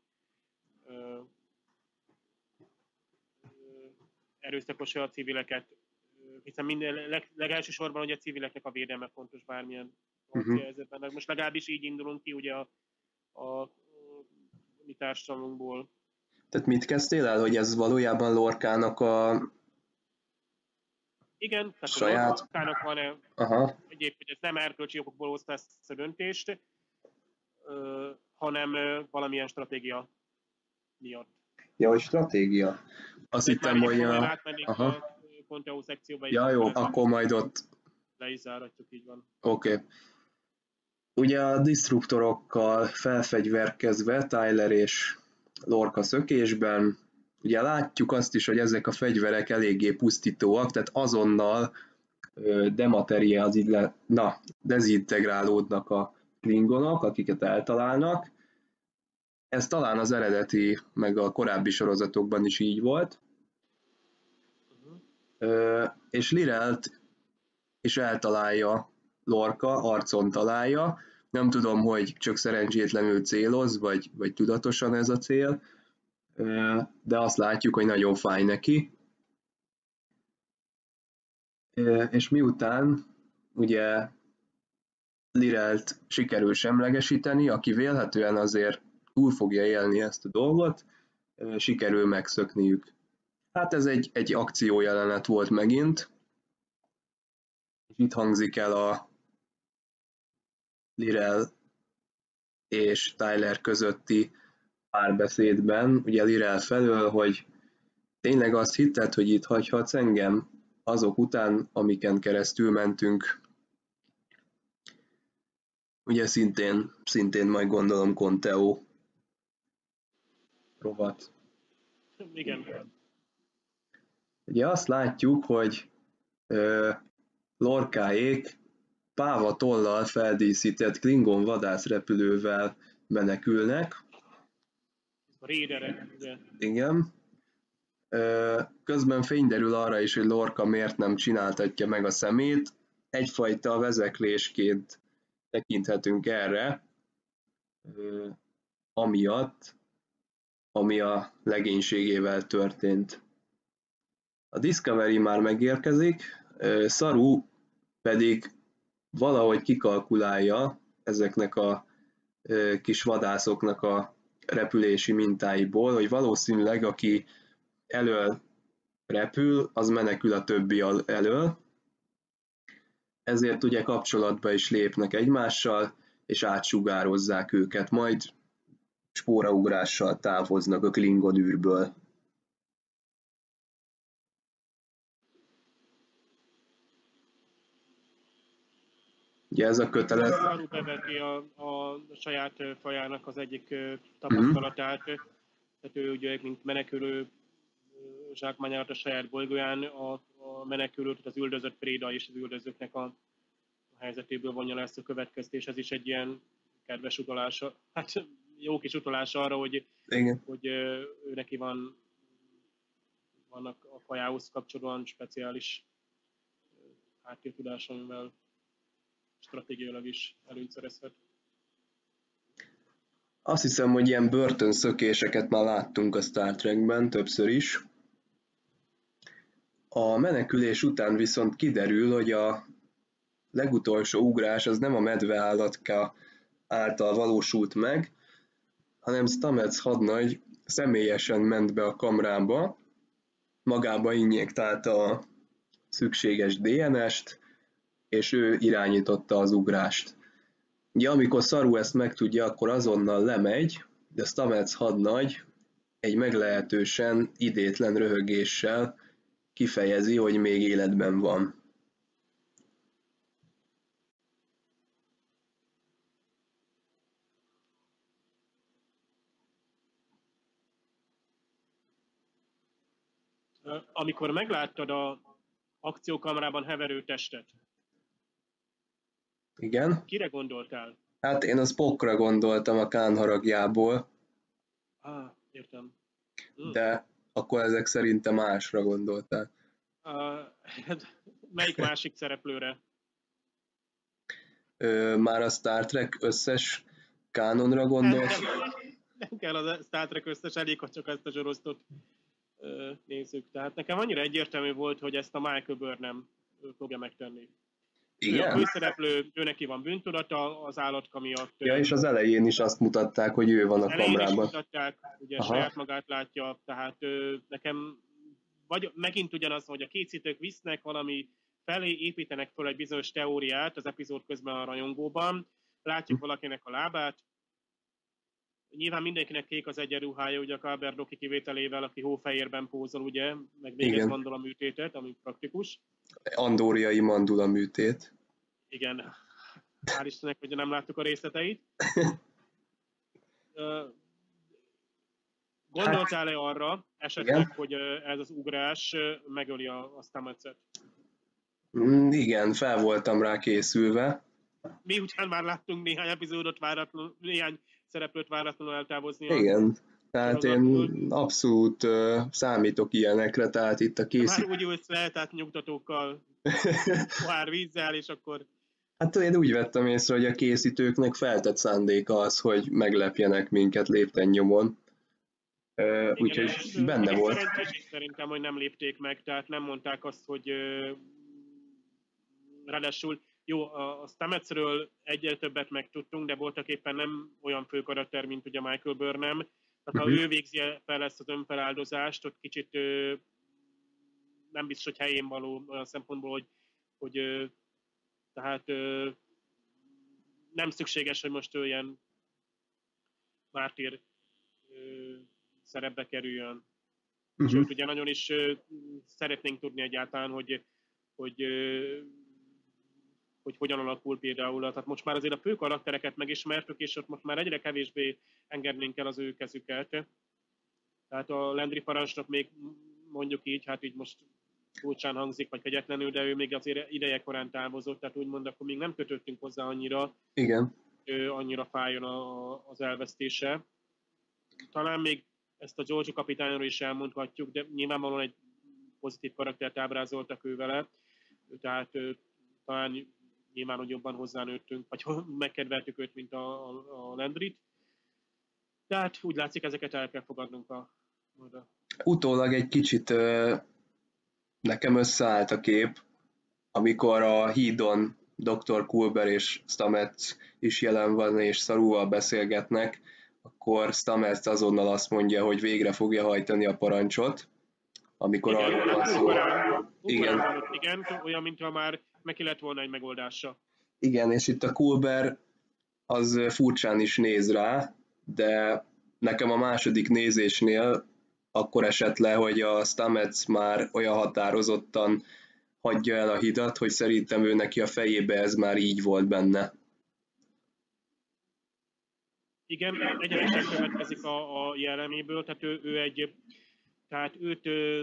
erőszakos a civileket, hiszen legelső sorban ugye a civileknek a védelme fontos bármilyen helyzetben. Most legalábbis így indulunk ki ugye a mi társadalmunkból. Tehát mit kezdtél el, hogy ez valójában Lorcának a igen, tehát saját... a Lorcának van-e egyéb, hogy ez nem erkölcsi okokból hozta ezt a döntést, hanem valamilyen stratégia miatt. Ja, hogy stratégia. Azt hittem, hogy a Conteo szekcióba. Ja, jó, akkor majd ott le is záratjuk, így van. Oké. Ugye a disruptorokkal felfegyverkezve Tyler és Lorca szökésben, ugye látjuk azt is, hogy ezek a fegyverek eléggé pusztítóak, tehát azonnal dezintegrálódnak a klingonok, akiket eltalálnak. Ez talán az eredeti, meg a korábbi sorozatokban is így volt. És Lirelt is eltalálja Lorca, arcon találja. Nem tudom, hogy csak szerencsétlenül céloz, vagy tudatosan ez a cél, de azt látjuk, hogy nagyon fáj neki. És miután ugye Lirelt sikerül semlegesíteni, aki vélhetően azért túl fogja élni ezt a dolgot, sikerül megszökniük. Hát ez egy akciójelenet volt megint. Itt hangzik el a Lirel és Tyler közötti párbeszédben, ugye Lirel felől, hogy tényleg azt hitted, hogy itt hagyhatsz engem azok után, amiken keresztül mentünk. Ugye szintén majd gondolom Conteo rovat. Igen. Ugye azt látjuk, hogy Lorcáék páva tollal feldíszített Klingon vadászrepülővel menekülnek. A Raiderek, ugye? Igen. Közben fény derül arra is, hogy Lorca miért nem csináltatja meg a szemét. Egyfajta vezeklésként tekinthetünk erre, amiatt, ami a legénységével történt. A Discovery már megérkezik, Saru pedig valahogy kikalkulálja ezeknek a kis vadászoknak a repülési mintáiból, hogy valószínűleg aki elől repül, az menekül a többi elől, ezért ugye kapcsolatba is lépnek egymással, és átsugározzák őket, majd spóraugrással távoznak a Klingon űrből. Ugye ez a kötelet... Saru beveti a saját fajának az egyik tapasztalatát, tehát ő ugye, mint menekülő zsákmányolt a saját bolygóján, a menekülő, tehát az üldözött préda és az üldözőknek a helyzetéből vonja le ezt a következtés. Ez is egy ilyen kedves utalása, hát jó kis utalása arra, hogy, Igen. hogy ő neki vannak a fajához kapcsolóan speciális háttértudás, amivel stratégiailag is előnyt szerezhet. Azt hiszem, hogy ilyen börtönszökéseket már láttunk a Star Trekben többször is. A menekülés után viszont kiderül, hogy a legutolsó ugrás az nem a medveállatka által valósult meg, hanem Stamets hadnagy személyesen ment be a kamrába, magába injektálta a szükséges DNS-t, és ő irányította az ugrást. Ugye amikor Saru ezt megtudja, akkor azonnal lemegy, de Stamets hadnagy egy meglehetősen idétlen röhögéssel kifejezi, hogy még életben van. Amikor megláttad a akciókamrában heverő testet, Igen? kire gondoltál? Hát én a Spockra gondoltam a Khan haragjából, Értem. de akkor ezek szerintem másra gondoltál. Melyik másik szereplőre? Már a Star Trek összes kánonra gondolsz? Nem kell a Star Trek összes, elég, ha csak ezt a sorosztot nézzük. Tehát nekem annyira egyértelmű volt, hogy ezt a Michael Burnham fogja megtenni. Ő a Igen? főszereplő, ő neki van bűntudata az állatka miatt. Ja, és az elején is azt mutatták, hogy ő van a elején is kamrában. mutatták, ugye saját magát látja, tehát nekem vagy megint ugyanaz, hogy a készítők visznek valami felé, építenek fel egy bizonyos teóriát az epizód közben a rajongóban, látjuk valakinek a lábát, nyilván mindenkinek kék az egyenruhája, ugye a Kalber Doki kivételével, aki hófehérben pózol, ugye, meg végez mandula műtétet, ami praktikus. Andóriai mandula műtét. Igen, hál' Istennek, hogy nem láttuk a részleteit. Gondoltál-e arra esetleg, igen, hogy ez az ugrás megöli a Stametset? Igen, fel voltam rá készülve. Mi után már láttunk néhány epizódot váratlanul, néhány szereplőt váratlanul eltávozni. Igen, tehát én abszolút számítok ilyenekre, tehát itt a Már úgy ülsz le, tehát nyugtatókkal, pohár vízzel, és akkor... Hát én úgy vettem észre, hogy a készítőknek feltett szándéka az, hogy meglepjenek minket lépten nyomon. Úgyhogy benne volt. Szerintem, hogy nem lépték meg, tehát nem mondták azt, hogy ráadásul jó, a Stametsről egyre többet megtudtunk, de voltak éppen nem olyan fő karakter, mint ugye Michael Burnham. Tehát ha ő végzi fel ezt az önfeláldozást, ott kicsit nem biztos, hogy helyén való olyan szempontból, hogy tehát nem szükséges, hogy most ő ilyen mártír szerepbe kerüljön. Sőt, ugye nagyon is szeretnénk tudni egyáltalán, hogy hogyan alakul például. Tehát most már azért a fő karaktereket megismertük, és ott most már egyre kevésbé engednénk el az ő kezüket. Tehát a Landry parancsnok még mondjuk így, hát így most furcsán hangzik, vagy kegyetlenül, de ő még azért ideje korán távozott, tehát úgymond akkor még nem kötöttünk hozzá annyira. Igen. Annyira fájjon az elvesztése. Talán még ezt a George kapitányról is elmondhatjuk, de nyilvánvalóan egy pozitív karaktert ábrázoltak ő vele, tehát talán nyilván, hogy jobban hozzánőttünk, vagy megkedveltük őt, mint a Landryt. Tehát úgy látszik, ezeket el kell fogadnunk majd Utólag egy kicsit nekem összeállt a kép, amikor a hídon Dr. Culber és Stamets is jelen van, és Saruval beszélgetnek, akkor Stamets azonnal azt mondja, hogy végre fogja hajtani a parancsot, amikor Igen, arról van szó. ókorán van ott, igen, olyan, mintha már neki lett volna egy megoldása. Igen, és itt a Culber az furcsán is néz rá, de nekem a második nézésnél akkor esett le, hogy a Stamets már olyan határozottan hagyja el a hidat, hogy szerintem ő neki a fejébe ez már így volt benne. Igen, egyenesen következik a jelleméből, tehát tehát őt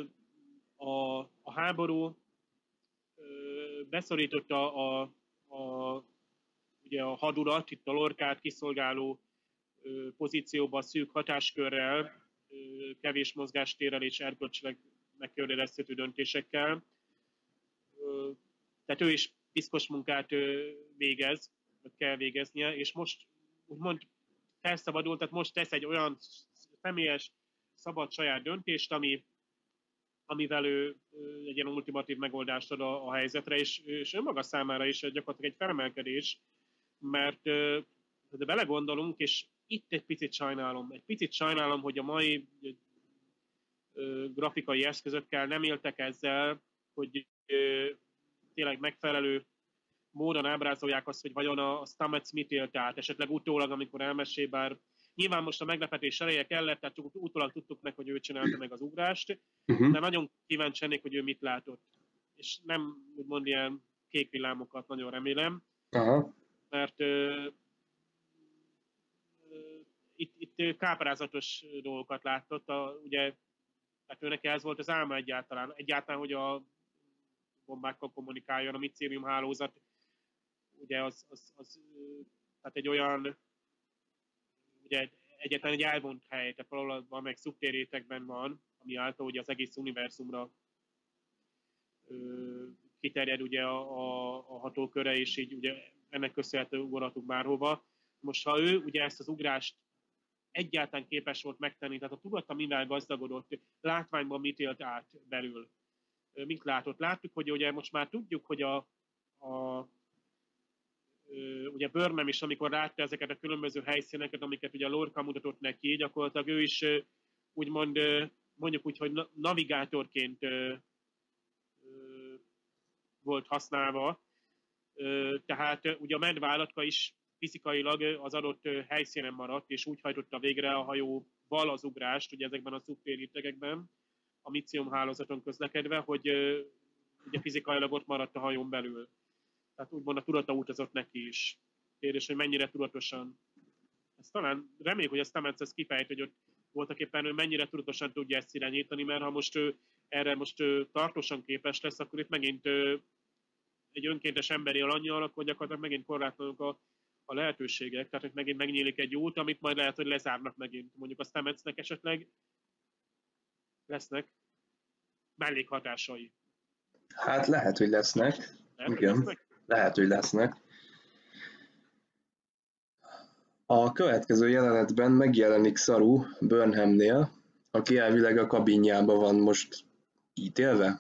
a háború beszorította ugye a hadurat, itt a Lorcát kiszolgáló pozícióba, szűk hatáskörrel, kevés mozgástérrel és erkölcsileg megkérdezhető döntésekkel. Tehát ő is piszkos munkát végez, vagy kell végeznie, és most úgymond felszabadult, tehát most tesz egy olyan személyes, szabad saját döntést, amivel ő egy ilyen ultimatív megoldást ad a helyzetre, és önmaga számára is gyakorlatilag egy felemelkedés, mert de belegondolunk, és itt egy picit sajnálom, hogy a mai grafikai eszközökkel nem éltek ezzel, hogy tényleg megfelelő módon ábrázolják azt, hogy vajon a Stamets mit élt át, esetleg utólag, amikor elmesél, bár nyilván most a meglepetés eleje kellett, tehát csak utólag tudtuk meg, hogy ő csinálta meg az ugrást, de nagyon kíváncsi lennék, hogy ő mit látott. És nem úgymond ilyen kék villámokat nagyon remélem, mert itt káprázatos dolgokat látott, ugye, tehát őnek ez volt az álma egyáltalán, hogy a bombákkal kommunikáljon, a micélium hálózat, ugye tehát egy olyan, ugye egyetlen egy elvont hely, tehát valahol valamelyik szubtérétekben van, ami által ugye az egész univerzumra kiterjed ugye a hatóköre, és így ugye ennek köszönhető ugorhatunk bárhova. Most ha ő ugye ezt az ugrást egyáltalán képes volt megtenni, tehát a tudata mivel gazdagodott, látványban mit élt át belül, mit látott. Láttuk, hogy ugye most már tudjuk, hogy ugye Burnham is, amikor látta ezeket a különböző helyszíneket, amiket ugye a Lorca mutatott neki, gyakorlatilag ő is úgymond, mondjuk úgy, hogy navigátorként volt használva. Tehát ugye a medvállatka is fizikailag az adott helyszínen maradt, és úgy hajtotta végre a hajóval az ugrást, ugye ezekben a szubtérítegekben, a micium hálózaton közlekedve, hogy ugye fizikailag ott maradt a hajón belül. Tehát úgymond a tudata utazott neki is. Kérdés, hogy mennyire tudatosan. Ezt talán reméljük, hogy a Stamets ezt kifejt, hogy ott voltak éppen ő mennyire tudatosan tudja ezt irányítani, mert ha most ő erre tartósan képes lesz, akkor itt megint egy önkéntes emberi alanyjal, akkor gyakorlatilag megint korlátlanok a lehetőségek, tehát hogy megint megnyílik egy út, amit majd lehet, hogy lezárnak megint. Mondjuk a Stametsnek esetleg lesznek mellékhatásai. Hát lehet, hogy lesznek. Igen, lehet, hogy lesznek. A következő jelenetben megjelenik Saru Burnhamnél, aki elvileg a kabinjában van most ítélve.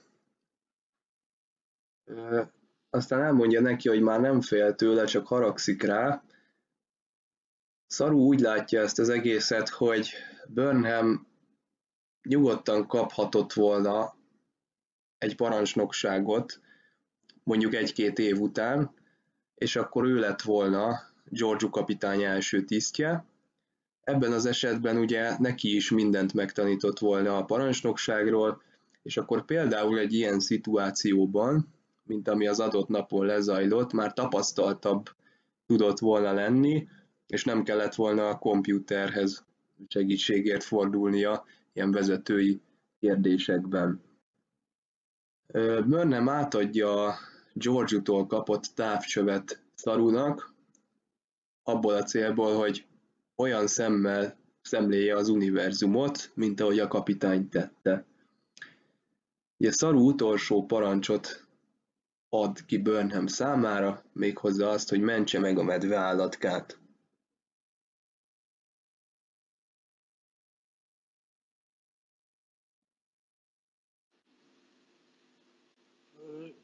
Aztán elmondja neki, hogy már nem fél tőle, csak haragszik rá. Saru úgy látja ezt az egészet, hogy Burnham nyugodtan kaphatott volna egy parancsnokságot, mondjuk 1-2 év után, és akkor ő lett volna Georgiou kapitány első tisztje. Ebben az esetben ugye neki is mindent megtanított volna a parancsnokságról, és akkor például egy ilyen szituációban, mint ami az adott napon lezajlott, már tapasztaltabb tudott volna lenni, és nem kellett volna a kompjúterhez segítségért fordulnia ilyen vezetői kérdésekben. Burnham átadja a Georgiou-tól kapott távcsövet Sarunak, abból a célból, hogy olyan szemmel szemléje az univerzumot, mint ahogy a kapitány tette. Ugye Saru utolsó parancsot ad ki Burnham számára, méghozzá azt, hogy mentse meg a medve állatkát.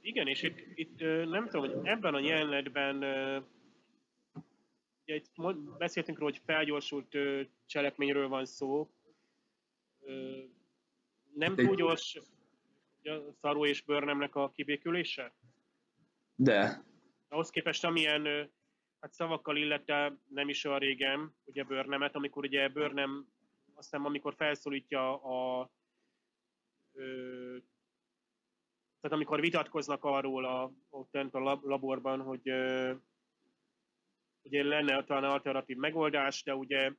Igen, és itt nem tudom, hogy ebben a jelenetben, ugye itt beszéltünk róla, hogy felgyorsult cselekményről van szó, nem túl gyors a Saru és Burnhamnek a kibékülése? De. Ahhoz képest, amilyen hát szavakkal illette nem is olyan régen, ugye Burnhamet, amikor ugye Burnham, aztán amikor felszólítja tehát amikor vitatkoznak arról ott a laborban, hogy ugye lenne talán alternatív megoldás, de ugye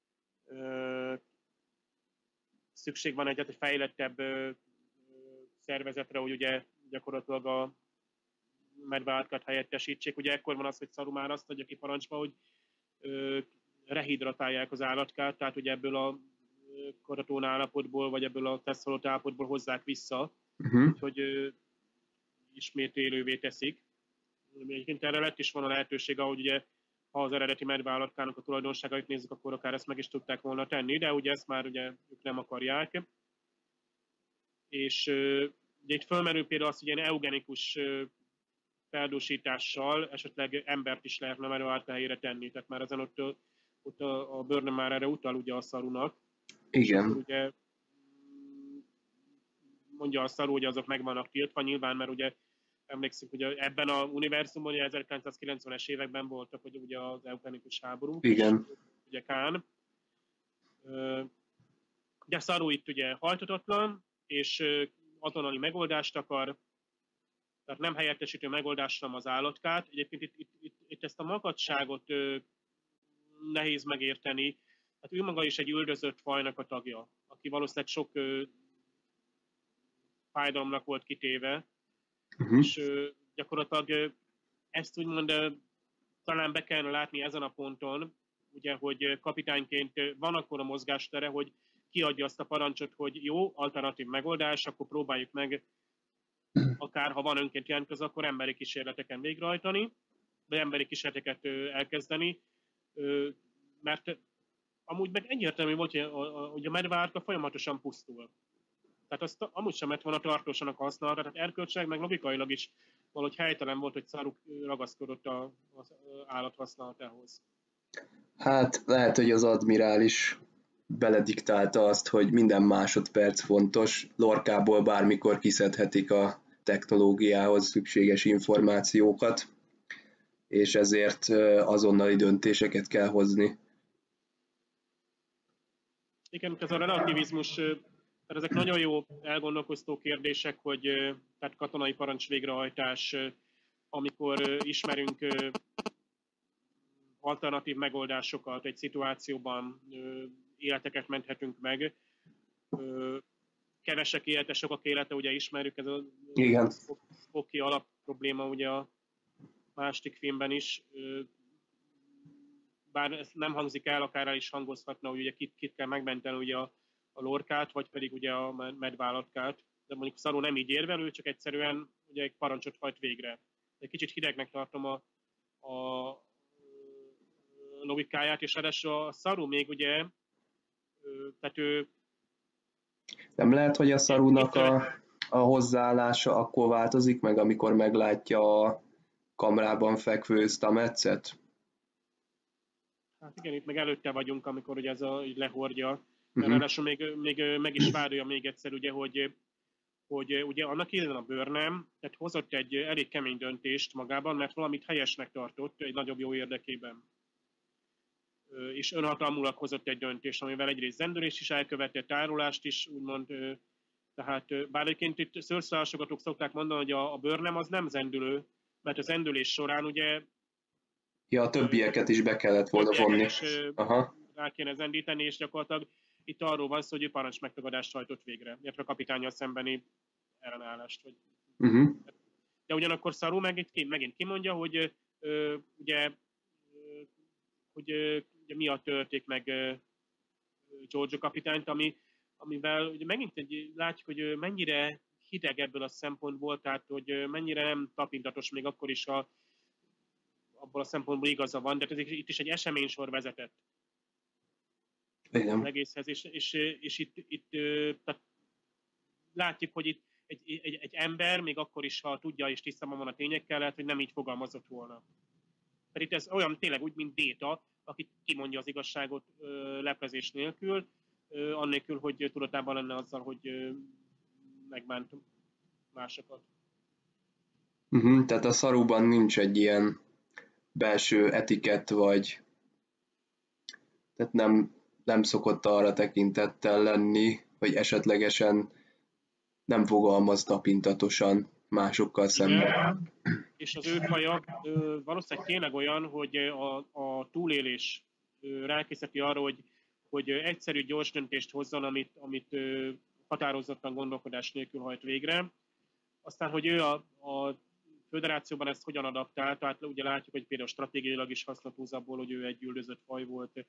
szükség van egy fejlettebb szervezetre, hogy ugye gyakorlatilag a medveállatkat helyettesítsék. Ugye ekkor van az, hogy Saru már azt adja ki parancsba, hogy rehidratálják az állatkát, tehát ugye ebből a katatón állapotból, vagy ebből a tesztolott állapotból hozzák vissza, hogy ismét élővé teszik. Egyébként erre lett is van a lehetőség, ahogy ugye, ha az eredeti medveállatkának a tulajdonságait nézzük, akkor akár ezt meg is tudták volna tenni, de ugye ezt már ugye ők nem akarják. És ugye itt fölmerül például az, hogy ilyen eugenikus feldúsítással esetleg embert is lehetne medveállatka helyére tenni, tehát már ezen ott a Burnham már erre utal ugye a Sarunak. Igen. És akkor ugye mondja a Saru, hogy azok meg vannak tiltva nyilván, mert ugye emlékszünk, hogy ebben a univerzumban, ugye 1990-es években voltak, hogy ugye az eugenikus háborúk. Igen. És, ugye Khan. Ugye Saru itt ugye hajtatatlan, és azonnali megoldást akar, tehát nem helyettesítő megoldásra az állatkát. Egyébként itt ezt a makacságot nehéz megérteni. Hát ő maga is egy üldözött fajnak a tagja, aki valószínűleg sok fájdalomnak volt kitéve, és gyakorlatilag ezt úgymond talán be kellene látni ezen a ponton, ugye, hogy kapitányként van akkor a mozgástere, hogy kiadja azt a parancsot, hogy jó, alternatív megoldás, akkor próbáljuk meg, akár ha van önként jelentkező, akkor emberi kísérleteken végrehajtani, vagy emberi kísérleteket elkezdeni, mert amúgy meg egyértelmű volt, hogy a medveáltka folyamatosan pusztul. Tehát azt amúgy sem lett volna tartósan használata, tehát erkölcsileg, meg logikailag is valahogy helytelen volt, hogy Saru ragaszkodott az állat használatához. Hát lehet, hogy az admirális belediktálta azt, hogy minden másodperc fontos, Lorkából bármikor kiszedhetik a technológiához szükséges információkat, és ezért azonnali döntéseket kell hozni. Igen, ez a relativizmus, tehát ezek nagyon jó elgondolkoztó kérdések, hogy tehát katonai parancs végrehajtás, amikor ismerünk alternatív megoldásokat egy szituációban, életeket menthetünk meg. Kevesek élete, sokak élete, ugye ismerjük, ez a Spocky alapprobléma ugye a másik filmben is, bár ez nem hangzik el, akár el is hangozhatna, hogy ugye kit kell megmenteni ugye a Lorkát, vagy pedig ugye a medvállatkát, de mondjuk Saru nem így érvel, ő csak egyszerűen ugye egy parancsot hajt végre. Egy kicsit hidegnek tartom a logikáját, és ráadásul a Saru még ugye, tehát ő... Nem lehet, hogy a Sarunak a hozzáállása akkor változik meg, amikor meglátja a kamrában fekvő Stamets-et? Hát igen, itt meg előtte vagyunk, amikor ugye ez így lehordja. Ráadásul még meg is vádolja még egyszer, ugye, hogy ugye annak idején a Burnham, tehát hozott egy elég kemény döntést magában, mert valamit helyesnek tartott egy nagyobb jó érdekében. És önhatalmulag hozott egy döntést, amivel egyrészt zendülést is elkövetett, tárolást is, úgymond, tehát bár egyébként itt szőrszállásogatók szokták mondani, hogy a Burnham az nem zendülő, mert a zendülés során ugye... Ja, a többieket is be kellett volna vonni. Rá kéne zendíteni, és gyakorlatilag itt arról van szó, hogy ő parancs megtagadást hajtott végre, illetve a kapitánnyal szembeni ellenállást. De ugyanakkor Saru megint kimondja, hogy ugye miatt törték meg Giorgio kapitányt, amivel ugye megint látjuk, hogy mennyire hideg ebből a szempontból, tehát hogy mennyire nem tapintatos még akkor is abból a szempontból igaza van, de ez itt is egy eseménysor vezetett. Igen. Az egészhez, és itt tehát látjuk, hogy itt egy ember, még akkor is, ha tudja és tisztában van a tényekkel, lehet, hogy nem így fogalmazott volna. Pedig ez olyan tényleg úgy, mint Déta, aki kimondja az igazságot leplezés nélkül, annélkül, hogy tudatában lenne azzal, hogy megbánt másokat. Tehát a Saruban nincs egy ilyen belső etikett, vagy tehát nem szokott arra tekintettel lenni, hogy esetlegesen nem fogalmaz tapintatosan másokkal szemben. Igen, és az ő faja valószínűleg tényleg olyan, hogy a túlélés rákészíti arra, hogy egyszerű, gyors döntést hozzon, amit határozottan gondolkodás nélkül hajt végre. Aztán, hogy ő a föderációban ezt hogyan adaptál, tehát ugye látjuk, hogy például stratégiailag is hasznot húz abból, hogy ő egy üldözött faj volt.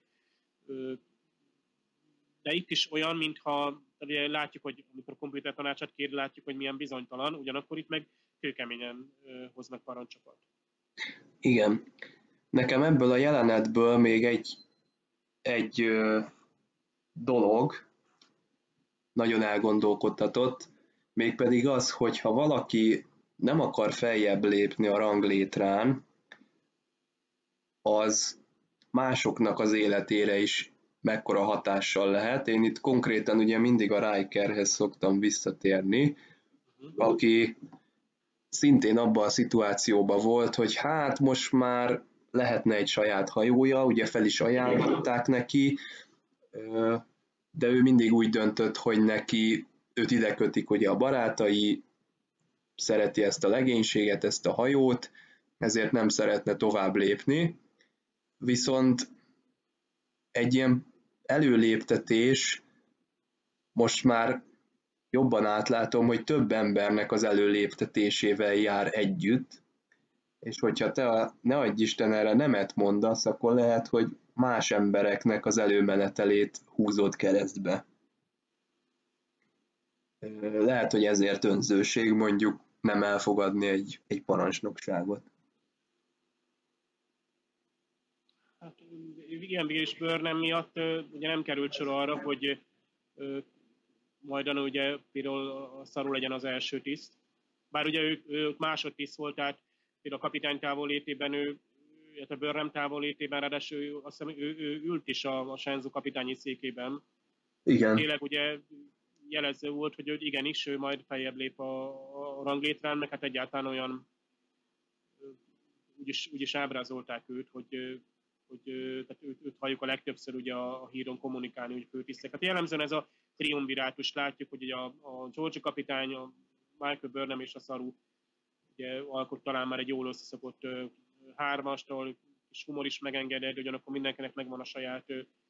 De itt is olyan, mintha ugye látjuk, hogy amikor a komputer tanácsát kér, látjuk, hogy milyen bizonytalan, ugyanakkor itt meg kőkeményen hoznak parancsokat. Igen. Nekem ebből a jelenetből még egy dolog nagyon elgondolkodtatott, mégpedig az, hogy ha valaki nem akar feljebb lépni a ranglétrán, az másoknak az életére is mekkora hatással lehet. Én itt konkrétan ugye mindig a Rikerhez szoktam visszatérni, aki szintén abban a szituációban volt, hogy hát most már lehetne egy saját hajója, ugye fel is ajánlották neki, de ő mindig úgy döntött, hogy neki őt ide kötik ugye a barátai, szereti ezt a legénységet, ezt a hajót, ezért nem szeretne tovább lépni. Viszont egy ilyen előléptetés, most már jobban átlátom, hogy több embernek az előléptetésével jár együtt, és hogyha te, ne adj Isten, erre nemet mondasz, akkor lehet, hogy más embereknek az előmenetelét húzod keresztbe. Lehet, hogy ezért önzőség mondjuk nem elfogadni egy parancsnokságot. Hát igen, és Burnham miatt ugye nem került sor arra, hogy majdan ugye például a Saru legyen az első tiszt. Bár ugye ő másodtiszt volt, tehát például a kapitány távollétében illetve Burnham távollétében, ráadásul azt hiszem ő ült is a Shenzhou kapitányi székében. Igen. Tényleg ugye jelező volt, hogy igenis, ő majd feljebb lép a ranglétrán, meg hát egyáltalán olyan úgyis ábrázolták őt, hogy tehát őt halljuk a legtöbbször ugye a híron kommunikálni, hogy főtisztek. Hát jellemzően ez a triumvirátus látjuk, hogy ugye a George kapitány, a Michael Burnham és a Saru ugye alkot talán már egy jól összeszokott hármastól, és humor is megengedett, de ugyanakkor mindenkinek megvan a saját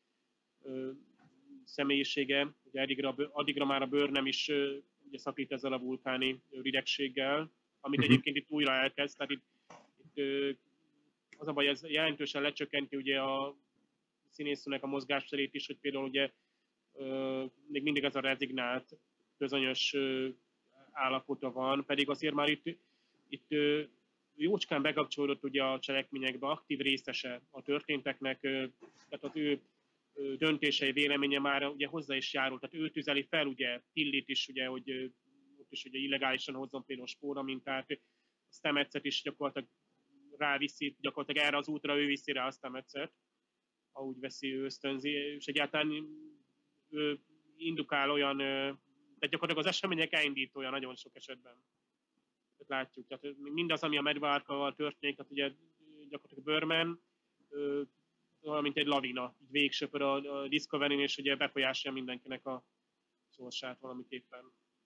személyisége. Ugye addigra már a Burnham is ugye szakít ezzel a vulkáni ridegséggel, amit egyébként itt újra elkezd, tehát itt az a baj, ez jelentősen lecsökkenti ugye a színésznőnek a mozgásterét is, hogy például ugye még mindig ez a rezignált, közönyös állapota van, pedig azért már itt jócskán bekapcsolódott ugye a cselekményekbe, aktív részese a történteknek, tehát az ő döntései, véleménye már ugye hozzá is járult, tehát ő tüzeli fel ugye Tillit is, ugye, hogy ott is ugye illegálisan hozzon például spóramintát, a Stametset is gyakorlatilag ráviszi, gyakorlatilag erre az útra ő viszi rá a Stametset, ahogy veszi, ő ösztönzi, és egyáltalán ő indukál olyan, tehát gyakorlatilag az események elindítója nagyon sok esetben. Tehát látjuk, tehát mindaz, ami a medvárkával történik, tehát ugye gyakorlatilag Burnham olyan, mint egy lavina, így végsöpör a Discovery-n, és ugye befolyásolja mindenkinek a sorsát valamiképpen.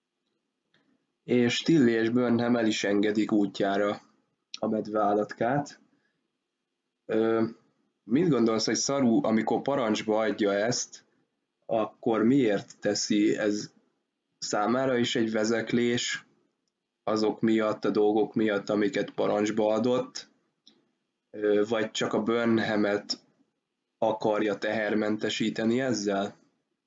És Tilly és Burnham el is engedik útjára a medveállatkát. Mit gondolsz, hogy Saru, amikor parancsba adja ezt, akkor miért teszi ez számára is egy vezeklés azok miatt, a dolgok miatt, amiket parancsba adott, vagy csak a Burnhamet akarja tehermentesíteni ezzel?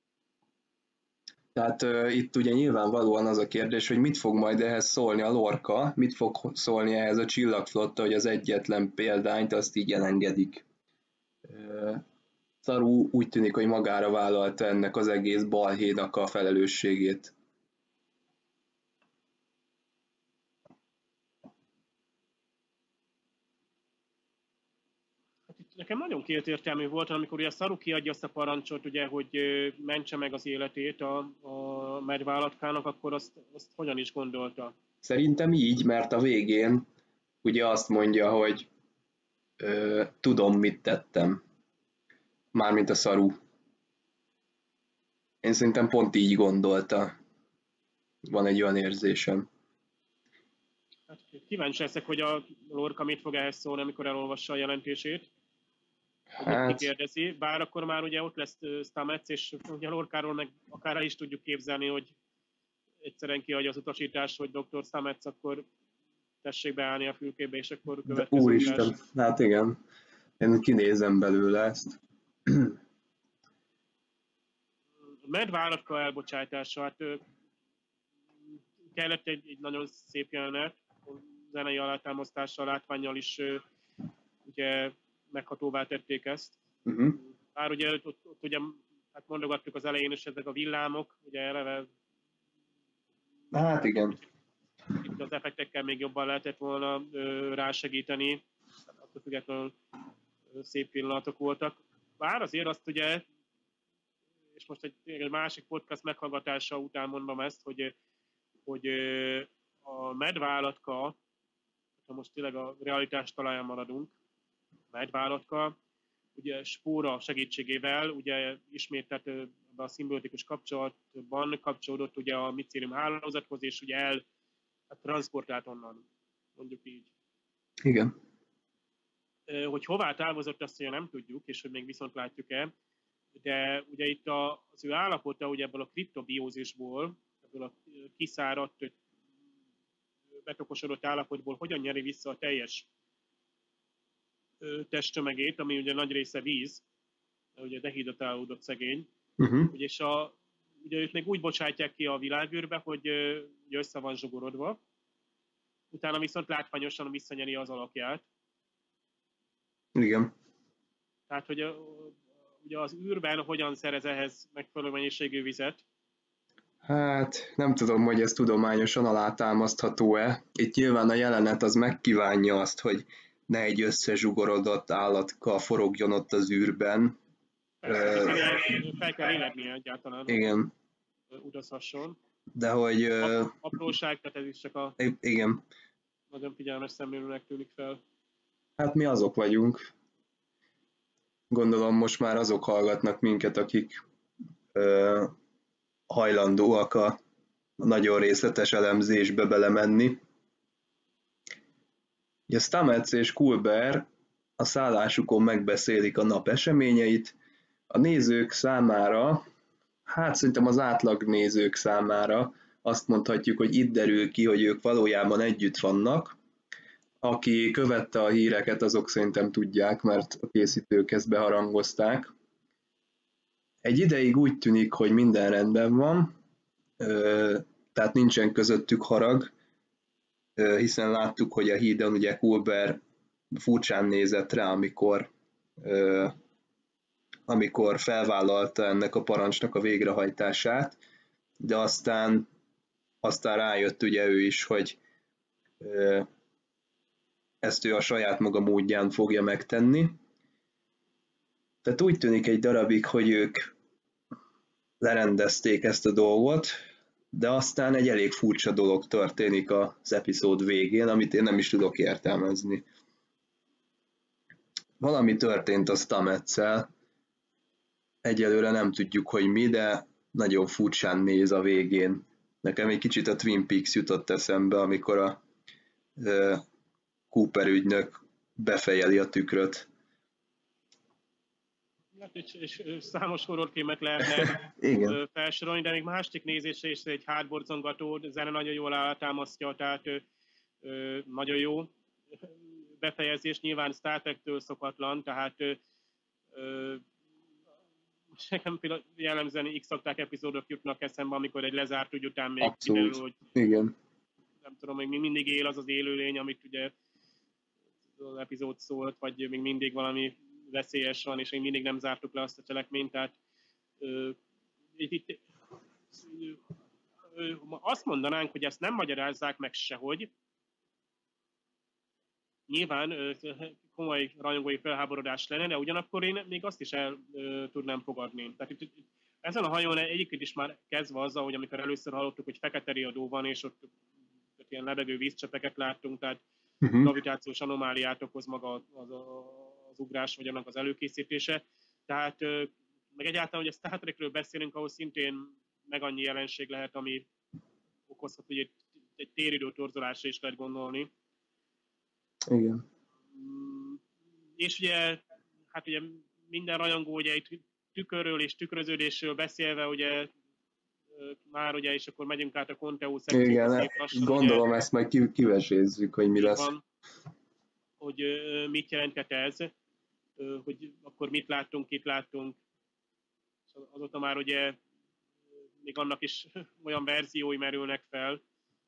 Tehát itt ugye nyilvánvalóan az a kérdés, hogy mit fog majd ehhez szólni a Lorca, mit fog szólni ehhez a csillagflotta, hogy az egyetlen példányt azt így elengedik. Saru úgy tűnik, hogy magára vállalta ennek az egész balhénak a felelősségét. Nekem nagyon kétértelmű volt, amikor ugye Saru kiadja azt a parancsot, ugye, hogy mentse meg az életét a medválatkának, akkor azt hogyan is gondolta? Szerintem így, mert a végén ugye azt mondja, hogy tudom, mit tettem. Mármint a Saru. Én szerintem pont így gondolta. Van egy olyan érzésem. Hát kíváncsi leszek, hogy a Lorca mit fog ehhez szólni, amikor elolvassa a jelentését, hogy mit Hát, kikérdezi. Bár akkor már ugye ott lesz Stamets, és ugye Lorcáról meg akár el is tudjuk képzelni, hogy egyszerűen kiadja az utasítást, hogy Dr. Stamets, akkor tessék beállni a fülkébe, és akkor de következő úristen, ugrás. hát igen. Én kinézem belőle ezt. A medvállatka elbocsátása, hát kellett egy nagyon szép jelenet, a zenei alátámasztással, látvánnyal is ugye meghatóvá tették ezt. Uh-huh. Bár ugye ott ugye, hát mondogattuk az elején is, ezek a villámok, ugye eleve Hát igen. itt az effektekkel még jobban lehetett volna rásegíteni, attól függetlenül szép pillanatok voltak. Bár azért azt ugye, és most egy másik podcast meghallgatása után mondom ezt, hogy a medvállatka, ha most tényleg a realitás talaján maradunk, a medvállatka, ugye spóra segítségével, ugye ismét tehát a szimbiotikus kapcsolatban kapcsolódott ugye a micélium hálózathoz, és ugye transportált onnan, mondjuk így. Igen. Hogy hová távozott, azt ugye nem tudjuk, és hogy még viszont látjuk-e, de ugye itt az ő állapota, ugye ebből a kriptobiózisból, ebből a kiszáradt, betokosodott állapotból hogyan nyeri vissza a teljes testtömegét, ami ugye nagy része víz, ugye dehidratálódott szegény, Uh-huh. és ugye őt még úgy bocsátják ki a világűrbe, hogy össze van zsugorodva, utána viszont látványosan visszanyeri az alakját. Igen. Tehát, hogy ugye az űrben hogyan szerez ehhez megfelelő mennyiségű vizet? Hát nem tudom, hogy ez tudományosan alátámasztható-e. Itt nyilván a jelenet az megkívánja azt, hogy ne egy összezsugorodott állatka forogjon ott az űrben. Persze, hiszen fel kell élednie egyáltalán, Igen, hogy utazhasson. de hogy Apróság, tehát ez is csak a igen, nagyon figyelmes szemlélőnek tűnik fel. hát mi azok vagyunk. Gondolom most már azok hallgatnak minket, akik hajlandóak a nagyon részletes elemzésbe belemenni. Ugye Stamets és Culber a szállásukon megbeszélik a nap eseményeit. A nézők számára, hát szerintem az átlag nézők számára azt mondhatjuk, hogy itt derül ki, hogy ők valójában együtt vannak. Aki követte a híreket, azok szerintem tudják, mert a készítők ezt beharangozták. Egy ideig úgy tűnik, hogy minden rendben van, tehát nincsen közöttük harag, hiszen láttuk, hogy a hídon ugye Culber furcsán nézett rá, amikor felvállalta ennek a parancsnak a végrehajtását, de aztán rájött ugye ő is, hogy ezt ő a saját maga módján fogja megtenni. Tehát úgy tűnik egy darabig, hogy ők lerendezték ezt a dolgot, de aztán egy elég furcsa dolog történik az epizód végén, amit én nem is tudok értelmezni. Valami történt a Stametszel, egyelőre nem tudjuk, hogy mi, de nagyon furcsán néz a végén. Nekem egy kicsit a Twin Peaks jutott eszembe, amikor a Cooper ügynök befejeli a tükröt. Hát és számos horrorfilmet lehetne Igen. felsorolni, de még másik nézésre is egy hátborzongató zene nagyon jól alátámasztja, tehát nagyon jó befejezés, nyilván Star Trek-től szokatlan, tehát nekem például jellemzően X-akták epizódok jutnak eszembe, amikor egy lezárt ügy után még Abszolút. kiderül, hogy Igen. nem tudom, még mindig él az az élőlény, amit ugye az epizód szólt, vagy még mindig valami veszélyes van, és még mindig nem zártuk le azt a cselekményt, tehát itt azt mondanánk, hogy ezt nem magyarázzák meg sehogy. Nyilván komoly rajongói felháborodás lenne, de ugyanakkor én még azt is el tudnám fogadni. Tehát itt ezen a hajón egyébként is már kezdve azzal, hogy amikor először hallottuk, hogy fekete riadó van, és ott ilyen lebegő vízcsepeket láttunk, tehát gravitációs anomáliát okoz maga az ugrás, vagy annak az előkészítése. Tehát meg egyáltalán, hogy a Star Trekről beszélünk, ahhoz szintén meg annyi jelenség lehet, ami okozhat, hogy egy téridő torzulásra is lehet gondolni. Igen. És ugye, hát ugye minden rajongó ugye itt tükörről és tükröződésről beszélve, ugye már ugye, és akkor megyünk át a Conteo szekcióba. Igen, gondolom ugye, ezt majd kivesézzük, hogy mi lesz. Van, hogy mit jelenthet ez, hogy akkor mit láttunk, kit láttunk. Azóta már ugye még annak is olyan verziói merülnek fel.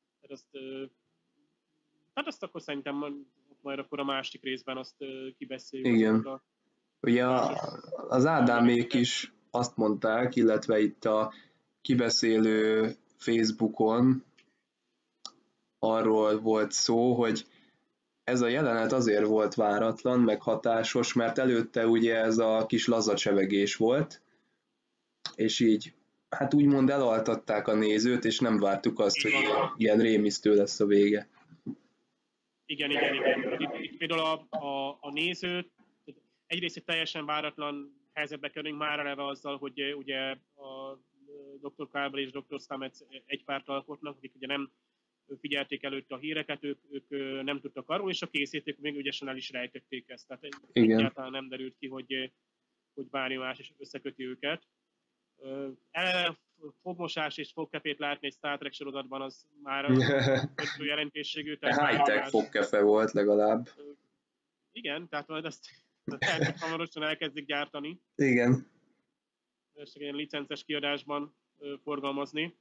Hát azt akkor szerintem majd akkor a másik részben azt kibeszéljük. Igen. Ugye az Ádámék is azt mondták, illetve itt a kibeszélő Facebookon arról volt szó, hogy ez a jelenet azért volt váratlan, meg hatásos, mert előtte ugye ez a kis lazacsevegés volt, és így hát úgymond elaltatták a nézőt, és nem vártuk azt, hogy ilyen rémisztő lesz a vége. Igen. Itt például a nézőt, egyrészt egy teljesen váratlan helyzetbe kerülünk már eleve azzal, hogy ugye a Dr. Kábel és Dr. Stamets egy párt alkotnak, akik ugye nem figyelték előtt a híreket, ők nem tudtak arról, és a készítők még ügyesen el is rejtették ezt. Tehát egyáltalán nem derült ki, hogy bármi más is összeköti őket. Fogmosás és fogkefét látni egy Star Trek sorozatban, az már ötlő jelentésségű. High-tech fogkefe volt legalább. Igen, tehát majd azt hamarosan elkezdik gyártani. Igen. És ilyen licences kiadásban forgalmazni.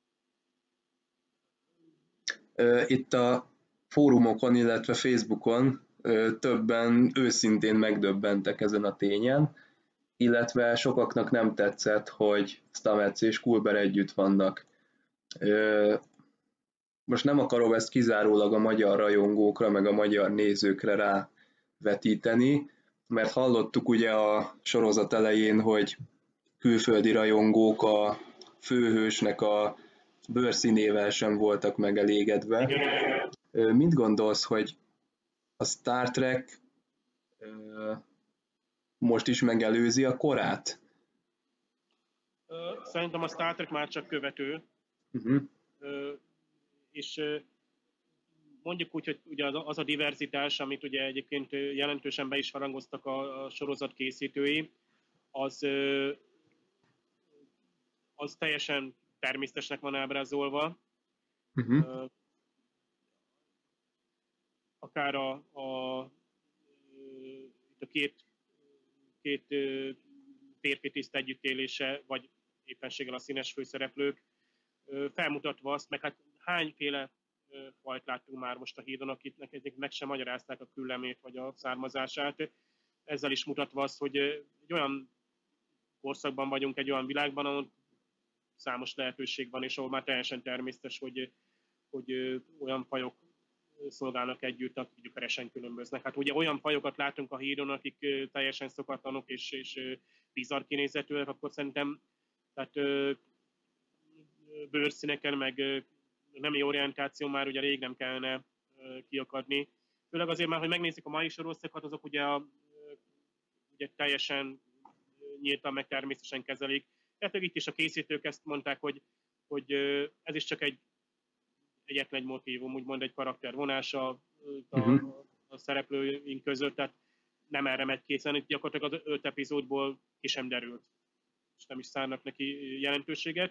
Itt a fórumokon, illetve Facebookon többen őszintén megdöbbentek ezen a tényen, illetve sokaknak nem tetszett, hogy Stamets és Culber együtt vannak. Most nem akarom ezt kizárólag a magyar rajongókra, meg a magyar nézőkre rávetíteni, mert hallottuk ugye a sorozat elején, hogy külföldi rajongók a főhősnek a bőrszínével sem voltak megelégedve. Mit gondolsz, hogy a Star Trek most is megelőzi a korát? Szerintem a Star Trek már csak követő. És mondjuk úgy, hogy ugye az a diverzitás, amit ugye egyébként jelentősen be is harangoztak a sorozat készítői, az teljesen természetesnek van ábrázolva. Akár a két férfi tiszt együttélése, vagy éppenséggel a színes főszereplők, felmutatva azt, meg hát hányféle fajt láttunk már most a hídon, akiknek meg sem magyarázták a küllemét vagy a származását. Ezzel is mutatva azt, hogy egy olyan korszakban vagyunk, egy olyan világban, ahol számos lehetőség van, és ahol már teljesen természetes, hogy olyan fajok szolgálnak együtt, akik gyökeresen különböznek. Hát ugye olyan fajokat látunk a hídon, akik teljesen szokatlanok és bizarr kinézetűek, akkor szerintem tehát bőrszíneken, meg nemi orientáció már ugye rég nem kellene kiakadni. Főleg azért már, hogy megnézzük a mai sorosztokat, azok ugye teljesen nyíltan, meg természetesen kezelik. Tehát itt is a készítők ezt mondták, hogy ez is csak egyetlen egy motívum, úgymond egy karakter vonása a szereplőink között, tehát nem erre megy készen, itt gyakorlatilag az 5 epizódból ki sem derült, és nem is szánnak neki jelentőséget.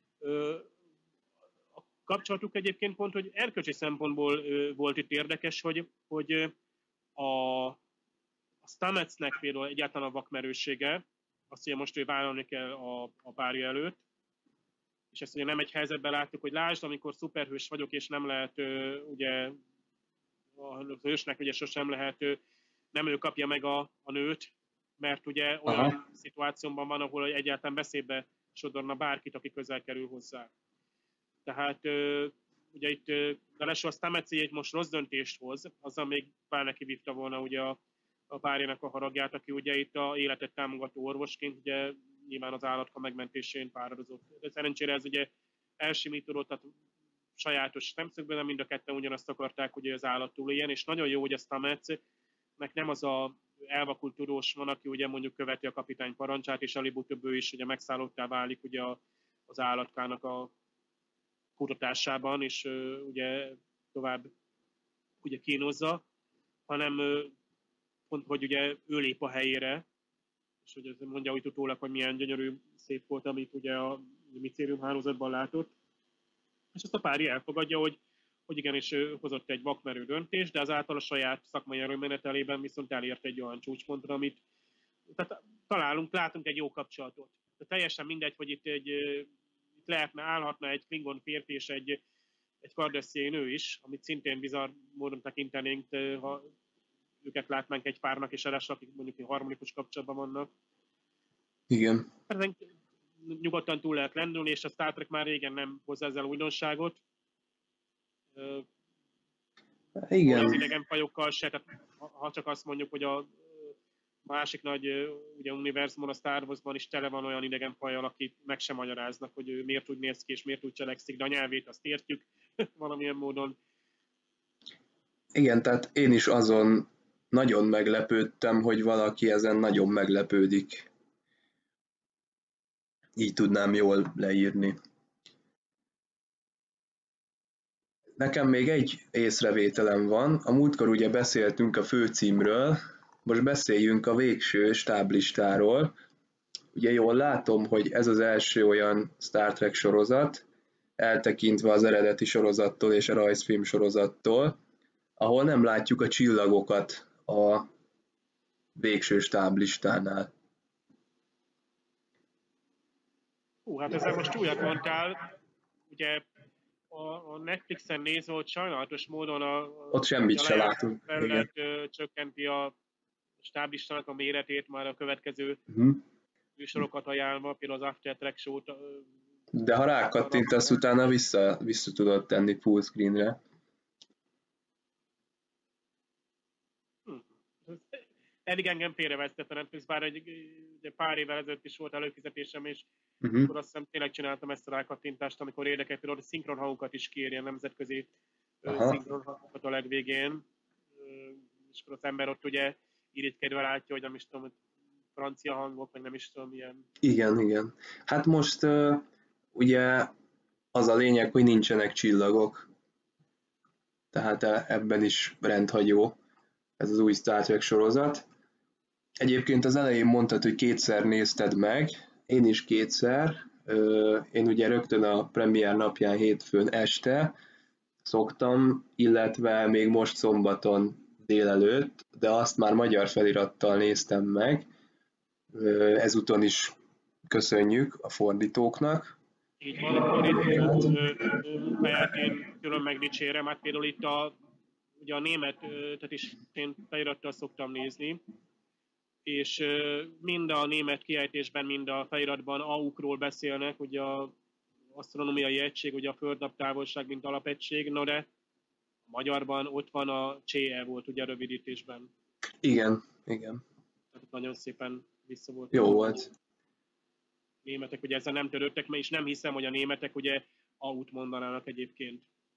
A kapcsolatuk egyébként pont, hogy erkölcsi szempontból volt itt érdekes, hogy a Stametsnek például egyáltalán a vakmerőssége, azt ugye most ő vállalni kell a párja előtt, és ezt ugye nem egy helyzetben láttuk, hogy lásd, amikor szuperhős vagyok, és nem lehet, ugye a hősnek ugye sosem lehet, nem ő kapja meg a nőt, mert ugye olyan szituációban van, ahol egyáltalán veszélybe sodorna bárkit, aki közel kerül hozzá. Tehát ugye itt Galesó a Stamets egy most rossz döntést hoz, azzal még pár neki vívta volna ugye a párjának a haragját, aki ugye itt a életet támogató orvosként ugye nyilván az állatka megmentésén páradozott. De szerencsére ez ugye elsimítódott, tehát sajátos szemszögben, de mind a ketten ugyanazt akarták, hogy az állat túléljen, és nagyon jó, hogy ezt a Metsznek nem az a elvakult tudós van, aki ugye mondjuk követi a kapitány parancsát, és előbb-utóbb ő is ugye megszállottá válik ugye az állatkának a kutatásában, és ugye tovább ugye kínozza, hanem pont, hogy ugye ő lép a helyére, és hogy mondja úgy utólag, hogy milyen gyönyörű, szép volt, amit ugye a micérium hálózatban látott. És azt a párja elfogadja, hogy igenis ő hozott egy vakmerő döntést, de azáltal a saját szakmai erőmenetelében viszont elért egy olyan csúcspontra, amit tehát látunk egy jó kapcsolatot. Tehát teljesen mindegy, hogy itt állhatna egy klingon férfi és egy Cardassian nő is, amit szintén bizarr módon tekintenénk, ha őket látnánk egy párnak, és ráadásul akik mondjuk egy harmonikus kapcsolatban vannak. Igen. Ezen nyugodtan túl lehet lendülni, és a Star Trek már régen nem hozza ezzel újdonságot. Igen. Az idegenfajokkal se, tehát ha csak azt mondjuk, hogy a másik nagy ugye, univerzumon, a Star Warsban is tele van olyan idegenfajjal, akik meg sem magyaráznak, hogy ő miért úgy néz ki, és miért úgy cselekszik, de a nyelvét azt értjük valamilyen módon. Igen, tehát én is azon nagyon meglepődtem, hogy valaki ezen nagyon meglepődik. Így tudnám jól leírni. Nekem még egy észrevételem van. A múltkor ugye beszéltünk a főcímről, most beszéljünk a végső stáblistáról. Ugye jól látom, hogy ez az első olyan Star Trek sorozat, eltekintve az eredeti sorozattól és a rajzfilm sorozattól, ahol nem látjuk a csillagokat a végső stáblistánál. Hát ezzel most újat mondtál. Ugye a Netflixen nézve, hogy sajnálatos módon ott semmit se látunk. Csökkenti a stáblistának a méretét már a következő műsorokat ajánlva, például az After Track Show-t. De ha rákattintasz, utána vissza tudod tenni full screenre. Eddig engem félreveztett a Netflix, bár egy pár évvel ezelőtt is volt előfizetésem, és akkor azt hiszem tényleg csináltam ezt a rákattintást, amikor érdekelt, például a szinkronhangokat is kéri, a nemzetközi szinkronhangokat a legvégén, és akkor az ember ott ugye irigykedve látja, hogy nem is tudom, francia hangok, meg nem is tudom, milyen. Igen. Hát most ugye az a lényeg, hogy nincsenek csillagok, tehát ebben is rendhagyó ez az új Star Trek sorozat. Egyébként az elején mondtad, hogy kétszer nézted meg, én is kétszer. Én ugye rögtön a premier napján hétfőn este szoktam, illetve még most szombaton délelőtt, de azt már magyar felirattal néztem meg. Ezúton is köszönjük a fordítóknak. Így van, a fordítók munkáját én külön megdicsérem, hát például itt ugye a németet is én felirattal szoktam nézni, és mind a német kiejtésben, mind a feliratban AUK-ról beszélnek, ugye az asztronómiai egység, ugye a földnaptávolság, mint alapegység, no de a magyarban ott van a CE volt ugye a rövidítésben. Igen. Tehát nagyon szépen vissza volt. Jó volt. Németek ugye ezzel nem törődtek, és nem hiszem, hogy a németek ugye AUT mondanának egyébként.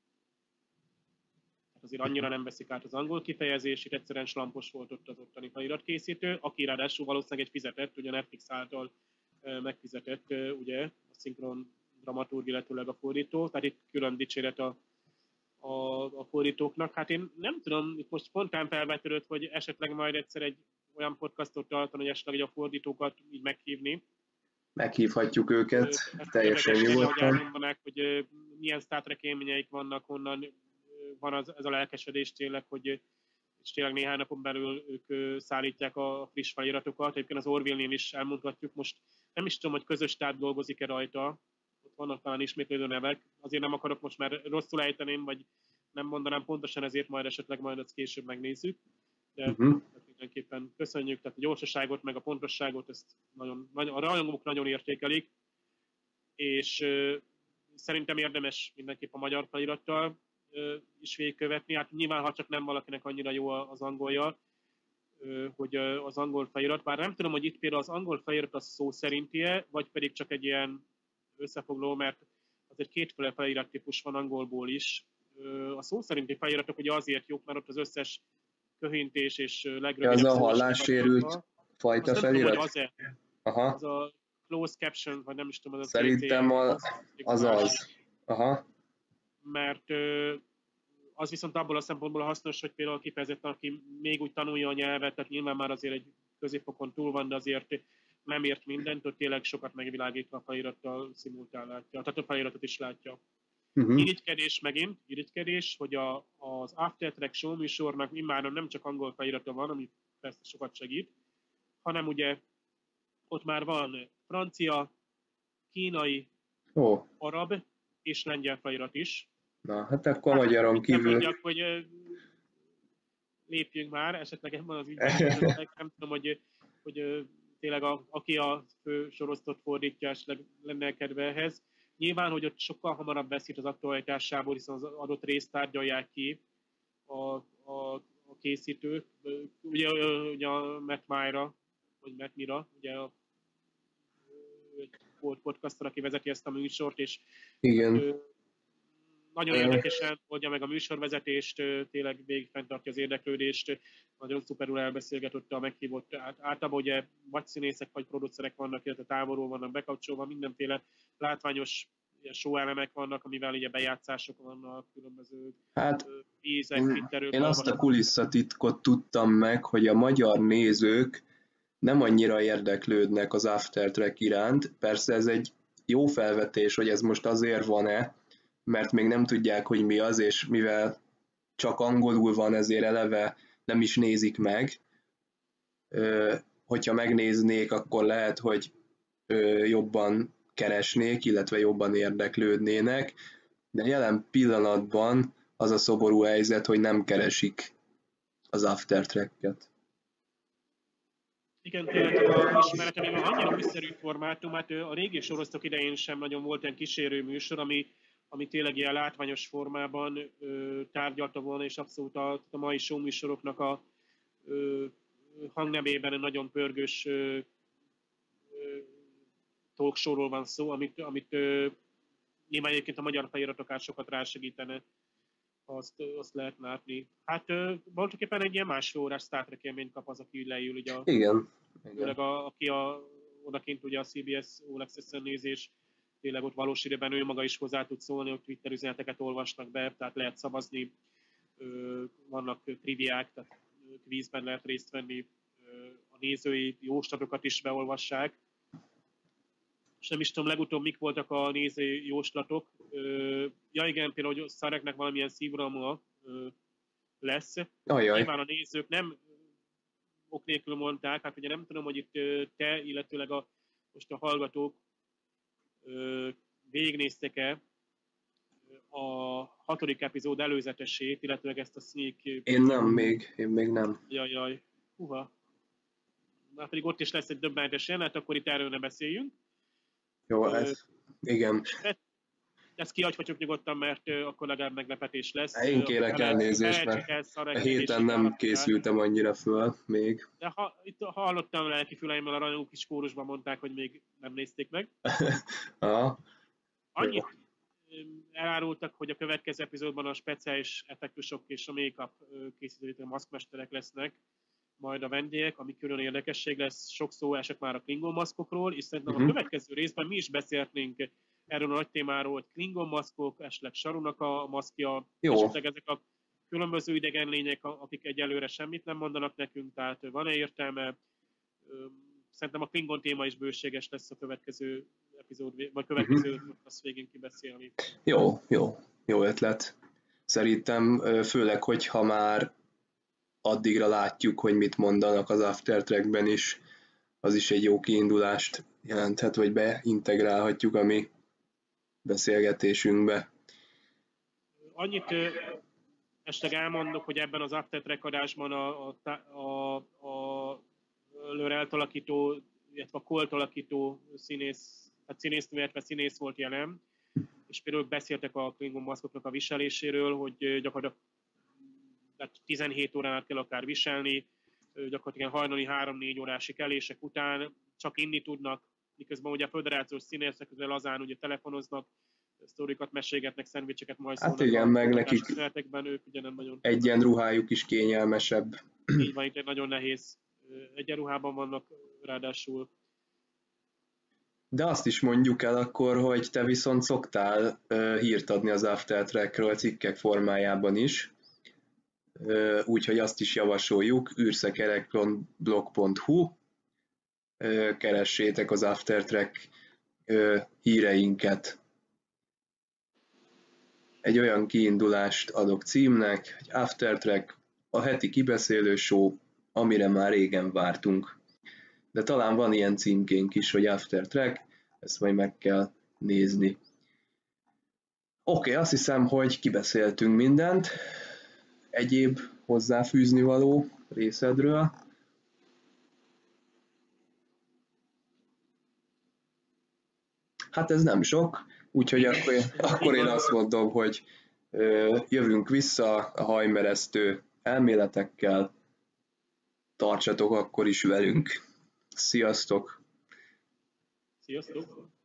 Azért annyira nem veszik át az angol kifejezését, egyszerűen slampos volt ott az ottani feliratkészítő, aki ráadásul valószínűleg egy fizetett, ugye Netflix által megfizetett, ugye a szinkron dramaturg, illetőleg a fordító, tehát itt külön dicséret a fordítóknak. Hát én nem tudom, itt most spontán felvetődött, hogy esetleg majd egyszer egy olyan podcastot tartani, hogy esetleg a fordítókat így meghívni. Meghívhatjuk őket, teljesen nyugodtan. Hogy elmondanák, hogy milyen Star Trek élményeik vannak, honnan van ez a lelkesedés tényleg, hogy és tényleg néhány napon belül ők szállítják a friss feliratokat. Egyébként az Orville-nél is elmondhatjuk, most nem is tudom, hogy közös stáb dolgozik-e rajta, ott vannak talán ismétlődő nevek, azért nem akarok most már rosszul ejteném, vagy nem mondanám pontosan, ezért majd esetleg ezt később megnézzük. De mindenképpen köszönjük, tehát a gyorsaságot, meg a pontosságot, ezt a rajongók nagyon értékelik, és szerintem érdemes mindenképp a magyar felirattal is végigkövetni. Hát nyilván, ha csak nem valakinek annyira jó az angolja. hogy az angol felirat, bár nem tudom, hogy itt például az angol felirat az szó szerinti-e, vagy pedig csak egy ilyen összefoglaló, mert azért kétféle felirat típus van angolból is. A szó szerinti feliratok ugye azért jók, mert ott az összes köhintés és legrövidebb az a szó is hallássérült fajta azt nem tudom, felirat? hogy az-e. Aha. Az a closed caption, vagy nem is tudom, az a Szerintem az az. Aha. Mert az viszont abból a szempontból hasznos, hogy például kifejezetten, aki még úgy tanulja a nyelvet, tehát nyilván már azért egy középfokon túl van, de azért nem ért mindent, ott tényleg sokat megvilágítva a felirattal szimultán látja, tehát a feliratot is látja. Irigykedés megint, hogy az After Track show műsornak immáron nem csak angol felirata van, ami persze sokat segít, hanem ugye ott már van francia, kínai, arab és lengyel felirat is. Na, hát akkor magyaron kívül... Nem mondjak, hogy lépjünk már, esetleg ebben az ügyben, nem tudom, hogy tényleg aki a fő sorozatot fordítja, esetleg lenne kedve ehhez. Nyilván, hogy ott sokkal hamarabb veszít az aktualitásából, hiszen az adott részt tárgyalják ki a készítők. Ugye a Matt Myra, vagy Matt Mira, ugye egy podcaster, aki vezeti ezt a műsort, és igen. Nagyon érdekesen oldja meg a műsorvezetést, tényleg végig fenntartja az érdeklődést, nagyon szuperül elbeszélgetett a meghívott. Általában ugye vagy színészek, vagy producerek vannak, illetve távolról vannak bekapcsolva, mindenféle látványos show elemek vannak, amivel ugye bejátszások vannak, különböző ízek, Twitterről. Én azt a kulisszatitkot tudtam meg, hogy a magyar nézők nem annyira érdeklődnek az After Track iránt. Persze ez egy jó felvetés, hogy ez most azért van-e, mert még nem tudják, hogy mi az, és mivel csak angolul van, ezért eleve nem is nézik meg. Hogyha megnéznék, akkor lehet, hogy jobban keresnék, illetve jobban érdeklődnének, de jelen pillanatban az a szomorú helyzet, hogy nem keresik az After Track-et. Igen, tényleg a ismeretemében annyira újszerű formátum, hát a régi sorosztok idején sem nagyon volt ilyen kísérő műsor, ami tényleg ilyen látványos formában tárgyalta volna, és abszolút a mai show műsoroknak a hangnemében nagyon pörgős talk showról van szó, amit nyilván egyébként a magyar feliratok át sokat rásegítene, azt lehet látni. Hát voltaképpen egy ilyen másfél órás Star Trek élményt kap az, aki leül, ugye igen. Főleg aki odakint ugye a CBS All Access-en nézés, tényleg ott valós időben ő maga is hozzá tud szólni, hogy Twitter üzeneteket olvasnak be, tehát lehet szavazni, vannak triviák, tehát kvízben lehet részt venni, a nézői jóslatokat is beolvassák. És nem is tudom, legutóbb mik voltak a nézői jóslatok. Ja igen, például, hogy Szareknek valamilyen szívrohamja lesz. Nyilván a nézők nem ok nélkül mondták, hát ugye nem tudom, hogy itt te, illetőleg most a hallgatók végignéztek-e a 6. epizód előzetesét, illetőleg ezt a sneak... Én még nem. Jaj, húha. Már pedig ott is lesz egy döbbenetes jelenet, akkor itt erről ne beszéljünk. Jó, igen. Ezt kihagyhatjuk nyugodtan, mert akkor legalább meglepetés lesz. Én kérek elnézést, mert a héten nem készültem annyira föl még. De itt hallottam lelki füleimmel, a rajongók is kórusban mondták, hogy még nem nézték meg. Annyit elárultak, hogy a következő epizódban a speciális effektusok és a make-up készítők, a maszkmesterek lesznek majd a vendégek, ami külön érdekesség lesz. Sok szó esett már a Klingon maszkokról, és szerintem a következő részben mi is beszélhetnénk erről a nagy témáról, hogy Klingon maszkok, esetleg Sarunak a maszkja, esetleg ezek a különböző idegen lények, akik egyelőre semmit nem mondanak nekünk, tehát van-e értelme? Szerintem a Klingon téma is bőséges lesz a következő epizód, vagy következő azt végén kibeszélni. Jó ötlet. Szerintem főleg, hogyha már addigra látjuk, hogy mit mondanak az After Trackben is, az is egy jó kiindulást jelenthet, vagy beintegrálhatjuk a mi beszélgetésünkbe. Annyit esetleg elmondok, hogy ebben az After Track adásban a Lorelt alakító, illetve a Colt alakító színésznő, illetve színész volt jelen, és például beszéltek a Klingon maszkoknak a viseléséről, hogy gyakorlatilag 17 órán át kell akár viselni, gyakorlatilag hajnali 3-4 órás kelések után csak inni tudnak, miközben ugye a föderációs színészek közül lazán ugye telefonoznak, sztorikat mesélgetnek, szendvicseket Hát majszolnak igen, a meg kutatási nekik szünetekben, ők ugye nem nagyon tudnak. egyenruhájuk is kényelmesebb. Így van, itt egy nagyon nehéz egyenruhában vannak ráadásul. De azt is mondjuk el akkor, hogy te viszont szoktál hírt adni az Aftertrackről cikkek formájában is, úgyhogy azt is javasoljuk, űrszekerek.blog.hu, keressétek az Aftertrack híreinket. Egy olyan kiindulást adok címnek, hogy Aftertrack, a heti kibeszélő show, amire már régen vártunk. De talán van ilyen címkénk is, hogy Aftertrack, ezt majd meg kell nézni. Oké, azt hiszem, hogy kibeszéltünk mindent. Egyéb hozzáfűzni való részedről? Hát ez nem sok, úgyhogy akkor én azt mondom, hogy jövünk vissza a hajmeresztő elméletekkel. Tartsatok akkor is velünk. Sziasztok! Sziasztok!